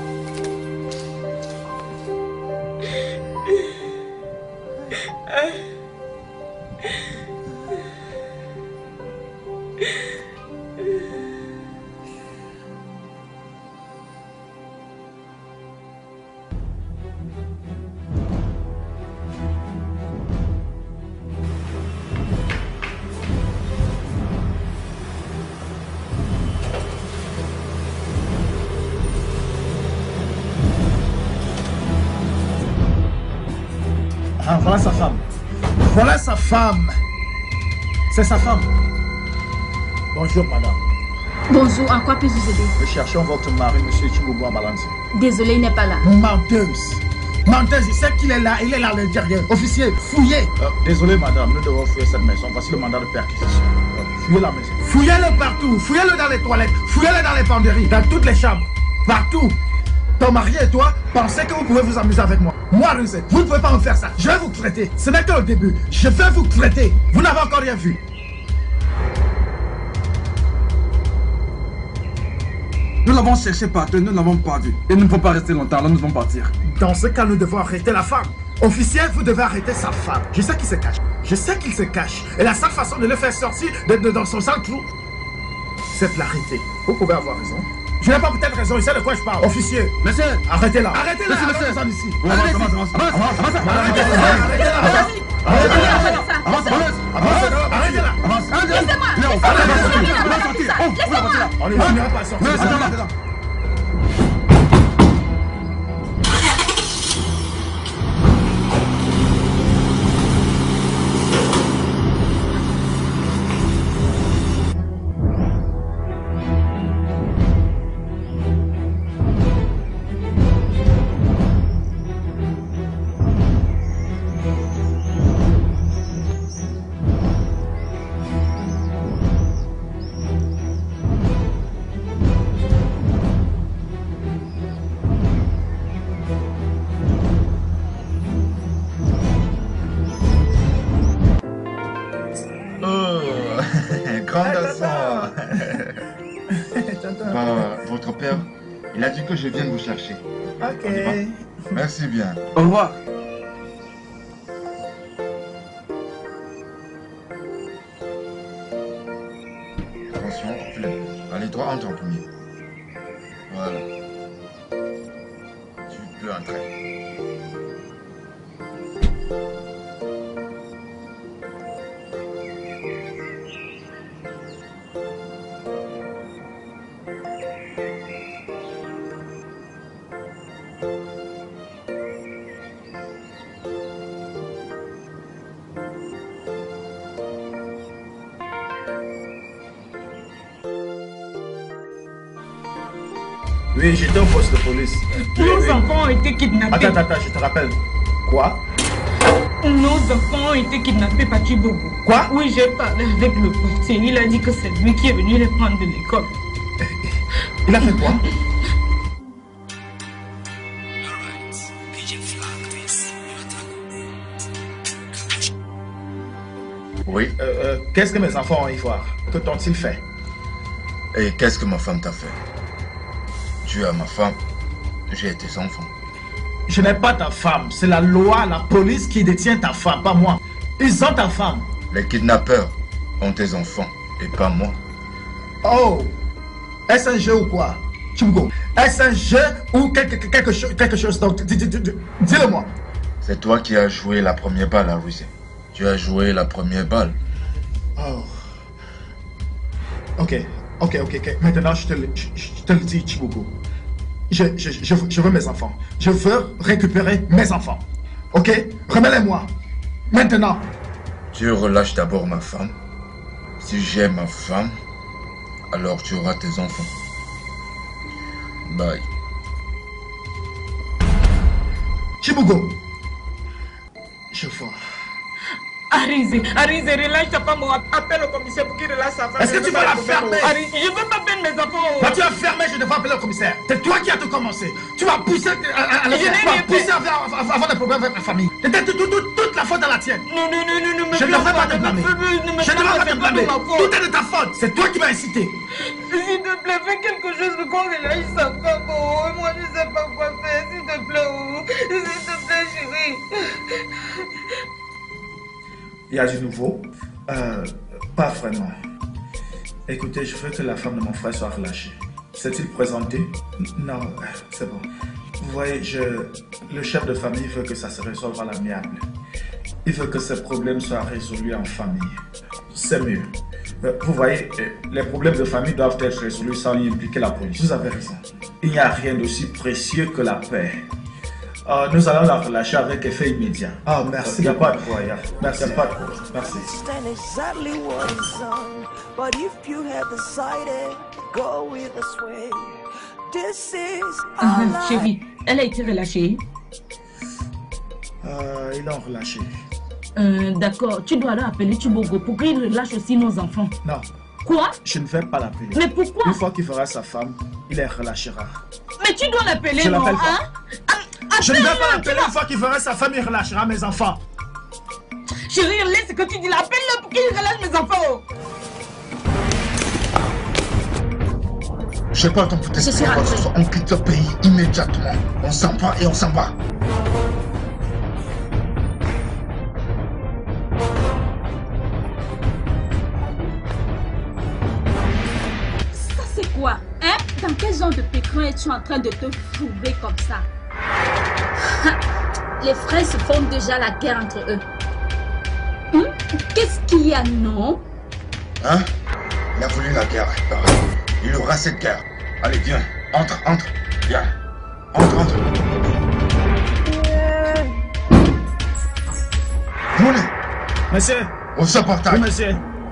Ah, voilà sa femme. Voilà sa femme. C'est sa femme. Bonjour, madame. Bonjour, en quoi puis-je vous aider? Nous cherchons votre mari, monsieur Chibugo à Balanzé. Désolé, il n'est pas là. Menteuse. Menteuse, il sait qu'il est là à l'intérieur. Officier, fouillez. Désolé, madame, nous devons fouiller cette maison. Voici le mandat de perquisition. Fouillez la maison. Fouillez-le partout. Fouillez-le dans les toilettes. Fouillez-le dans les penderies. Dans toutes les chambres. Partout. Ton mari et toi, pensez que vous pouvez vous amuser avec moi. Moi, Rusé, vous ne pouvez pas me faire ça. Je vais vous traiter. Ce n'est que le début. Je vais vous traiter. Vous n'avez encore rien vu. Nous l'avons cherché partout, nous ne l'avons pas vu. Et nous ne pouvons pas rester longtemps, là nous devons partir. Dans ce cas, nous devons arrêter la femme. Officier, vous devez arrêter sa femme. Je sais qu'il se cache. Je sais qu'il se cache. Et la seule façon de le faire sortir dans son sang trou, c'est de l'arrêter. Vous pouvez avoir raison. Je n'ai pas peut-être raison, il sait de quoi je parle. Officier. Monsieur. Arrêtez-la. Arrêtez-la. Monsieur. Arrêtez ici. Avance. On ne finira pas à sortir. Votre père, il a dit que je vienne vous chercher. Ok. Merci bien. Au revoir. Attention, reflète. Allez, toi, entre en premier. Voilà. Tu peux entrer. Oui, j'étais au poste de police. Nos enfants ont été kidnappés. Attends, je te rappelle. Quoi? Nos enfants ont été kidnappés par Chibogo. Quoi? Oui, j'ai parlé avec le portier. Il a dit que c'est lui qui est venu les prendre de l'école. Il a fait quoi? Oui. Qu'est-ce que mes enfants ont à y voir? Que t'ont-ils fait? Et qu'est-ce que ma femme t'a fait? Tu as ma femme, j'ai tes enfants. Je n'ai pas ta femme. C'est la loi, la police qui détient ta femme, pas moi. Ils ont ta femme. Les kidnappeurs ont tes enfants et pas moi. Oh! Est-ce un jeu ou quoi? Chibugo, est-ce un jeu ou quelque chose d'autre? Dis-le-moi. C'est toi qui as joué la première balle à Russie. Tu as joué la première balle. Oh. Ok. Maintenant, je te le dis, Chibugo. Je veux mes enfants. Je veux récupérer mes enfants. Ok? Remets-les-moi. Maintenant. Tu relâches d'abord ma femme. Si j'ai ma femme, alors tu auras tes enfants. Bye. Chibugo. Je vois. Arise, relâche ta femme. Appelle au commissaire pour qu'il relâche sa femme. Est-ce que tu vas la fermer? Arise, je ne veux pas perdre mes enfants. Bah, tu vas fermer, je devrais appeler le commissaire. C'est toi qui as tout commencé. Tu vas pousser avant des problèmes avec la famille. C'était toute la faute à la tienne. Non. Je ne devrais pas te blâmer. Je ne devrais pas te blâmer. Tout est de ta faute. C'est toi qui m'as incité. S'il te plaît, fais quelque chose pour qu'on relâche sa femme. Moi, je ne sais pas quoi faire. S'il te plaît, s'il te plaît, chérie. Il y a du nouveau? Pas vraiment. Écoutez, je veux que la femme de mon frère soit relâchée. S'est-il présenté? Non, c'est bon. Vous voyez, le chef de famille veut que ça se résolve à l'amiable. Il veut que ces problèmes soient résolus en famille. C'est mieux. Vous voyez, les problèmes de famille doivent être résolus sans y impliquer la police. Vous avez raison. Il n'y a rien d'aussi précieux que la paix. Nous allons la relâcher avec effet immédiat. Ah, merci. Il n'y a pas de quoi, merci. Il n'y a pas de quoi. Merci. Chérie, elle a été relâchée. Ils l'ont relâchée. D'accord, tu dois leur appeler Chibogo pour qu'il relâche aussi nos enfants. Non. Quoi? Je ne vais pas l'appeler. Mais pourquoi? Une fois qu'il fera sa femme, il les relâchera. Mais tu dois l'appeler, je non? l'appelle pas. Je ne vais pas l'appeler. Une fois qu'il fera sa femme, il relâchera mes enfants. Chérie, laisse ce que tu dis. Appelle-le pour qu'il relâche mes enfants. Je sais pas ton putain de quoi que ce soit. On quitte le pays immédiatement. On s'en va et on s'en va. Ça c'est quoi? Dans quel genre de pécrin es-tu en train de te fourrer comme ça? Les frères se font déjà la guerre entre eux. Qu'est-ce qu'il y a, non? Hein? Il a voulu la guerre. Il aura cette guerre. Allez, viens. Entre. Viens. Entre. Moulin. Monsieur. On se partage. Oui, monsieur.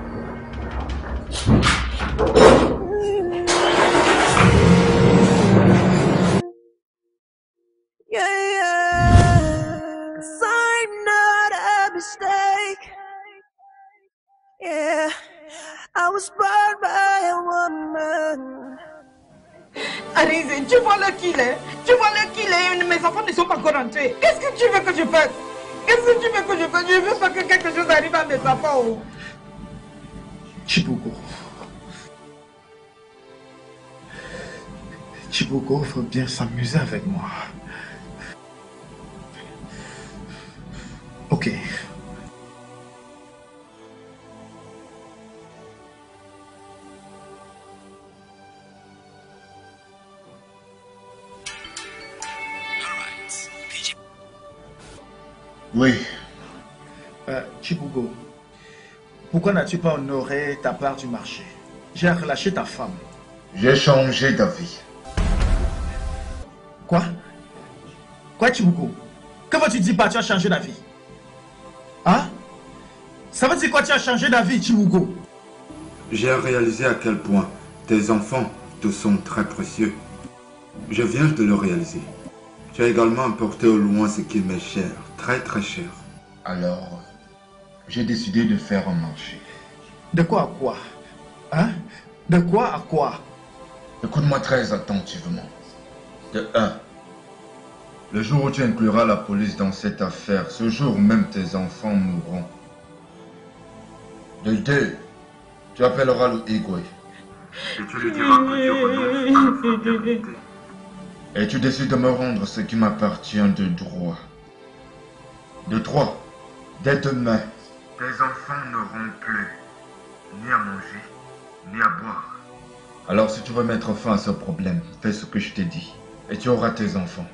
Yeah, I was burned by a woman. Arise, tu vois le qu'il est. Tu vois le qu'il est. Mes enfants ne sont pas encore rentrés. Qu'est-ce que tu veux que je fasse? Qu'est-ce que tu veux que je fasse? Je veux pas que quelque chose arrive à mes enfants. Chibugo. Chibugo veut bien s'amuser avec moi. Ok. Oui. Chibugo, pourquoi n'as-tu pas honoré ta part du marché? J'ai relâché ta femme. J'ai changé d'avis. Quoi? Quoi, Chibugo? Que veux-tu dire par tu as changé d'avis? Hein? Ça veut dire quoi tu as changé d'avis, Chibugo? J'ai réalisé à quel point tes enfants te sont très précieux. Je viens de le réaliser. Tu as également apporté au loin ce qui m'est cher, très très cher. Alors, j'ai décidé de faire un marché. De quoi à quoi? Hein? De quoi à quoi? Écoute-moi très attentivement. De 1. Le jour où tu incluras la police dans cette affaire, ce jour même tes enfants mourront. De 2. Tu appelleras le Igwe. Et tu lui diras que tu renonces à la fraternité. Et tu décides de me rendre ce qui m'appartient de droit. De 3. Dès demain, tes enfants n'auront plus ni à manger, ni à boire. Alors si tu veux mettre fin à ce problème, fais ce que je t'ai dit. Et tu auras tes enfants.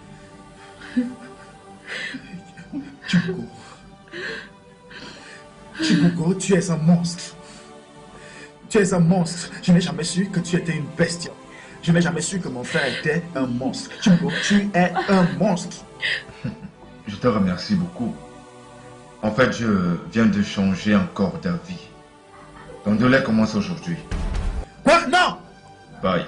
Chibugo, tu es un monstre. Tu es un monstre. Je n'ai jamais su que tu étais une bestie. Je n'ai jamais su que mon frère était un monstre. Chibugo, tu es un monstre. Je te remercie beaucoup. En fait, je viens de changer encore d'avis. Ton délai commence aujourd'hui. Quoi? Non! Bye.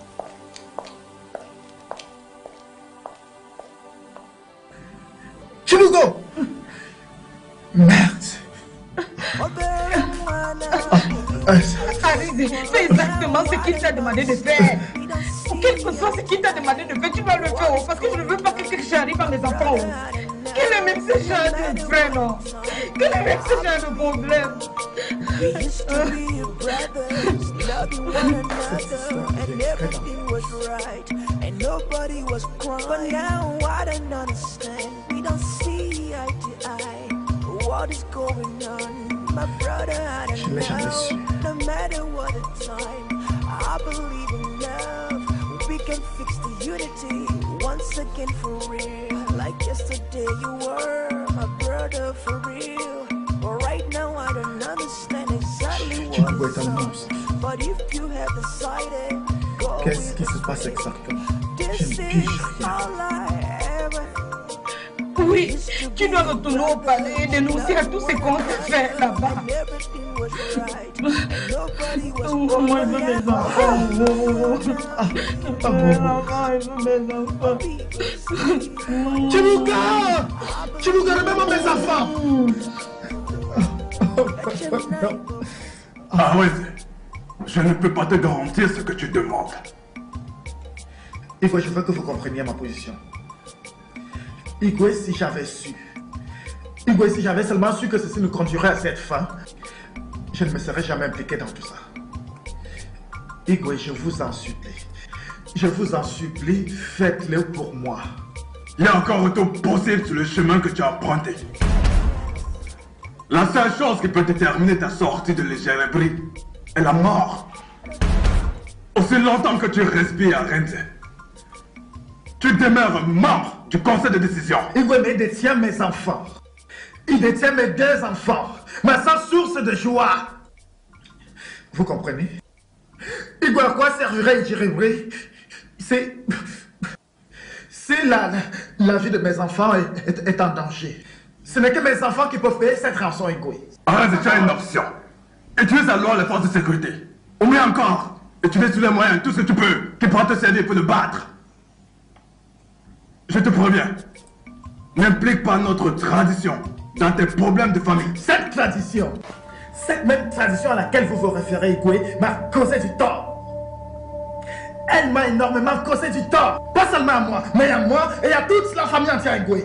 Chibugo! Merde! Arise, c'est exactement ce qu'il t'a demandé de faire. Quel que soit ce qu'il t'a demandé de faire, tu dois le faire, parce que je ne veux pas que quelque chose arrive à mes enfants. Quel est même ce genre de frère, non? Quel est même ce genre de problème? We used to be brothers, loving one another, and everything was right, and nobody was crying. But now I don't understand, we don't see eye to eye. What is going on? My brother, I don't know. No matter what the time, I believe in love. We can fix the unity once again for real. Like yesterday you were my brother for real. But right now I don't understand exactly what's up. But if you have decided, go. Qu'est-ce qui se passe exactement? Je This ne pige is rien. all I ever. Oui, tu dois retourner au palais et dénoncer à tous ces qu'on t'a fait là-bas. Moi, je veux mes enfants. Mes enfants. Chibugo! Chibugo, remets-moi mes enfants! Ah ouais, je ne peux pas te garantir ce que tu demandes. Je veux que vous compreniez ma position. Igwe, si j'avais su, Igwe, si j'avais seulement su que ceci nous conduirait à cette fin, je ne me serais jamais impliqué dans tout ça. Igwe, je vous en supplie. Je vous en supplie, faites-le pour moi. Il y a encore autant possible sur le chemin que tu as emprunté. La seule chose qui peut déterminer ta sortie de l'égérie est la mort. Aussi longtemps que tu respires, Renze, tu demeures membre du conseil de décision. Igwe me détient mes enfants. Il détient mes 2 enfants. Ma seule source de joie. Vous comprenez? Igwe, à quoi servirait Ijiribri? C'est la vie de mes enfants est en danger. Ce n'est que mes enfants qui peuvent payer cette rançon, Igwe. Arrête, tu as une option. Utilise alors les forces de sécurité. Ou mieux encore, utilise tous les moyens, tout ce que tu peux, qui pourra te servir pour le battre. Je te préviens, n'implique pas notre tradition dans tes problèmes de famille. Cette tradition, cette même tradition à laquelle vous vous référez, Igwe, m'a causé du tort. Elle m'a énormément causé du tort. Pas seulement à moi, mais à moi et à toute la famille entière, Igwe.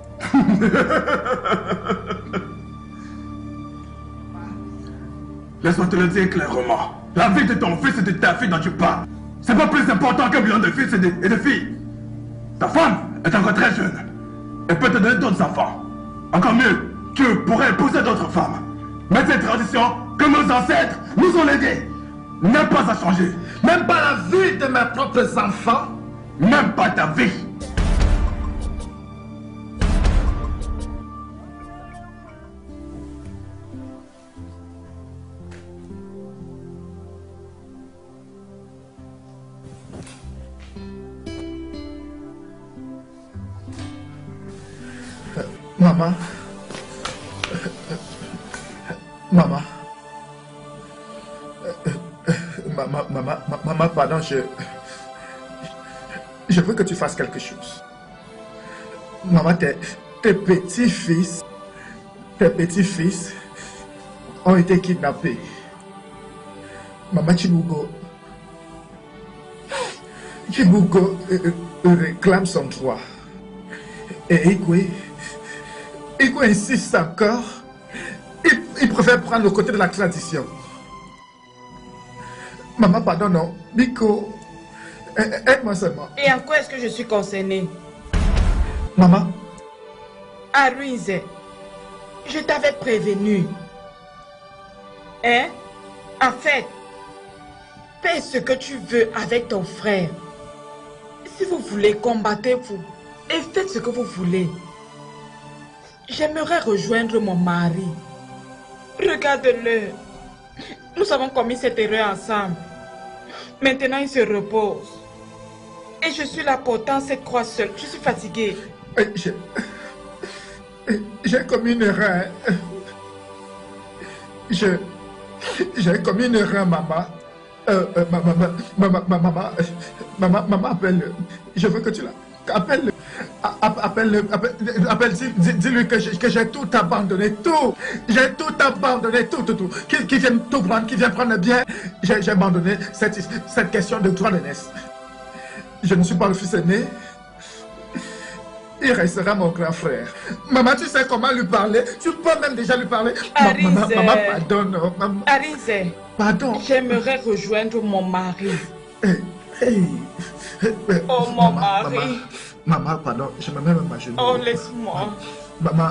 Laisse-moi te le dire clairement. La vie de ton fils et de ta fille dont tu parles, c'est pas plus important qu'un million de fils et de filles. Ta femme est encore très jeune. Elle peut te donner d'autres enfants. Encore mieux, tu pourrais épouser d'autres femmes. Mais cette tradition que nos ancêtres nous ont léguée n'a pas à changer. Même pas la vie de mes propres enfants. Même pas ta vie. Maman. Maman. Maman, pardon, je veux que tu fasses quelque chose. Maman, tes petits-fils ont été kidnappés. Maman, Chibugo réclame son droit. Et Igwe insiste encore. Il préfère prendre le côté de la tradition. Maman, pardon, non. Biko, aide-moi seulement. Et en quoi est-ce que je suis concernée? Maman. Arise, je t'avais prévenu. Hein? En fait, fais ce que tu veux avec ton frère. Si vous voulez, combattez-vous. Et faites ce que vous voulez. J'aimerais rejoindre mon mari. Regarde-le. Nous avons commis cette erreur ensemble. Maintenant, il se repose. Et je suis là portant cette croix seule. Je suis fatiguée. J'ai commis une erreur. J'ai commis une erreur, maman. Maman, appelle-le. Je veux que tu la... Appelle-le. Dis-lui que j'ai tout abandonné, tout. J'ai tout abandonné, tout. Qui vient tout prendre, qui vient prendre le bien. J'ai abandonné cette question de droit d'aînesse. Je ne suis pas le fils aîné. Il restera mon grand frère. Maman, tu sais comment lui parler? Tu peux même déjà lui parler. Maman, pardonne. Arise, pardon. J'aimerais rejoindre mon mari. Oh, mon mari. Maman, pardon, je me mets même à genoux. Oh, laisse-moi. Maman,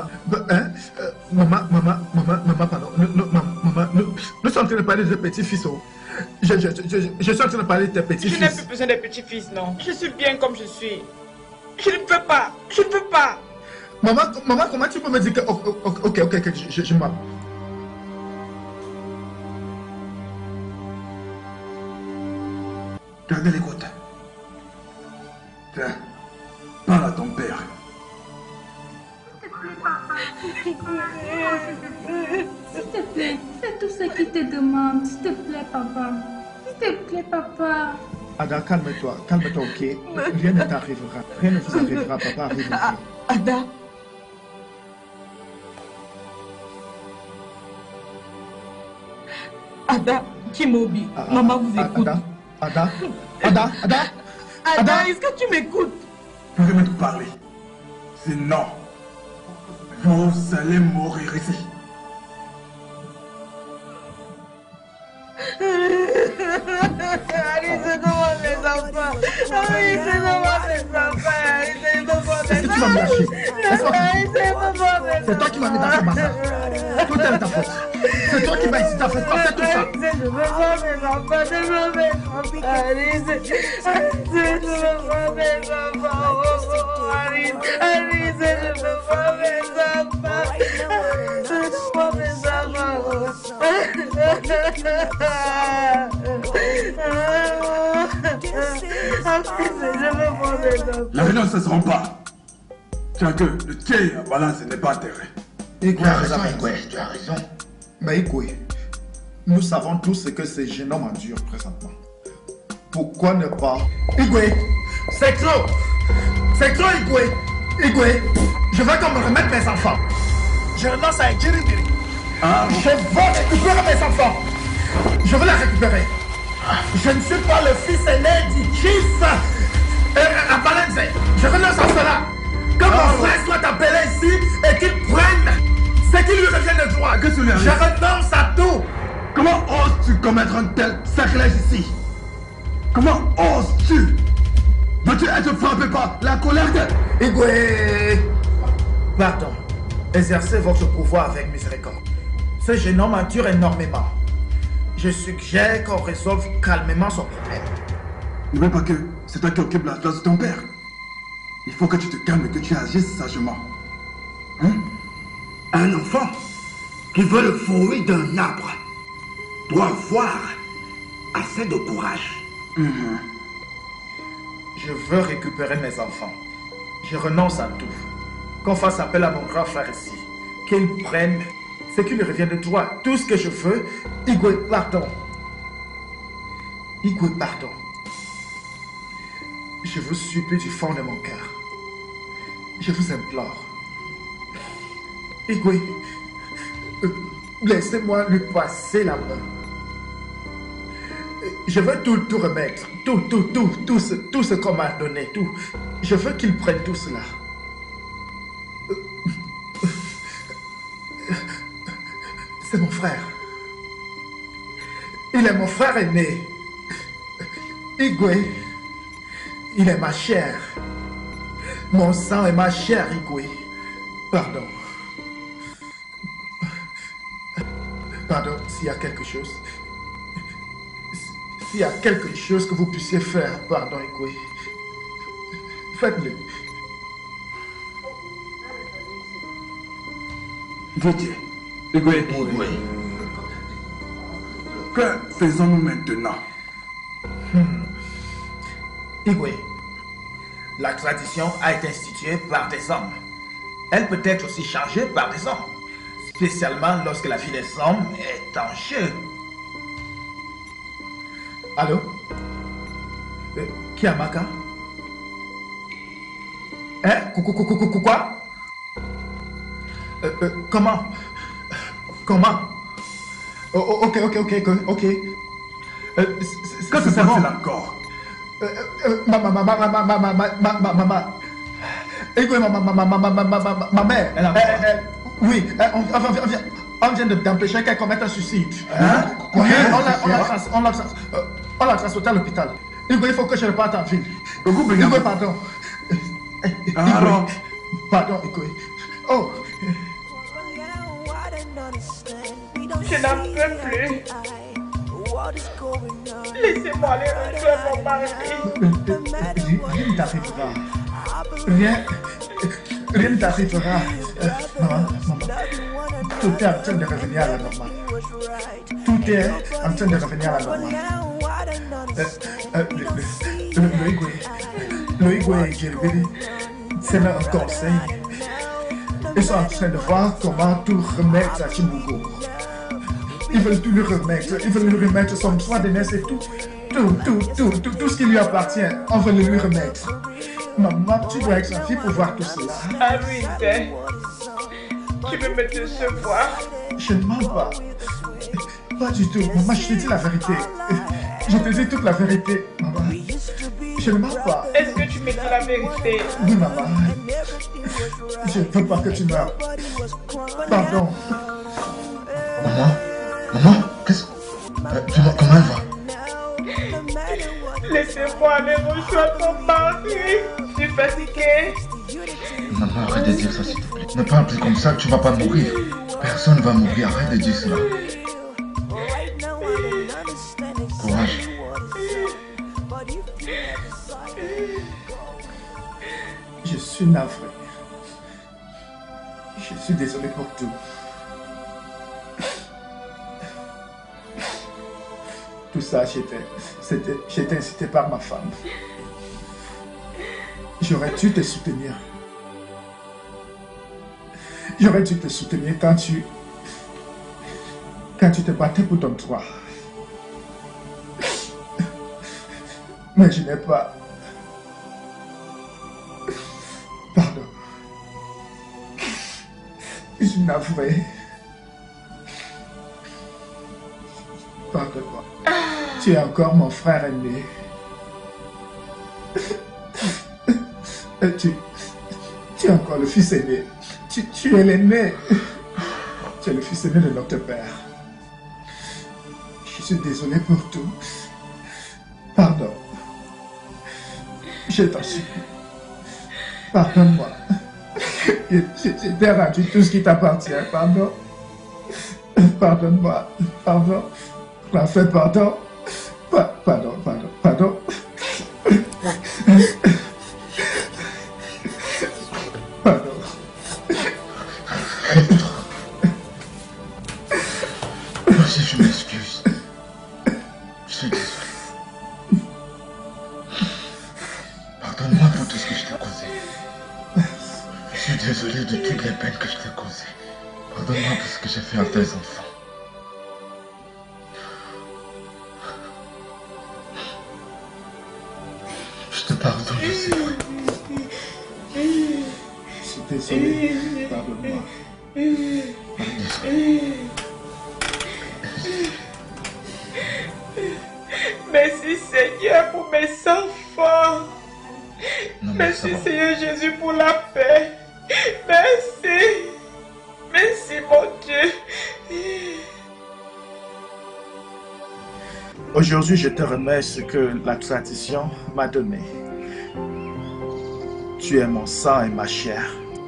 pardon. Nous sommes en train de parler de petits-fils. Je suis en train de parler de tes petits-fils. Je n'ai plus besoin des petits-fils, non. Je suis bien comme je suis. Je ne peux pas. Je ne peux pas. Maman, comment tu peux me dire que... Ok, je m'en... Gardez les côtes. Tiens, parle à ton père. S'il te plaît, papa. S'il te plaît, fais tout ce qu'il te demande. S'il te plaît, papa. S'il te plaît, papa. Ada, calme-toi, ok. Rien ne t'arrivera. Rien ne vous arrivera, papa. Arrive. Ada. Ada, Kimobi, maman vous écoute. Ada, est-ce que tu m'écoutes? Vous devez me parler. Sinon, vous allez mourir ici. Alice, demande les enfants. Alice, demande les enfants. Alice, demande les enfants. vas me lâcher. C'est toi qui m'as mis dans ce bazar. Tout est de ta faute. C'est toi qui m'as incité à faire passer tout ça. La réunion ne cessera pas. Tiens que le tien à balance n'est pas enterré. Tu as raison, Igwe, tu as raison. Mais Igwe, nous savons tous ce que ces jeunes hommes endurent présentement. Pourquoi ne pas... Igwe, c'est trop. C'est trop, Igwe. Igwe, je veux qu'on me remette mes enfants. Je renonce à Ejiribiri. Je veux récupérer mes enfants. Je veux les récupérer. Je ne suis pas le fils aîné du chief à Balenze. Je renonce à cela. Que mon frère soit appelé ici et qu'il prenne ce qui lui revient de droit. Que cela Je renonce à tout. Comment oses-tu commettre un tel sacrilège ici? Comment oses-tu? Veux-tu être frappé par la colère de... Igwe, pardon. Exercez votre pouvoir avec miséricorde. Ce jeune homme endure énormément. Je suggère qu'on résolve calmement son problème. N'oublie pas que c'est toi qui occupes la place de ton père. Il faut que tu te calmes et que tu agisses sagement. Hein? Un enfant qui veut le fruit d'un arbre doit avoir assez de courage. Je veux récupérer mes enfants. Je renonce à tout. Qu'on fasse appel à mon grand frère ici. Qu'il prenne ce qui lui revient de droit. Tout ce que je veux, Igwe, pardon. Igwe, pardon. Je vous supplie du fond de mon cœur. Je vous implore. Igwe, laissez-moi lui passer la main. Je veux tout remettre. Tout ce qu'on m'a donné. Tout. Je veux qu'il prenne tout cela. C'est mon frère. Il est mon frère aîné. Igwe, il est ma chair. Mon sang est ma chair, Igwe. Pardon. Pardon, s'il y a quelque chose. S'il y a quelque chose que vous puissiez faire, pardon, Igwe. Faites-le. Gauthier, Igwe, que faisons-nous maintenant? Igwe, la tradition a été instituée par des hommes. Elle peut être aussi changée par des hommes, spécialement lorsque la vie des hommes est en jeu. Allô? Kiamaka? Hein? Quoi? Comment? Ok. Que se passe-t-il encore? Igwe, ma mère. Oui, on vient d'empêcher qu'elle commette un suicide. On l'a transportée à l'hôpital. Igwe, il faut que je reparte en ville. Igwe, pardon. Pardon, Igwe. Oh. Je n'en peux plus. Laissez-moi aller rejoindre mon mari. Rien ne t'arrivera. Rien ne t'arrivera. Maman. Tout est en train de revenir à la normale. Tout est en train de revenir à la normale. Le Igwe et Jeribiri, c'est là un conseil. Ils sont en train de voir comment tout remettre à Chimbugo. Ils veulent tout lui remettre. Ils veulent lui remettre son droit de naissance et tout. Tout ce qui lui appartient, on veut le lui remettre. Maman, tu dois être sa fille pour voir tout cela. Ah oui, tu veux me décevoir? Je ne mens pas. Pas du tout. Maman, je te dis la vérité. Je te dis toute la vérité, maman. Je ne mens pas. Est-ce que tu me dis la vérité? Oui, maman. Je ne veux pas que tu meurs. Pardon. Maman, qu'est-ce... comment elle va? Laissez-moi aller rejoindre mon mari. Je suis fatiguée. Maman, arrête de dire ça, s'il te plaît. Ne parle plus comme ça, tu vas pas mourir. Personne ne va mourir, arrête de dire cela. Courage. Je suis navré. Je suis désolé pour tout. Tout ça, j'étais incité par ma femme. J'aurais dû te soutenir. J'aurais dû te soutenir quand tu te battais pour ton droit. Mais je n'ai pas. Pardon. Je suis navré. Pardonne-moi. Tu es encore mon frère aîné. Tu es encore le fils aîné. Tu es l'aîné. Tu es le fils aîné de notre père. Je suis désolé pour tout. Pardon. Je t'en supplie. Pardonne-moi. Je t'ai rendu tout ce qui t'appartient. Pardon. Pardonne-moi. Pardon. Parfait, pardon. Pardon. Pardon. Merci, je m'excuse. Je suis désolé. Pardonne-moi pour tout ce que je t'ai causé. Je suis désolé de toutes les peines que je t'ai causées. Pardonne-moi pour ce que j'ai fait à tes enfants. Je te pardonne, c'est vrai. Je suis désolé. Pardonne-moi. Merci Seigneur pour mes enfants. Non, merci Seigneur Jésus pour la paix. Merci. Merci mon Dieu. Aujourd'hui, je te remets ce que la tradition m'a donné. Tu es mon sang et ma chair.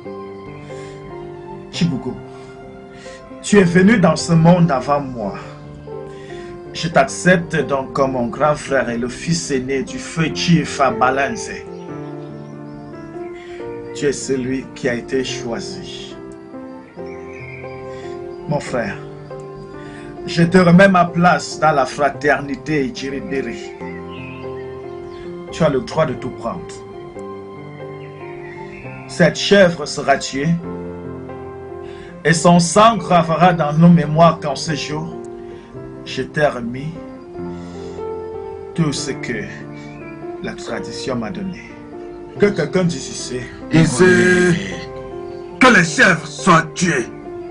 Chibugo, tu es venu dans ce monde avant moi. Je t'accepte donc comme mon grand frère et le fils aîné du feu Chifa Balanze. Tu es celui qui a été choisi. Mon frère, je te remets ma place dans la fraternité Ichiribiri. Tu as le droit de tout prendre. Cette chèvre sera tuée et son sang gravera dans nos mémoires qu'en ce jour, je t'ai remis tout ce que la tradition m'a donné. Que quelqu'un dise ici. Ici, que les chèvres soient tuées.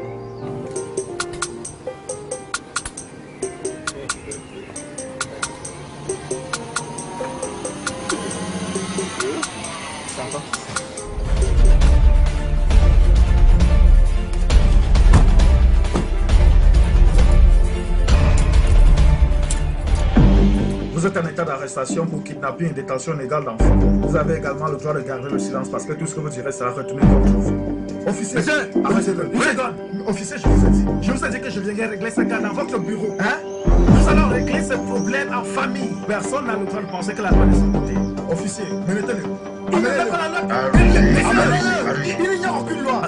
Vous êtes en état d'arrestation pour kidnapping et détention illégale d'enfants. Vous avez également le droit de garder le silence parce que tout ce que vous direz sera retenu contre vous. Officier, arrêtez-le. Officier, je vous ai dit que je viendrais régler ce cas dans votre bureau. Hein? Nous allons régler ce problème en famille. Personne n'a le droit de penser que la loi est de son côté. Officier, menez-le. Il ne fait pas la loi. Amenez-le. Il n'y a aucune loi.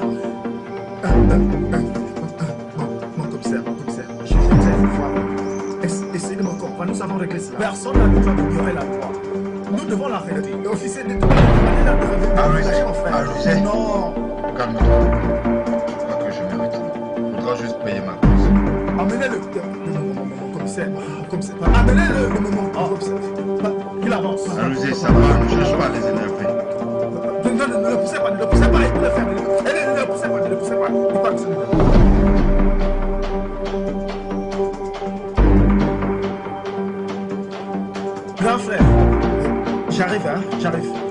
Mon commissaire, je viens vous voir. Essayez de me comprendre, nous avons réglé cela. Personne n'a le droit d'ignorer la loi. Nous devons la régler. Officier, dites-moi, Arrêtez. Non. Calme-toi. Je crois que je mérite. Il faudra juste payer ma cause. Amenez-le. Commissaire. Amenez-le. Il avance. Allez, ça va, ne cherche pas à les énerver. Non, ne le poussez pas, il peut le faire. Ne le poussez pas, Il parle de ça. Grand frère, j'arrive.